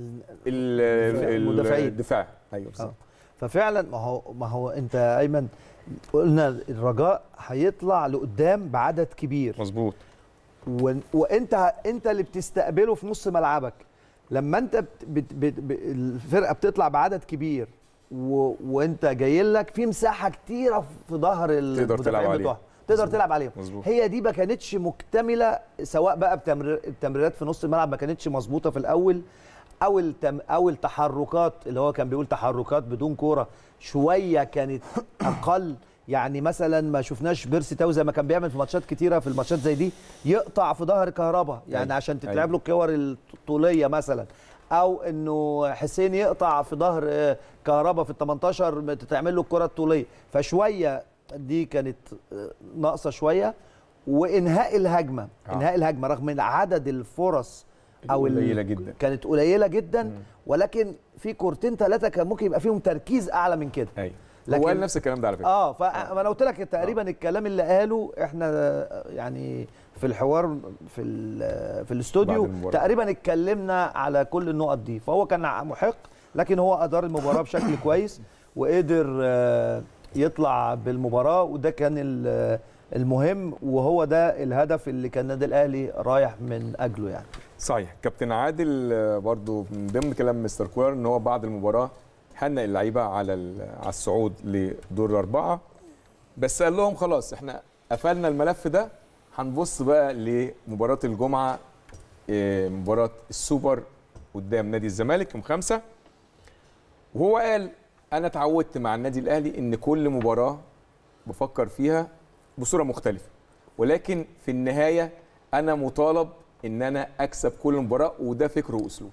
المدافعين الدفاع. ايوه آه. ففعلا ما هو ما هو انت ايمن قلنا الرجاء هيطلع لقدام بعدد كبير مظبوط و... وانت انت اللي بتستقبله في نص ملعبك. لما انت بت... بت... بت... بت... الفرقه بتطلع بعدد كبير و... وانت جاي لك في مساحه كتيره في ظهر المدافعين بتوعهم تقدر تلعب عليهم. مزبوط. هي دي ما كانتش مكتمله سواء بقى بتمرير التمريرات في نص الملعب ما كانتش مظبوطه في الاول او التم... او التحركات اللي هو كان بيقول تحركات بدون كوره شويه كانت اقل. يعني مثلا ما شفناش بيرسي تاو زي ما كان بيعمل في ماتشات كتيره في الماتشات زي دي يقطع في ظهر كهربا يعني أيوة. عشان تتلعب له الكور الطوليه مثلا او انه حسين يقطع في ظهر كهربا في ال تمنتاشر تتعمل له الكره الطوليه. فشويه دي كانت ناقصه شويه. وانهاء الهجمه آه. انهاء الهجمه رغم ان عدد الفرص او قليله جدا كانت قليله جدا مم. ولكن في كورتين ثلاثه كان ممكن يبقى فيهم تركيز اعلى من كده. ايوه هو قال نفس الكلام ده على فكره. اه فانا قلت لك تقريبا آه. الكلام اللي قاله احنا يعني في الحوار في في الاستوديو تقريبا اتكلمنا على كل النقط دي. فهو كان محق لكن هو ادار المباراه بشكل كويس وقدر يطلع بالمباراه وده كان المهم وهو ده الهدف اللي كان النادي الاهلي رايح من اجله يعني. صحيح. كابتن عادل برضو من ضمن كلام مستر كولر ان هو بعد المباراه هنأ اللعيبه على على الصعود لدور الاربعه بس قال لهم خلاص احنا قفلنا الملف ده هنبص بقى لمباراه الجمعه مباراه السوبر قدام نادي الزمالك يوم خمسة. وهو قال انا اتعودت مع النادي الاهلي ان كل مباراه بفكر فيها بصوره مختلفه ولكن في النهايه انا مطالب ان انا اكسب كل مباراه وده فكره واسلوبه.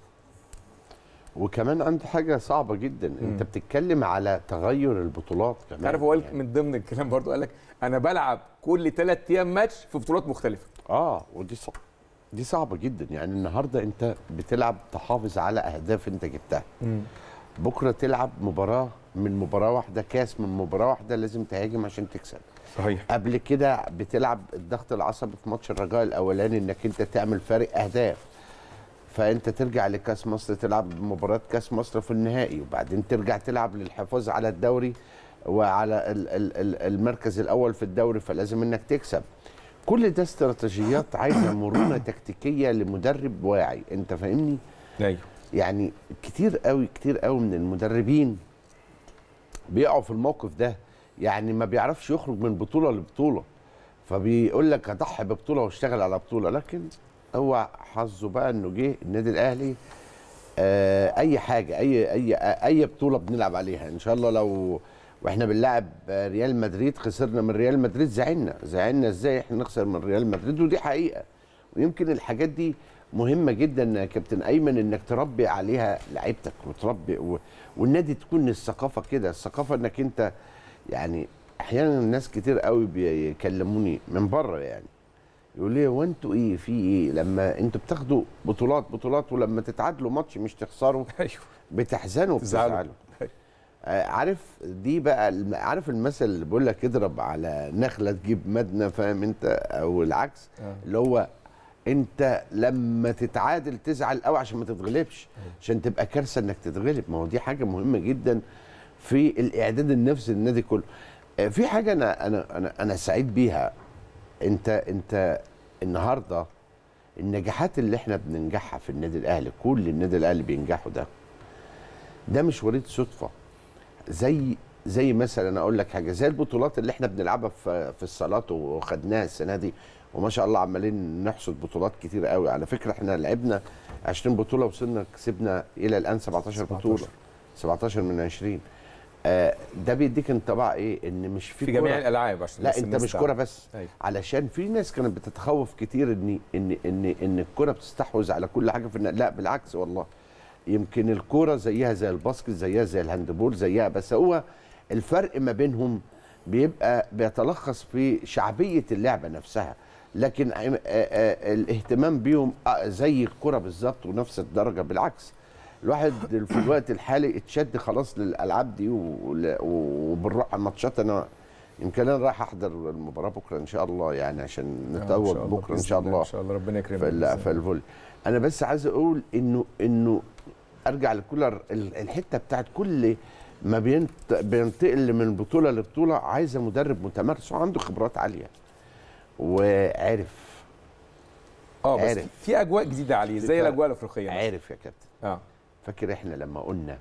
وكمان عنده حاجه صعبه جدا مم. انت بتتكلم على تغير البطولات كمان. عارف هو يعني من ضمن الكلام برضو قال لك انا بلعب كل ثلاث ايام ماتش في بطولات مختلفه. اه ودي صعبه دي صعبه جدا. يعني النهارده انت بتلعب تحافظ على اهداف انت جبتها مم. بكره تلعب مباراه من مباراه واحده كاس من مباراه واحده لازم تهاجم عشان تكسب. صحيح. قبل كده بتلعب الضغط العصبي في ماتش الرجاء الاولاني انك انت تعمل فارق اهداف فانت ترجع لكاس مصر تلعب مباراه كاس مصر في النهائي وبعدين ترجع تلعب للحفاظ على الدوري وعلى المركز الاول في الدوري فلازم انك تكسب. كل ده استراتيجيات عايزه مرونه تكتيكيه لمدرب واعي. انت فاهمني؟ ايوه. يعني كتير قوي كتير قوي من المدربين بيقعوا في الموقف ده يعني ما بيعرفش يخرج من بطوله لبطوله فبيقول لك هضحي ببطوله واشتغل على بطوله لكن هو حظه بقى انه جه النادي الاهلي آه اي حاجه اي اي اي بطوله بنلعب عليها ان شاء الله. لو واحنا بنلعب ريال مدريد خسرنا من ريال مدريد زعلنا زعلنا ازاي احنا نخسر من ريال مدريد ودي حقيقه. ويمكن الحاجات دي مهمه جدا يا كابتن ايمن انك تربي عليها لعيبتك وتربي و... والنادي تكون الثقافه كده. الثقافه انك انت يعني احيانا الناس كتير قوي بيكلموني من بره يعني يقول لي هو انتوا ايه في ايه لما انتوا بتاخدوا بطولات بطولات ولما تتعادلوا ماتش مش تخسروا بتحزنوا وبتزعلوا. عارف دي بقى عارف المثل اللي بيقول لك اضرب على نخله تجيب مدنه فاهم انت او العكس آه. اللي هو انت لما تتعادل تزعل قوي عشان ما تتغلبش عشان تبقى كارثه انك تتغلب. ما هو دي حاجه مهمه جدا في الاعداد النفسي للنادي كله. في حاجه انا انا انا انا سعيد بيها. انت انت النهارده النجاحات اللي احنا بننجحها في النادي الاهلي كل النادي الاهلي بينجحوا ده ده مش وريد صدفه. زي زي مثلا اقول لك حاجه زي البطولات اللي احنا بنلعبها في في الصالات وخدناها السنه دي وما شاء الله عمالين نحصد بطولات كتير قوي. على فكره احنا لعبنا عشرين بطوله وصلنا كسبنا الى الان سبعتاشر بطوله سبعتاشر من عشرين. آه ده بيديك انطباع ايه؟ ان مش في في جميع الالعاب عشان لا انت مش كوره بس. أيوة. علشان في ناس كانت بتتخوف كتير ان ان ان ان الكوره بتستحوذ على كل حاجه في النادي. لا بالعكس والله، يمكن الكوره زيها زي الباسكت، زيها زي الهاندبول، زيها، بس هو الفرق ما بينهم بيبقى بيتلخص في شعبيه اللعبه نفسها، لكن الاهتمام بيهم زي الكوره بالظبط ونفس الدرجه. بالعكس الواحد في الوقت الحالي اتشد خلاص للالعاب دي وبنروح على الماتشات. انا يمكن انا رايح احضر المباراه بكره ان شاء الله، يعني عشان نتوج بكره ان شاء الله. ان شاء الله ربنا يكرمك في الفولي. انا بس عايز اقول انه انه ارجع لكولر، الحته بتاعت كل ما بينتقل من بطوله لبطوله عايزه مدرب متمرس وعنده خبرات عاليه وعارف. اه بس عارف. في اجواء جديده عليه زي الاجواء الافريقيه. عارف يا كابتن. اه فاكر احنا لما قلنا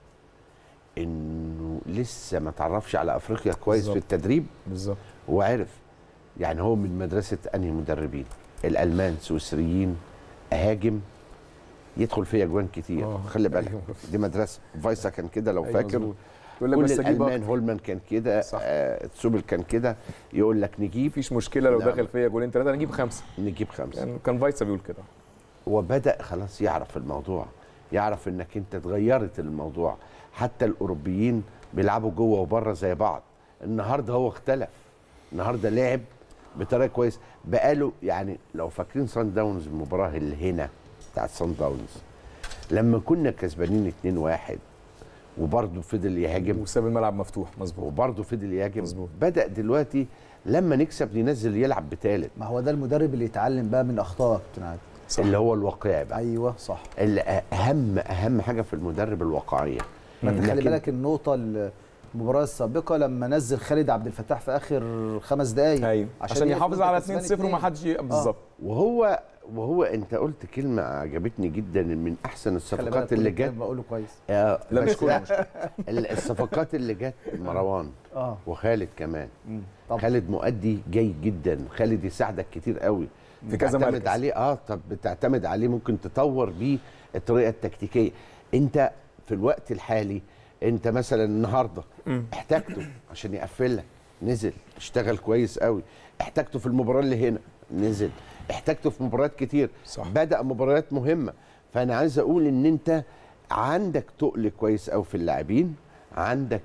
انه لسه ما تعرفش على افريقيا كويس بالزبط. في التدريب بالظبط. هو عارف، يعني هو من مدرسه انهي مدربين؟ الالمان سويسريين، اهاجم يدخل فيها اجوان كتير. أوه. خلي بالك أيوه. دي مدرسه فايسا كان كده لو أيوه فاكر. كل الالمان هولمان كان كده، آه تسوبل كان كده، يقول لك نجيب مفيش مشكله لو دخل فيا جولين ثلاثه نجيب خمسه نجيب خمسه يعني كان فايسا بيقول كده. وبدا خلاص يعرف الموضوع، يعرف انك انت اتغيرت الموضوع. حتى الاوروبيين بيلعبوا جوه وبره زي بعض. النهارده هو اختلف، النهارده لعب بطريقه كويسه. بقاله يعني لو فاكرين سان داونز، المباراه اللي هنا بتاعت سان داونز لما كنا كسبانين اتنين واحد وبرضه فضل يهاجم وساب الملعب مفتوح. مظبوط. وبرضه فضل يهاجم. مظبوط. بدا دلوقتي لما نكسب ينزل يلعب بثالث. ما هو ده المدرب اللي يتعلم بقى من اخطائه بتاعته، اللي هو الواقعي بقى. ايوه صح. اهم اهم حاجه في المدرب الواقعيه. ما تخلي بالك النقطه المباراه السابقه لما نزل خالد عبد الفتاح في اخر خمس دقائق. ايوه عشان, عشان يحافظ على اتنين صفر وما حدش بالظبط. آه. وهو وهو انت قلت كلمه عجبتني جدا، من احسن الصفقات اللي جت. بقوله كويس. آه لا مش كل الصفقات اللي جت مروان اه وخالد كمان. خالد مؤدي جيد جدا، خالد يساعدك كتير قوي في كذا مركز. بتعتمد عليه. اه طب بتعتمد عليه، ممكن تطور بيه الطريقه التكتيكيه. انت في الوقت الحالي انت مثلا النهارده احتاجته عشان يقفل لك، نزل اشتغل كويس قوي. احتاجته في المباراه اللي هنا، نزل. احتاجته في مباريات كتير، صح. بدأ مباريات مهمه. فانا عايز اقول ان انت عندك تقل كويس قوي في اللاعبين، عندك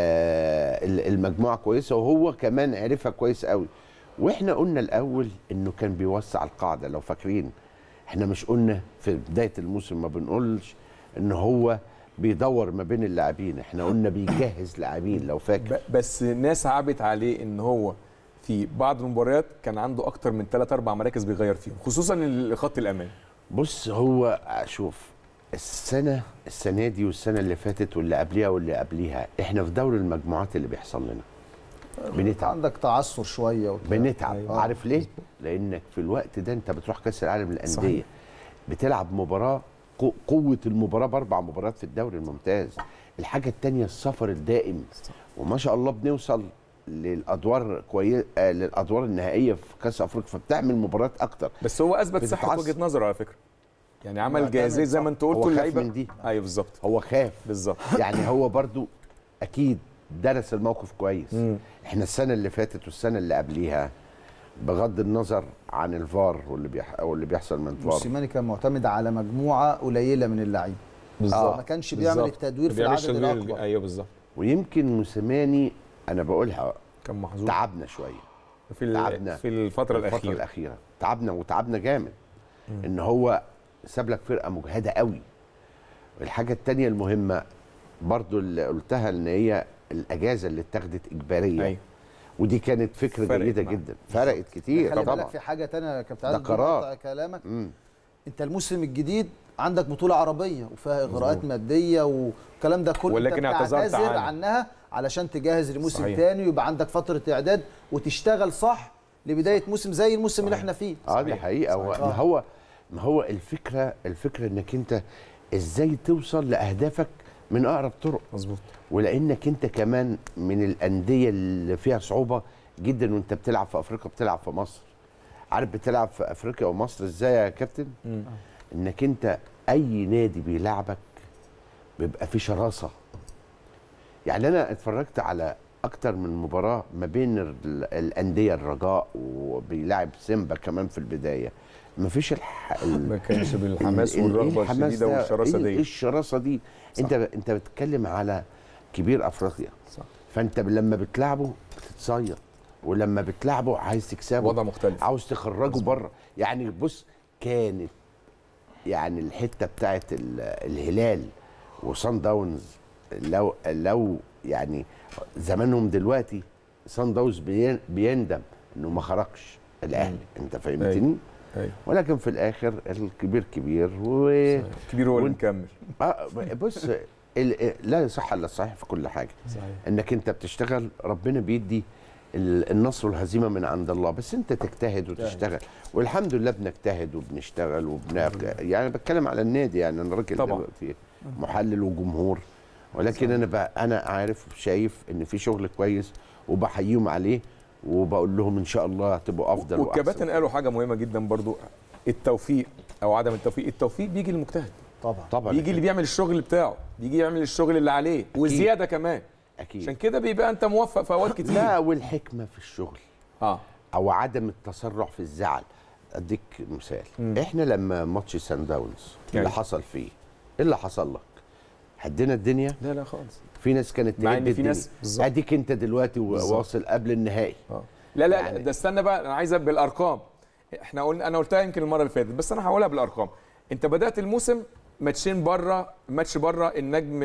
المجموعه كويسه، وهو كمان عرفها كويس قوي. واحنا قلنا الاول انه كان بيوسع القاعده. لو فاكرين احنا مش قلنا في بدايه الموسم ما بنقولش ان هو بيدور ما بين اللاعبين، احنا قلنا بيجهز لاعبين لو فاكر. بس الناس عابت عليه ان هو في بعض المباريات كان عنده اكتر من ثلاث اربع مراكز بيغير فيهم، خصوصا خط الامان. بص هو شوف السنه السنه دي والسنه اللي فاتت واللي قبليها واللي قبليها احنا في دوري المجموعات اللي بيحصل لنا بنتعب. عندك تعثر شويه وبتاع. بنتعب. أيوة. عارف ليه؟ لانك في الوقت ده انت بتروح كاس العالم للانديه، بتلعب مباراه قوه المباراه باربع مباريات في الدوري الممتاز. الحاجه الثانيه السفر الدائم، وما شاء الله بنوصل للادوار كويس آه للادوار النهائيه في كاس افريقيا، فبتعمل مباريات اكتر. بس هو اثبت صحه وجهه نظره على فكره، يعني عمل جاهزيه زي ما انت قلت اللعيبه من دي. ايوه بالظبط، هو خاف بالظبط. يعني هو برضو اكيد درس الموقف كويس. مم. احنا السنه اللي فاتت والسنه اللي قبليها بغض النظر عن الفار واللي بيح... او اللي بيحصل من الفار، موسيماني كان معتمد على مجموعه قليله من اللعيبه بالظبط. ما كانش بيعمل بالزبط. التدوير في العدد الاكبر. ايوه بالظبط. ويمكن موسيماني انا بقولها كان محظوظ، تعبنا شويه في تعبنا في الفتره الاخيره الفتره الاخيره تعبنا وتعبنا جامد. مم. ان هو ساب لك فرقه مجهده قوي. الحاجه الثانيه المهمه برضو اللي قلتها ان هي الاجازه اللي اتخذت اجباريه. أيوة. ودي كانت فكره جيده جدا، فرقت كتير طبعا. خلي بالك في حاجه ثانيه يا كابتن ده قرار كلامك. مم. انت الموسم الجديد عندك بطوله عربيه وفيها اغراءات ماديه والكلام ده كله، ولكن اعتذرت عنها علشان تجهز لموسم ثاني ويبقى عندك فتره اعداد وتشتغل صح لبدايه موسم زي الموسم صحيح. اللي احنا فيه. اه دي حقيقه. ما هو ما هو الفكره الفكره انك انت ازاي توصل لاهدافك من اقرب طرق. مظبوط. ولانك انت كمان من الانديه اللي فيها صعوبه جدا وانت بتلعب في افريقيا، بتلعب في مصر. عارف بتلعب في افريقيا ومصر ازاي يا كابتن؟ م. انك انت اي نادي بيلعبك بيبقى فيه شراسه. يعني انا اتفرجت على اكتر من مباراه ما بين الانديه، الرجاء وبيلعب سيمبا كمان في البدايه، ما فيش الح... ما كانش بالحماس والرغبه الشديده والشراسه دي. ايه الشراسه دي؟ صح. انت انت بتتكلم على كبير افريقيا، صح. فانت لما بتلعبه بتتصيد، ولما بتلعبه عايز تكسبه وضع مختلف، عاوز تخرجه بره. يعني بص، كانت يعني الحته بتاعت الهلال وصن داونز، لو لو يعني زمانهم دلوقتي صن داونز بيندم انه ما خرجش الاهلي، انت فهمتني؟ أيوة. ولكن في الاخر الكبير كبير و كبير هو اللي مكمل. اه بص لا يصح الا الصحيح في كل حاجه. صحيح. انك انت بتشتغل، ربنا بيدي النصر والهزيمه من عند الله، بس انت تجتهد وتشتغل، والحمد لله بنجتهد وبنشتغل وبن يعني بتكلم على النادي، يعني انا راجل دلوقتي محلل وجمهور، ولكن انا بقى انا عارف شايف ان في شغل كويس وبحييهم عليه، وبقول لهم ان شاء الله هتبقوا افضل. والكباتن قالوا حاجه مهمه جدا برضو، التوفيق او عدم التوفيق. التوفيق بيجي للمجتهد طبعا طبعا، بيجي اللي بيعمل الشغل بتاعه، بيجي يعمل الشغل اللي عليه وزياده كمان. اكيد. عشان كده بيبقى انت موفق في اوقات كتير. لا، والحكمه في الشغل اه او عدم التسرع في الزعل. اديك مثال، م. احنا لما ماتش سان داونز اللي حصل فيه، ايه اللي حصل لك؟ هدينا الدنيا؟ لا لا خالص. في ناس كانت مع ان في ناس اديك انت دلوقتي واصل قبل النهائي. اه لا لا يعني ده استنى بقى، انا عايز بالارقام. احنا قلنا، انا قلتها يمكن المره اللي فاتت، بس انا هقولها بالارقام. انت بدات الموسم ماتشين بره، ماتش بره النجم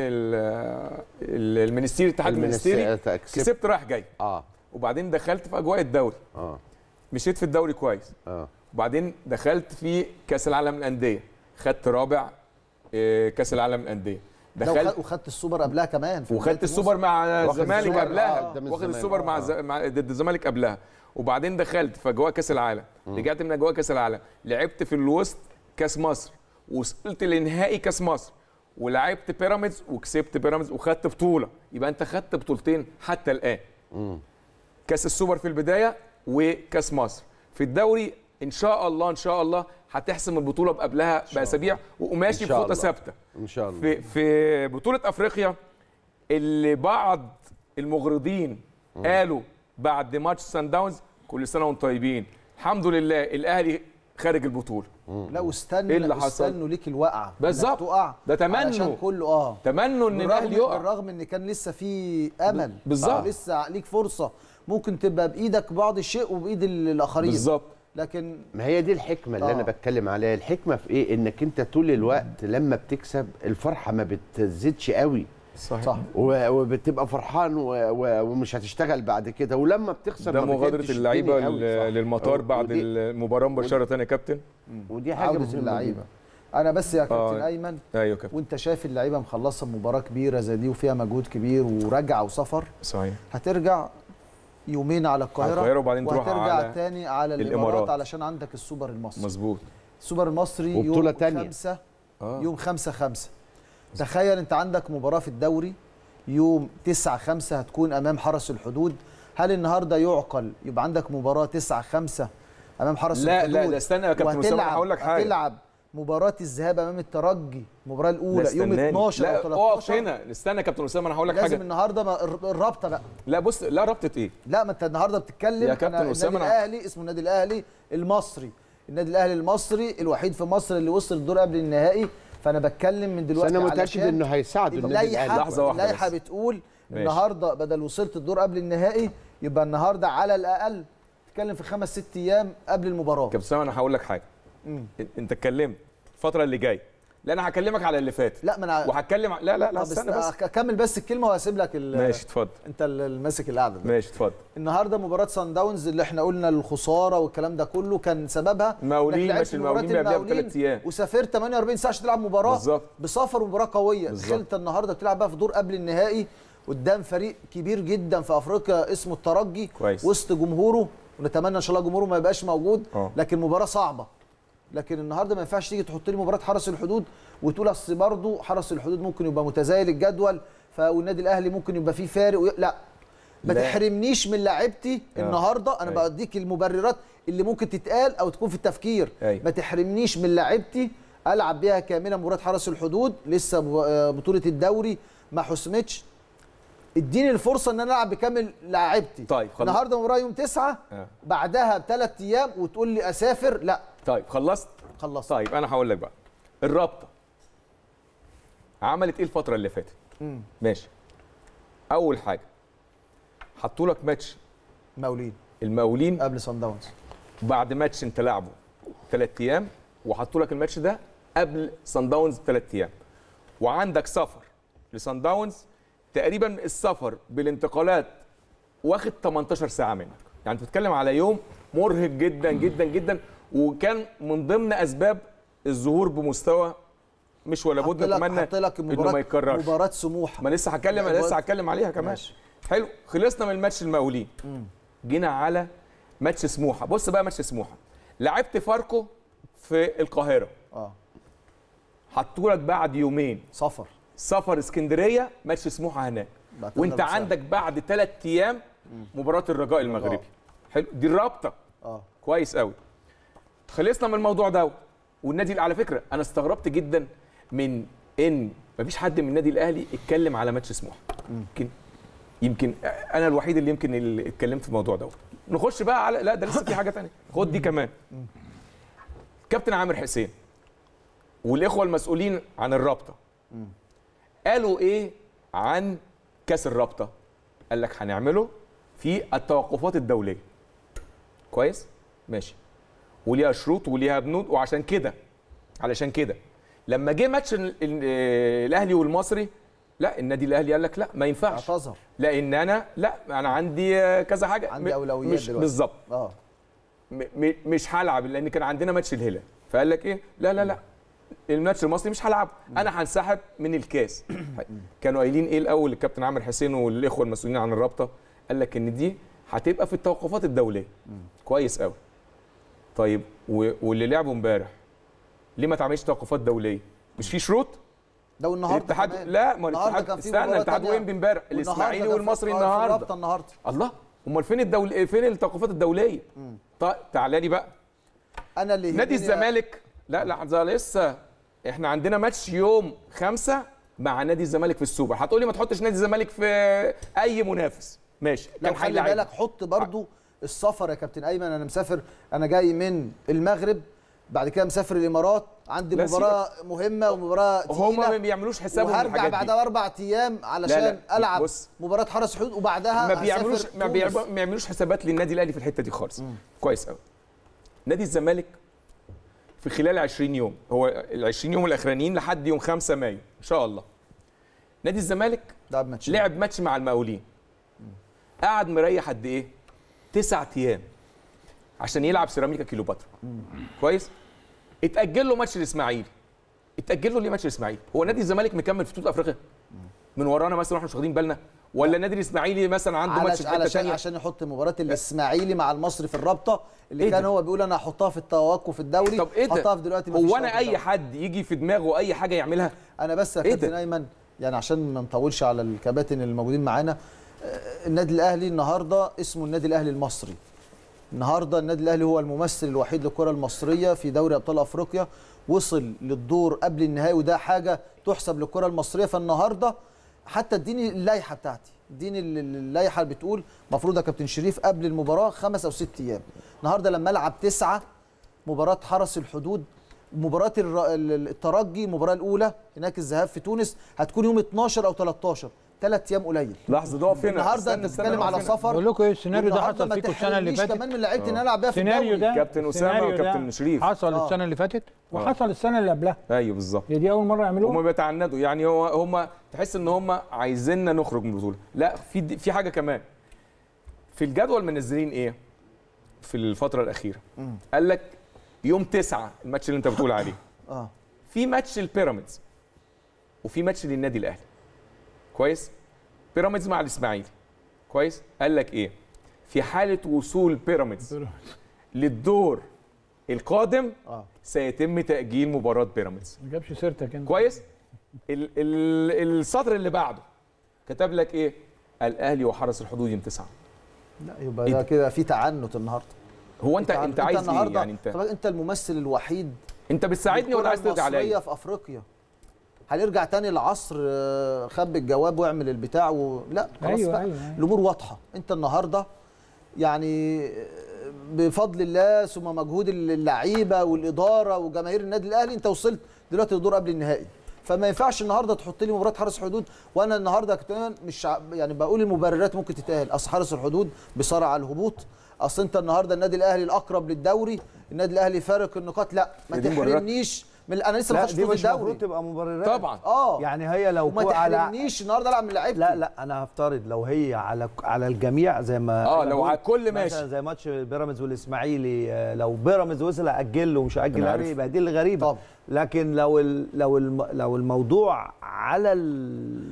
المنستيري، الاتحاد المنستيري، كسبت رايح جاي. اه وبعدين دخلت في اجواء الدوري. اه مشيت في الدوري كويس. اه وبعدين دخلت في كاس العالم للانديه، خدت رابع كاس العالم للانديه. دخلت وخدت السوبر قبلها كمان، وخدت السوبر مع الزمالك قبلها، واخد السوبر مع آه. مع ضد الزمالك قبلها. وبعدين دخلت في اجواء كاس العالم، رجعت من اجواء كاس العالم، لعبت في الوسط كاس مصر، وصلت لنهائي كاس مصر، ولعبت بيراميدز وكسبت بيراميدز وخدت بطوله. يبقى انت خدت بطولتين حتى الان. مم. كاس السوبر في البدايه وكاس مصر. في الدوري ان شاء الله ان شاء الله هتحسم البطوله قبلها باسابيع، وماشي بخطه ثابته ان شاء الله. في في بطوله افريقيا اللي بعض المغرضين مم. قالوا بعد ماتش سان داونز كل سنه وانتم طيبين، الحمد لله الاهلي خارج البطوله. لا واستنوا، إيه استنوا ليك الوقعه بالظبط، تقع ده تمنوا عشان كله اه تمنوا ان الاهلي يقع، بالرغم ان كان لسه في امل بالظبط، لسه ليك فرصه ممكن تبقى بايدك بعض الشيء وبايد الاخرين بالظبط. لكن ما هي دي الحكمه اللي آه. انا بتكلم عليها. الحكمه في ايه؟ انك انت طول الوقت لما بتكسب الفرحه ما بتزيدش قوي. صحيح. صح. وبتبقى فرحان و... و... ومش هتشتغل بعد كده، ولما بتخسر ده مغادره اللعيبه للمطار بعد المباراه مباشره يا كابتن. ودي حاجه مهمه اللعيبه. انا بس يا كابتن آه. ايمن، ايوه كابتن، وانت شايف اللعيبه مخلصه مباراه كبيره زي دي وفيها مجهود كبير وراجعه وسفر، صحيح، هترجع يومين على القاهره، على القاهره وبعدين تروح على تاني على الامارات, الإمارات علشان عندك السوبر المصري. مظبوط. السوبر المصري يوم خمسة آه. يوم خمسة خمسة. تخيل انت عندك مباراه في الدوري يوم تسعة خمسة هتكون امام حرس الحدود. هل النهارده يعقل يبقى عندك مباراه تسعة خمسة امام حرس لا الحدود؟ لا لا استنى يا كابتن اسامه، هقول لك حاجه. هتلعب مباراه الذهاب امام الترجي، المباراه الاولى يوم اتناشر لا او تلتاشر. اقف هنا، استنى يا كابتن اسامه، انا هقول لك حاجه. لازم النهارده الرابطه بقى. لا بص، لا رابطه ايه؟ لا ما انت النهارده بتتكلم يا كابتن اسامه، النادي الاهلي اسمه النادي الاهلي المصري، النادي الاهلي المصري الوحيد في مصر اللي وصل الدور قبل النهائي. فانا بتكلم من دلوقتي انا متاكد انه هيساعده النادي الاهلي. لحظه واحده، اللائحه بتقول ماشي. النهارده بدل وصلت الدور قبل النهائي يبقى النهارده على الاقل تتكلم في خمس ست ايام قبل المباراه. كابتن اسامه انا هقول لك حاجه. مم. انت اتكلمت الفتره اللي جايه، لا انا هكلمك على اللي فات. لا ما انا وهتكلم لا لا لا استنى بس اكمل بس الكلمه وهسيب لك. ماشي اتفضل، انت اللي ماسك القعده. ماشي اتفضل. النهارده مباراه سان داونز اللي احنا قلنا الخساره والكلام ده كله كان سببها مقاولين، مش المقاولين قبلها بثلاث ايام وسافرت ثمانية وأربعين ساعه عشان تلعب مباراه بالظبط، بسفر مباراه قويه. دخلت النهارده بتلعب بقى في دور قبل النهائي قدام فريق كبير جدا في افريقيا اسمه الترجي كويس. وسط جمهوره، ونتمنى ان شاء الله جمهوره ما يبقاش موجود. أوه. لكن مباراه صعبه. لكن النهارده ما ينفعش تيجي تحط لي مباراه حرس الحدود وتقول اصل برضه حرس الحدود ممكن يبقى متزايد الجدول والنادي الاهلي ممكن يبقى فيه فارق و... لا ما تحرمنيش من لاعبتي النهارده. انا بديك المبررات اللي ممكن تتقال او تكون في التفكير. أي. ما تحرمنيش من لاعبتي العب بيها كامله مباراه حرس الحدود، لسه بطوله الدوري ما حسمتش. اديني الفرصه ان انا العب بكامل لاعبتي. طيب خلص. النهارده مباراه يوم تسعة آه. بعدها بثلاث ايام وتقول لي اسافر، لا. طيب خلصت؟ خلصت. طيب انا هقول لك بقى، الرابطه عملت ايه الفتره اللي فاتت؟ مم. ماشي. اول حاجه حطوا لك ماتش مقاولين المقاولين قبل صن داونز، بعد ماتش انت لعبه ثلاث ايام، وحطوا لك الماتش ده قبل صن داونز بثلاث ايام، وعندك سفر لصن داونز تقريبا السفر بالانتقالات واخد تمنتاشر ساعه منك، يعني بتتكلم على يوم مرهق جدا جدا جدا، وكان من ضمن اسباب الظهور بمستوى مش ولا بد نتمنى انه ما يتكررش. مباراه سموحه ما لسه هتكلم لسه هتكلم عليها كمان. ماشي. حلو. خلصنا من الماتش المقاولين، جينا على ماتش سموحه. بص بقى ماتش سموحه، لعبت فاركو في القاهره اه حطوا لك بعد يومين سفر سفر اسكندريه، ماتش سموحه هناك، وانت عندك بعد ثلاث ايام مباراه الرجاء المغربي. حلو. دي الرابطه اه كويس قوي. خلصنا من الموضوع ده، والنادي على فكره انا استغربت جدا من ان مفيش حد من النادي الاهلي اتكلم على ماتش سموحه. يمكن يمكن انا الوحيد اللي يمكن اللي اتكلمت في الموضوع ده. نخش بقى على لا ده لسه في حاجه ثانيه، خد دي كمان. كابتن عامر حسين والاخوه المسؤولين عن الرابطه قالوا ايه عن كاس الرابطه؟ قال لك هنعمله في التوقفات الدوليه. كويس؟ ماشي. وليها شروط وليها بنود، وعشان كده علشان كده لما جه ماتش الاهلي والمصري، لا النادي الاهلي قال لك لا ما ينفعش، اعتذر، لان انا لا انا عندي كذا حاجه، عندي اولويات مش دلوقتي بالظبط اه مش هلعب لان كان عندنا ماتش الهلال، فقال لك ايه لا لا لا الماتش المصري مش هلعبه، انا هنسحب من الكاس. كانوا قايلين ايه الاول الكابتن عامر حسين والاخوه المسؤولين عن الرابطه؟ قال لك ان دي هتبقى في التوقفات الدوليه. كويس قوي. طيب واللي لعبوا امبارح ليه ما تعملش توقفات دوليه؟ مش في شروط؟ ده النهارده الاتحاد لا ما الاتحاد استنى الاتحاد وين امبارح؟ الاسماعيلي والمصري النهارده. النهارده الله، امال فين الدول فين التوقفات الدوليه؟ طيب تعالى لي بقى. انا اللي نادي الزمالك لا لا لسه احنا عندنا ماتش يوم خمسة مع نادي الزمالك في السوبر. هتقولي ما تحطش نادي الزمالك في اي منافس، ماشي. كان خلي بالك حط برضو السفر يا كابتن ايمن. انا مسافر، انا جاي من المغرب، بعد كده مسافر الامارات، عندي مباراه مهمه ومباراه تقيله، هم ما بيعملوش حسابهم الحاجات دي، وهرجع بعدها باربع ايام علشان لا لا. العب بص. مباراه حرس حدود، وبعدها ما بيعملوش ما بيعملوش حسابات للنادي الاهلي في الحته دي خالص. مم. كويس قوي. نادي الزمالك في خلال عشرين يوم، هو ال عشرين يوم الاخرانيين لحد يوم خمسة مايو ان شاء الله، نادي الزمالك ماتش. لعب ماتش مع المقاولين، قعد مريح قد ايه؟ تسعة ايام عشان يلعب سيراميكا كيلوباترا. كويس؟ اتأجل له ماتش الاسماعيلي. اتأجل له ليه ماتش الاسماعيلي؟ هو نادي الزمالك مكمل في بطولة افريقيا؟ من ورانا مثلا واحنا مش واخدين بالنا؟ ولا نادي الاسماعيلي مثلا عنده ماتش في حته ثانيه؟ عشان يحط مباراه الاسماعيلي مع المصري في الرابطه اللي إيه كان هو بيقول انا هحطها في التوقف الدوري. طب ايه حطها في دلوقتي. هو انا اي حد يجي في دماغه اي حاجه يعملها؟ انا بس يا كابتن ايمن يعني عشان ما نطولش على الكباتن الموجودين معانا، النادي الاهلي النهارده اسمه النادي الاهلي المصري. النهارده النادي الاهلي هو الممثل الوحيد للكره المصريه في دوري ابطال افريقيا، وصل للدور قبل النهائي، وده حاجه تحسب للكره المصريه. فالنهارده حتى اديني اللائحه بتاعتي، اديني اللائحه اللي بتقول المفروض يا كابتن شريف قبل المباراه خمس او ست ايام. النهارده لما العب تسعه، مباراه حرس الحدود، مباراه الترجي المباراه الاولى هناك الذهاب في تونس هتكون يوم اتناشر او تلتاشر، ثلاث ايام قليل. لحظه ده هنا النهارده انت بتتكلم على سفر. بقول لكم ايه السيناريو ده حصل فيكم السنه اللي فاتت كمان من لعيبه ان انا العب بيها في الدوري. ده كابتن اسامه وكابتن شريف حصل آه. السنه اللي فاتت وحصل آه. السنه اللي قبلها. ايوه بالظبط. هي دي اول مره يعملوها. هم بيتعندوا يعني، هو هم تحس ان هم عايزيننا نخرج من البطوله. لا في في حاجه كمان في الجدول منزلين ايه في الفتره الاخيره. مم. قال لك يوم تسعة الماتش اللي انت بتقول عليه اه في ماتش البيراميدز وفي ماتش للنادي الاهلي. كويس؟ بيراميدز مع الاسماعيلي. كويس؟ قال لك ايه؟ في حاله وصول بيراميدز للدور القادم اه سيتم تاجيل مباراه بيراميدز. ما جابش سيرتك انت. كويس؟ ال ال السطر اللي بعده كتب لك ايه؟ الاهلي وحرس الحدود يوم تسعة. لا يبقى إيه ده كده في تعنت النهارده. هو انت انت, انت عايز ايه يعني؟ انت طب انت الممثل الوحيد انت بتساعدني ولا عايز ترجع عليا؟ في افريقيا هنرجع تاني لعصر خبي الجواب واعمل البتاع و... لا خلاص أيوة بقى أيوة أيوة. الامور واضحه. انت النهارده يعني بفضل الله ثم مجهود اللعيبه والاداره وجماهير النادي الاهلي انت وصلت دلوقتي للدور قبل النهائي. فما ينفعش النهارده تحط لي مباراه حرس حدود وانا النهارده كمان مش يعني بقول المبررات ممكن تتاهل. اصل حرس الحدود بيصارع على الهبوط، اصل انت النهارده النادي الاهلي الاقرب للدوري، النادي الاهلي فارق النقاط. لا ما تحرمنيش من انا لسه ما خدتش فوز الدوري. المفروض تبقى مبررات طبعا اه يعني هي لو وما تحرمنيش النهارده العب من لعيبتي. لا لا انا هفترض لو هي على على الجميع زي ما اه لو على الكل ماشي زي ماتش بيراميدز والاسماعيلي، لو بيراميدز وصل اجل ومش اجل يعني يبقى دي الغريبه طبعا. لكن لو ال لو ال لو الموضوع على ال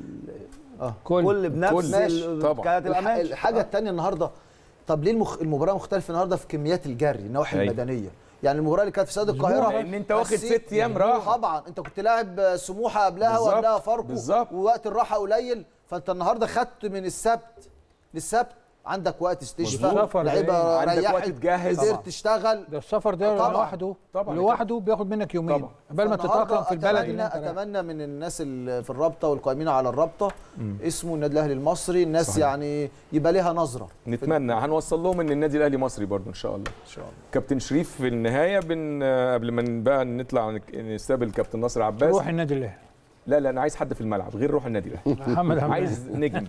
اه كل, كل بنفس كانت الح... الحاجه الثانيه النهارده طب ليه المخ... المباراه مختلفه النهارده في كميات الجري النواحي أيوة. المدنيه. يعني المباراه اللي كانت في استاد القاهره لان انت واخد ست ايام راحه طبعا انت كنت لاعب سموحه قبلها وقبلها فاركو ووقت الراحه قليل، فانت النهارده خدت من السبت للسبت عندك وقت استشفاء لعيبه ريحت تجهز قدرت تشتغل. ده السفر ده لوحده لوحده بياخد منك يومين قبل ما تتاقلم في البلد اللي انت اتمنى من الناس اللي في الرابطه والقائمين على الرابطه اسمه النادي الاهلي المصري الناس صحيح. يعني يبقى ليها نظره. نتمنى هنوصل لهم ان النادي الاهلي مصري برضو ان شاء الله. ان شاء الله. كابتن شريف في النهايه بن قبل ما بقى نطلع نستقبل كابتن ناصر عباس روح النادي الاهلي. لا لا انا عايز حد في الملعب غير روح النادي الاهلي. محمد عبد عايز نجم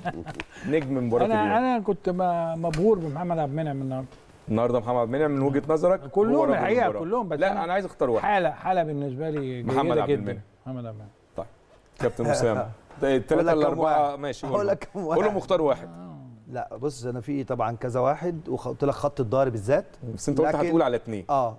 نجم مباراه انا اليوم. انا كنت مبهور بمحمد عبد المنعم النهارده. النهارده محمد عبد المنعم من وجهه نظرك كلهم الحقيقه كلهم بس لا انا عايز اختار واحد. حاله حاله بالنسبه لي محمد عبد المنعم. محمد عبد المنعم. طيب كابتن اسامه الثلاثه الاربعه ماشي هقول لك كم واحد. قول له مختار واحد. لا بص انا في طبعا كذا واحد وقلت لك خط الظهر بالذات بس انت قلت هتقول على اثنين. اه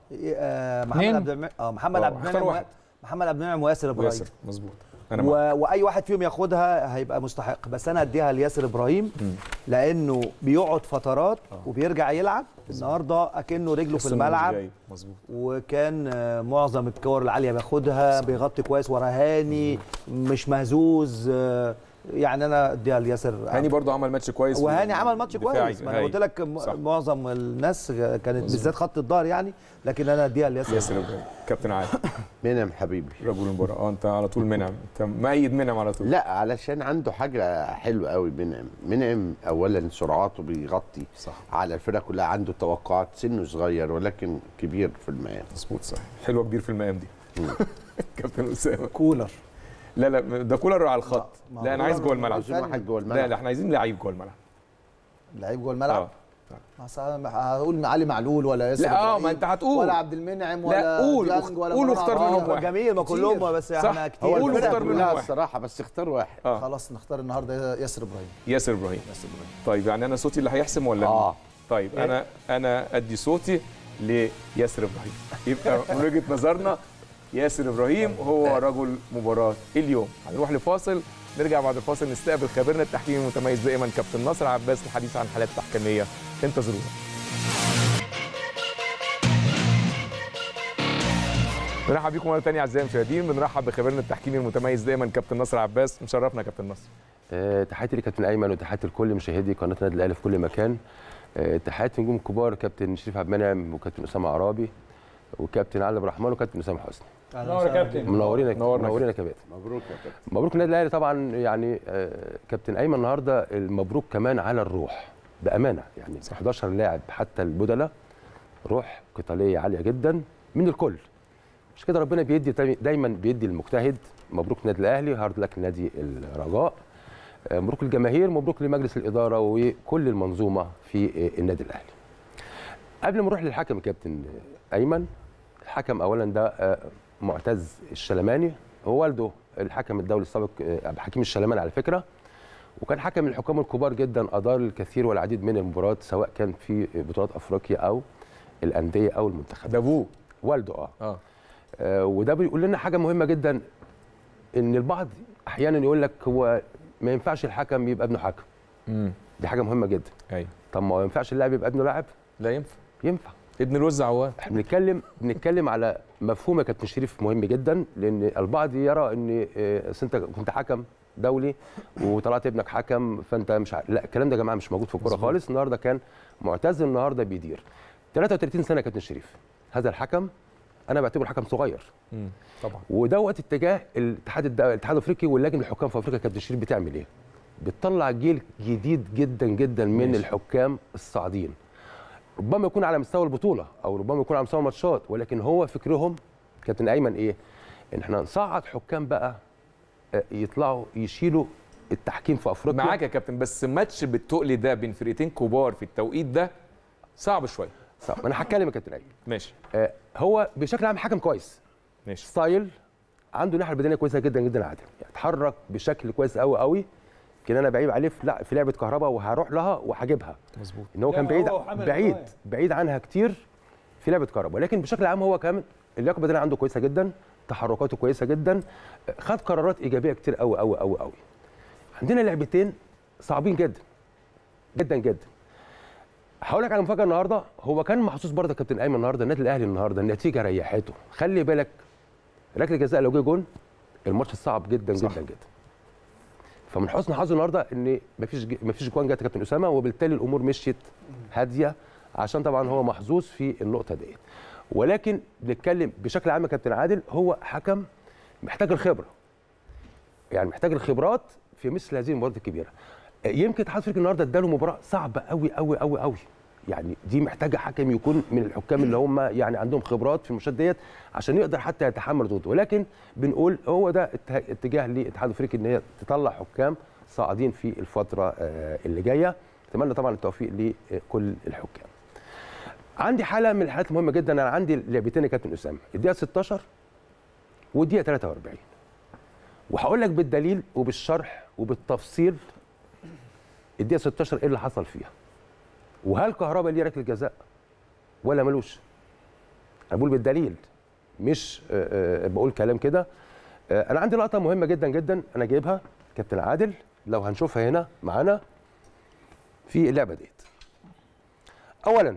محمد عبد المنعم اه محمد عبد المنعم محمد عبد المنعم وياسر ابراهيم. ياسر مظبوط. أنا و... واي واحد فيهم ياخدها هيبقى مستحق، بس انا اديها لياسر ابراهيم م. لانه بيقعد فترات آه. وبيرجع يلعب. النهارده اكنه رجله في الملعب مظبوط، وكان معظم الكور العاليه بياخدها، بيغطي كويس ورا هاني، مش مهزوز. يعني انا اديها لياسر. هاني برضه عمل ماتش كويس وهاني عمل ماتش كويس، ما انا قلت لك معظم الناس كانت بالذات خط الظهر يعني، لكن انا اديها لياسر. ياسر ابراهيم. كابتن عادل منعم حبيبي رجل المباراه. اه انت على طول منعم، انت مؤيد منعم على طول. لا علشان عنده حاجه حلوه قوي منعم. منعم اولا سرعاته بيغطي صح على الفرقه كلها، عنده توقعات، سنه صغير ولكن كبير في المقام. مظبوط صح، حلوه كبير في المقام دي. كابتن اسامه كولر. لا لا ده كولر على الخط. لا انا عايز جوه الملعب. عايزين واحد جوه الملعب. لا لا احنا عايزين لعيب جوه الملعب. لعيب جوه الملعب؟ اه هقول علي معلول ولا ياسر لا اه ما انت هتقول ولا عبد المنعم ولا لا قول قول واختار منهم واحد. جميل ما كلهم بس احنا كتير. قول واختار منهم واحد الصراحه، بس اختار واحد. آه. خلاص نختار النهارده ياسر ابراهيم. ياسر ابراهيم. ياسر ابراهيم. طيب يعني انا صوتي اللي هيحسم ولا اه طيب إيه؟ انا انا ادي صوتي لياسر ابراهيم. يبقى من وجهه نظرنا ياسر ابراهيم هو رجل مباراه اليوم. هنروح لفاصل، نرجع بعد الفاصل نستقبل خبيرنا التحكيمي المتميز دائما كابتن ناصر عباس للحديث عن حالات تحكيميه. انتظرونا. بنرحب بيكم مره ثانيه اعزائي المشاهدين، بنرحب بخبيرنا التحكيمي المتميز دائما كابتن ناصر عباس. مشرفنا كابتن ناصر. أه تحياتي لكابتن ايمن وتحياتي لكل مشاهدي قناه النادي الاهلي في كل مكان. أه تحياتي نجوم كبار كابتن شريف عبد المنعم وكابتن اسامه عرابي وكابتن علي عبد الرحمن وكابتن اسامه حسني. منور يا كابتن. منورين منورين يا كابتن. مبروك يا كابتن. مبروك النادي الاهلي طبعا. يعني أه كابتن ايمن النهارده المبروك كمان على الروح بامانه، يعني احداشر لاعب حتى البدلاء روح قتاليه عاليه جدا من الكل. مش كده ربنا بيدي دايما بيدي المجتهد. مبروك النادي الاهلي، هارد لك نادي الرجاء، مبروك للجماهير، مبروك لمجلس الاداره وكل المنظومه في النادي الاهلي. قبل ما نروح للحكم يا كابتن ايمن، الحكم اولا ده معتز الشلماني، هو والده الحكم الدولي السابق عبد الحكيم الشلماني على فكره، وكان حكم من الحكام الكبار جدا، ادار الكثير والعديد من المباريات سواء كان في بطولات افريقيا او الانديه او المنتخبات. ده ابوه والده اه, آه. آه وده بيقول لنا حاجه مهمه جدا، ان البعض احيانا يقول لك هو ما ينفعش الحكم يبقى ابنه حكم. امم دي حاجه مهمه جدا. ايوه. طب ما ينفعش اللاعب يبقى ابنه لاعب؟ لا ينفع. ينفع. ابن الوز عوام. احنا بنتكلم بنتكلم على مفهوم يا كابتن شريف مهم جدا، لان البعض يرى ان اصل انت كنت حكم دولي وطلعت ابنك حكم فانت مش ع... لا الكلام ده يا جماعه مش موجود في الكوره خالص. النهارده كان معتز، النهارده بيدير ثلاثة وثلاثين سنه يا كابتن شريف. هذا الحكم انا بعتبره حكم صغير. امم طبعا. ودوت اتجاه الاتحاد الاتحاد الافريقي واللجنه الحكام في افريقيا. كابتن شريف بتعمل ايه؟ بتطلع جيل جديد جدا جدا من ماشي. الحكام الصاعدين، ربما يكون على مستوى البطوله او ربما يكون على مستوى الماتشات، ولكن هو فكرهم كابتن ايمن ايه؟ ان احنا نصعد حكام بقى يطلعوا يشيلوا التحكيم في افريقيا. معاك يا كابتن، بس ماتش بالتقل ده بين فرقتين كبار في التوقيت ده صعب شويه. صعب. انا هتكلم يا كابتن ايمن. ماشي. آه هو بشكل عام حكم كويس. ماشي. ستايل، عنده ناحيه بدنيه كويسه جدا جدا عادل، يعني اتحرك بشكل كويس قوي قوي. كان انا بعيب عليه في لا في لعبه كهرباء وهروح لها وهجيبها. مظبوط. ان هو كان بعيد بعيد بعيد عنها كتير في لعبه كهرباء، ولكن بشكل عام هو كمان اللياقه البدنيه عنده كويسه جدا، تحركاته كويسه جدا، خد قرارات ايجابيه كتير قوي قوي قوي قوي. عندنا لعبتين صعبين جدا جدا جدا. هقول لك على مفاجاه النهارده، هو كان محظوظ برضه كابتن ايمن النهارده، النادي الاهلي النهارده النتيجه ريحته. خلي بالك ركله الجزاء لو جه جون الماتش صعب جدا صح. جدا جدا. فمن حسن حظه النهارده ان مفيش مفيش جوان جت كابتن اسامه، وبالتالي الامور مشيت هاديه عشان طبعا هو محظوظ في النقطه ديت. ولكن بنتكلم بشكل عام يا كابتن عادل، هو حكم محتاج الخبره. يعني محتاج الخبرات في مثل هذه المباريات الكبيره. يمكن اتحاد افريقيا النهارده اداله مباراه صعبه قوي قوي قوي قوي. يعني دي محتاجه حكم يكون من الحكام اللي هم يعني عندهم خبرات في الماتشات ديت عشان يقدر حتى يتحمل ضده، ولكن بنقول هو ده اتجاه للاتحاد الافريقي ان هي تطلع حكام صاعدين في الفتره اللي جايه. اتمنى طبعا التوفيق لكل الحكام. عندي حاله من الحالات المهمه جدا، انا عندي لعبتين يا كابتن اسامه، الدقيقه ستاشر والدقيقه تلاتة وأربعين. وهقول لك بالدليل وبالشرح وبالتفصيل الدقيقه ستاشر ايه اللي حصل فيها. وهل كهربا ليه ركله جزاء ولا ملوش؟ انا بقول بالدليل مش آآ آآ بقول كلام كده. انا عندي لقطه مهمه جدا جدا انا جايبها كابتن عادل، لو هنشوفها هنا معانا في اللعبه ديت. اولا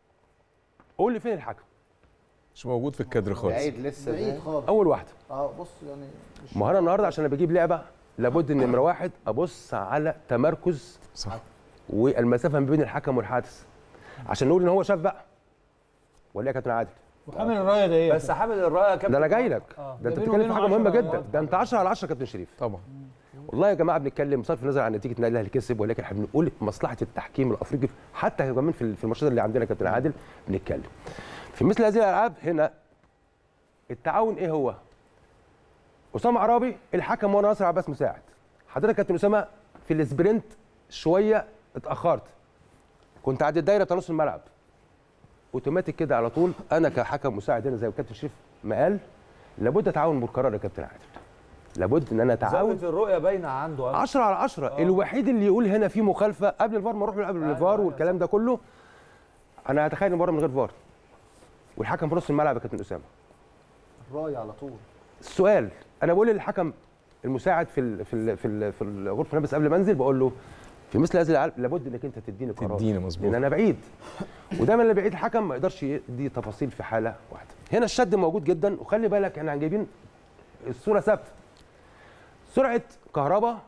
قول لي فين الحكم؟ مش موجود في الكادر خالص. بعيد لسه بعيد خالص. اول واحده. اه بص يعني ما هو انا النهارده عشان انا بجيب لعبه لابد ان نمره واحد ابص على تمركز صح والمسافه ما بين الحكم والحارس عشان نقول ان هو شاف بقى. ولا يا كابتن عادل؟ وحامل الرايه ده ايه؟ بس حامل الرايه يا كابتن ده انا جاي لك. آه. ده انت بتتكلم في حاجه مهمه جدا، ده انت عشرة على عشرة يا كابتن شريف. طبعا. والله يا جماعه بنتكلم بصرف النظر عن نتيجه النادي الاهلي كسب، ولكن احنا بنقول مصلحه التحكيم الافريقي حتى كمان في الماتشات اللي عندنا يا كابتن عادل بنتكلم. في مثل هذه الالعاب هنا التعاون ايه هو؟ اسامه عرابي الحكم وانا ناصر عباس مساعد. حضرتك كابتن اسامه في السبرنت شويه اتاخرت. كنت عديت دايره نص الملعب. اوتوماتيك كده على طول انا كحكم مساعد هنا زي ما كابتن شريف ما قال لابد اتعاون بالقرار يا كابتن عادل. لابد ان انا اتعاون. زاويه الرؤيه باينه عنده عشرة على عشرة. آه. الوحيد اللي يقول هنا في مخالفه قبل الفار ما اروح له قبل الفار والكلام ده كله. انا هتخيل المباراه من غير فار. والحكم في نص الملعب يا كابتن اسامه. الرايه على طول. السؤال انا بقول للحكم المساعد في ال في ال في ال في الغرفه الملابس قبل ما انزل بقول له في مثل هذه الالعاب لابد انك انت تديني قرار. تديني مظبوط. لان انا بعيد. ودايما اللي بعيد الحكم ما يقدرش يدي تفاصيل في حاله واحده. هنا الشد موجود جدا، وخلي بالك احنا جايبين الصوره ثابته. سرعه كهربا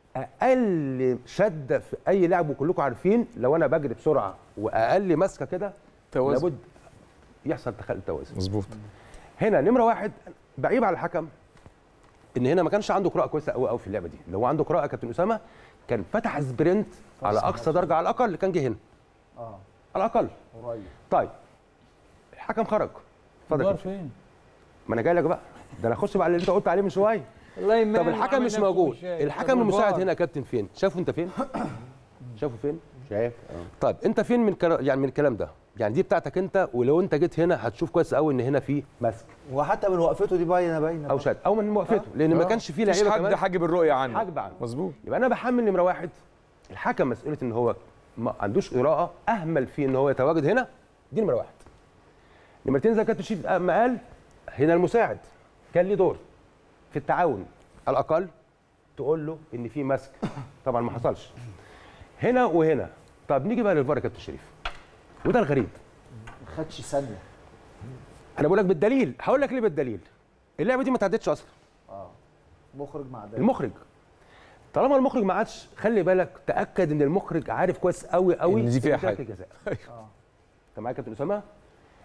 اقل شده في اي لعب، وكلكم عارفين لو انا بجري بسرعه واقل ماسكه كده لابد يحصل تخلل توازن. مظبوط. هنا نمره واحد بعيب على الحكم ان هنا ما كانش عنده قراءه كويسه قوي قوي في اللعبه دي. لو عنده قراءه كابتن اسامه كان فتح سبرنت على اقصى درجه على الاقل كان جه هنا. اه على الاقل. قريب. طيب الحكم خرج. اتفضل. فين؟ ما انا جاي لك بقى، ده انا اخش بقى اللي انت قلت عليه من شويه. الله يمين. طب الحكم مش موجود، الحكم المساعد هنا يا كابتن فين؟ شافه انت فين؟ شافه فين؟ شايف. طيب انت فين من كلا... يعني من الكلام ده؟ يعني دي بتاعتك انت، ولو انت جيت هنا هتشوف كويس قوي ان هنا في مسك. وحتى من وقفته دي باينه باينه او شد او من وقفته لان ما كانش في لعيبه كمان. مش حد حاجب الرؤيه عنه. حاجب عنه. مظبوط. يبقى انا بحمل نمره واحد الحكم مسؤوليه ان هو ما عندوش قراءه، اهمل في ان هو يتواجد هنا. دي نمره واحد. نمرتين زي كابتن شريف ما قال هنا المساعد كان ليه دور في التعاون، على الاقل تقول له ان في مسك. طبعا ما حصلش هنا وهنا. طب نيجي بقى للفار يا كابتن شريف، وده الغريب. ما خدش ثانيه. انا بقول لك بالدليل، هقول لك ليه بالدليل. اللعبه دي ما تعدتش اصلا. اه مخرج مع ده. المخرج طالما المخرج ما عادش، خلي بالك تاكد ان المخرج عارف كويس قوي قوي ان دي فيها حاجه الجزاء. اه انت معايا يا كابتن اسامه؟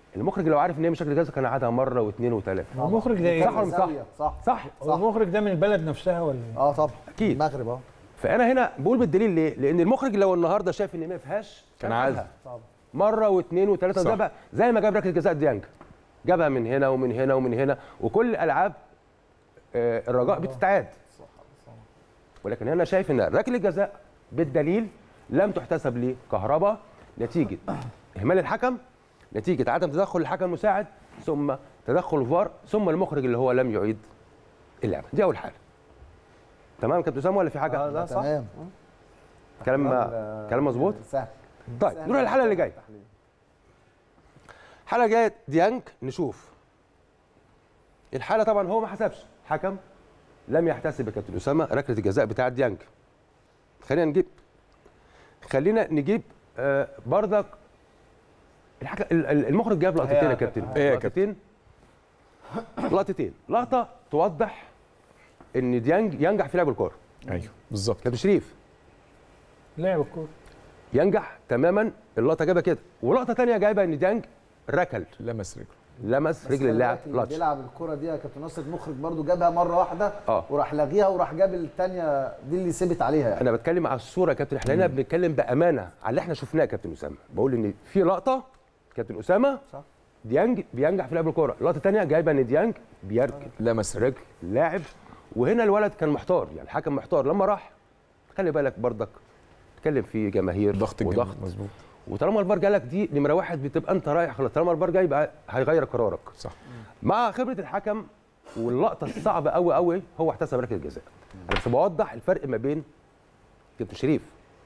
المخرج لو عارف ان هي مش ركله جزاء كان عادها مره واثنين وثلاثه. المخرج ده صح ولا صح؟ صح صح. هو المخرج ده من البلد نفسها ولا ايه؟ اه طبعا اكيد المغرب اه. فانا هنا بقول بالدليل ليه؟ لان المخرج لو النهارده شايف ان ما فيهاش كان عادها مره واثنين وثلاثه، زي بقى زي ما جاب ركله جزاء ديانج، جابها من هنا ومن هنا ومن هنا، وكل العاب آه الرجاء بتتعاد. ولكن هنا شايف ان ركله جزاء بالدليل لم تحتسب لكهرباء نتيجه اهمال الحكم، نتيجه عدم تدخل الحكم المساعد، ثم تدخل الفار، ثم المخرج اللي هو لم يعيد اللعبه. دي اول حاله. تمام كابتن اسامه ولا في حاجه؟ آه لا صح. تمام. كلام كلام مظبوط؟ سهل. طيب نروح للحاله اللي جايه. الحاله جايه ديانج، نشوف الحاله. طبعا هو ما حسبش، حكم لم يحتسب يا كابتن اسامه ركله الجزاء بتاعه ديانج. خلينا نجيب خلينا نجيب آه بردك الحكم. المخرج جاب لقطتين يا كابتن. ايه يا كابتن؟ لقطتين، لقطه توضح ان ديانج ينجح في لعب الكوره. ايوه بالظبط. كابتن شريف لعب الكوره ينجح تماما، اللقطه جايبه كده. ولقطه ثانيه جايبه ان ديانج ركل، لمس رجله، لمس رجل اللاعب. اللي بيلعب الكوره دي يا كابتن ناصر المخرج برضو جابها مره واحده اه وراح لاغيها وراح جاب الثانيه دي اللي ثبت عليها يعني. انا بتكلم على الصوره يا كابتن، احنا هنا بنتكلم بامانه على اللي احنا شفناه يا كابتن اسامه. بقول ان في لقطه كابتن اسامه صح ديانج بينجح في لعب الكوره، اللقطه الثانيه جايبه ان ديانج بيركل لمس رجل لاعب. وهنا الولد كان محتار، يعني الحكم محتار لما راح. خلي بالك برضك تتكلم في جماهير ضغط وضغط مظبوط. وطالما الفار جالك دي نمره واحد بتبقى انت رايح خلاص، طالما الفار جاي يبقى هيغير قرارك. صح. مع خبره الحكم واللقطه الصعبه قوي قوي هو احتسب ركله جزاء. انا بس بوضح الفرق ما بين كابتن شريف،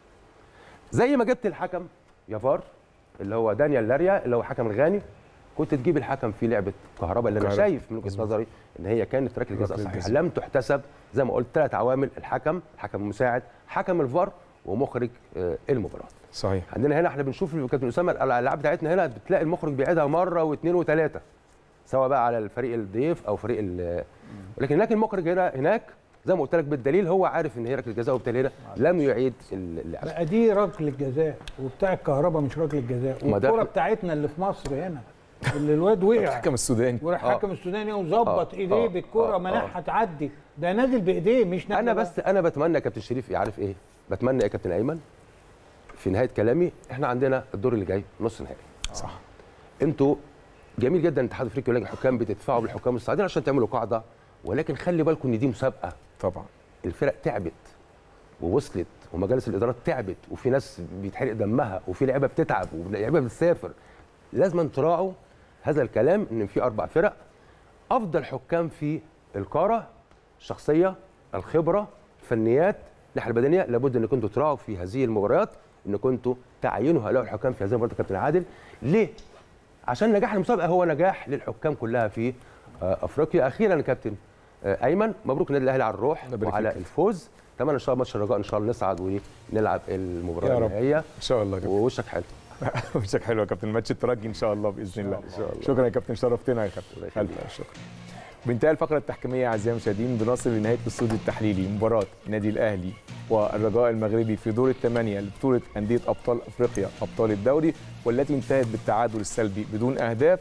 زي ما جبت الحكم يا فار اللي هو دانيال لاريا اللي هو حكم الغاني، كنت تجيب الحكم في لعبه كهرباء اللي انا شايف من وجهه نظري ان هي كانت ركله جزاء صحيحه لم تحتسب. زي ما قلت ثلاث عوامل: الحكم، الحكم المساعد، حكم الفار، ومخرج المباراه. صحيح. عندنا هنا احنا بنشوف كابتن اسامه الالعاب بتاعتنا هنا بتلاقي المخرج بيعيدها مره واثنين وثلاثه، سواء بقى على الفريق الضيف او فريق ال ولكن هناك المخرج هنا هناك زي ما قلت لك بالدليل هو عارف ان هي ركله جزاء، وبالتالي هنا لم يعيد اللعب. لا دي ركله جزاء وبتاع الكهرباء مش ركله جزاء، والكوره بتاعتنا اللي في مصر هنا اللي الواد وقع الحكم السوداني وراح الحكم السوداني وظبط ايديه بالكوره منحها تعدي، ده نازل بايديه مش نازل. انا بس انا بتمنى يا كابتن شريف يعرف ايه؟ بتمنى يا كابتن ايمن في نهايه كلامي، احنا عندنا الدور اللي جاي نص نهائي. صح. انتوا جميل جدا الاتحاد الافريقي ولجنه الحكام بتدفعوا بالحكام الصاعدين عشان تعملوا قاعده، ولكن خلي بالكم ان دي مسابقه. طبعا الفرق تعبت ووصلت ومجالس الادارات تعبت وفي ناس بيتحرق دمها وفي لعيبه بتتعب ولعيبه بتسافر. لازم تراعوا هذا الكلام ان في اربع فرق، افضل حكام في القاره، الشخصيه، الخبره، الفنيات، الناحيه البدنيه. لابد ان كنتوا تراعوا في هذه المباريات ان كنتوا تعينوا هؤلاء الحكام في هذه المباريات. كابتن عادل ليه؟ عشان نجاح المسابقه هو نجاح للحكام كلها في افريقيا. اخيرا يا كابتن ايمن، مبروك النادي الاهلي على الروح وعلى الفوز. اتمنى ان شاء الله ماتش الرجاء ان شاء الله نصعد ونلعب المباراه النهائيه ان شاء الله. ووشك حلو. وشك حلو يا كابتن. ماتش الترجي ان شاء الله باذن الله. شكرا يا كابتن، شرفتنا يا كابتن. الف شكرا. بانتهاء الفقره التحكيميه اعزائي المشاهدين بنصل لنهايه الاستوديو التحليلي مباراه النادي الاهلي والرجاء المغربي في دور الثمانيه لبطوله انديه ابطال افريقيا ابطال الدوري، والتي انتهت بالتعادل السلبي بدون اهداف.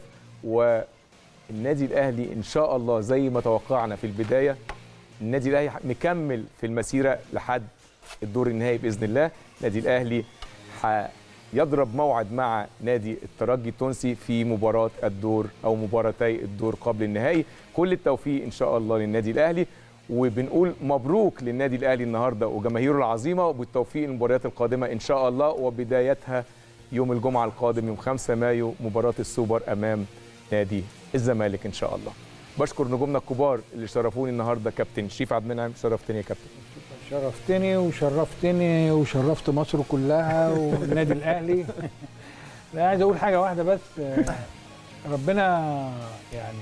والنادي الاهلي ان شاء الله زي ما توقعنا في البدايه، النادي الاهلي مكمل في المسيره لحد الدور النهائي باذن الله. النادي الاهلي يضرب موعد مع نادي الترجي التونسي في مباراة الدور أو مباراتي الدور قبل النهائي. كل التوفيق إن شاء الله للنادي الأهلي، وبنقول مبروك للنادي الأهلي النهاردة وجماهيره العظيمة، وبالتوفيق المباريات القادمة إن شاء الله، وبدايتها يوم الجمعة القادم يوم خمسة مايو مباراة السوبر أمام نادي الزمالك إن شاء الله. بشكر نجومنا الكبار اللي شرفوني النهاردة. كابتن شريف عبد المنعم، شرفتني يا كابتن. شرفتني وشرفتني وشرفت مصر كلها والنادي الاهلي. لا عايز اقول حاجه واحده بس، ربنا يعني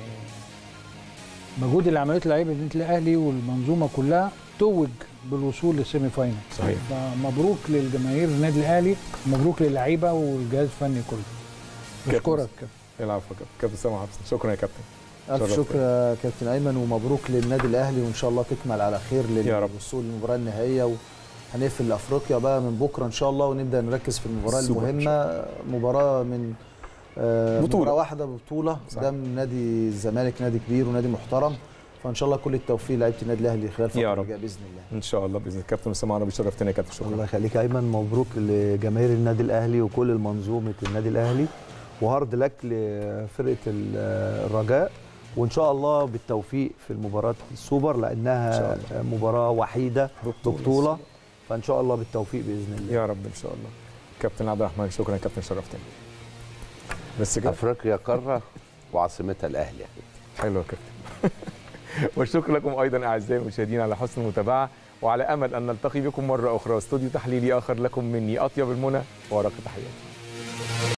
مجهود اللي عملته لعيبه النادي الاهلي والمنظومه كلها توج بالوصول للسيمي فاينل. صحيح. فمبروك للجماهير النادي الاهلي، مبروك للعيبه والجهاز الفني كله. بشكرك كابتن. العفو يا كابتن سامح حسن. شكرا يا كابتن. الف شكر يا كابتن ايمن، ومبروك للنادي الاهلي، وان شاء الله تكمل على خير للوصول للمباراه النهائيه. وهنقفل افريقيا بقى من بكره ان شاء الله ونبدا نركز في المباراه المهمه، مباراه من آه، بطولة. مباراه واحده ببطوله قدام نادي الزمالك، نادي كبير ونادي محترم. فان شاء الله كل التوفيق لعيبه النادي الاهلي خلال الفتره اللي جايه باذن الله. ان شاء الله باذن الله. كابتن اسامه عربي شرفتنا يا كابتن، شكرا. الله يخليك يا ايمن، مبروك لجماهير النادي الاهلي وكل منظومه النادي الاهلي، وهارد لك لفرقه الرجاء، وان شاء الله بالتوفيق في المباراه السوبر لانها مباراه وحيده ببطوله، فان شاء الله بالتوفيق باذن الله يا رب ان شاء الله. كابتن عبد الرحمن شكرا يا كابتن، شرفتنا. بس كده افريقيا قاره وعاصمتها الاهلي. حلو يا كابتن. والشكر لكم ايضا اعزائي المشاهدين على حسن المتابعه، وعلى امل ان نلتقي بكم مره اخرى، استوديو تحليلي اخر لكم مني اطيب المنى ورقه تحياتي.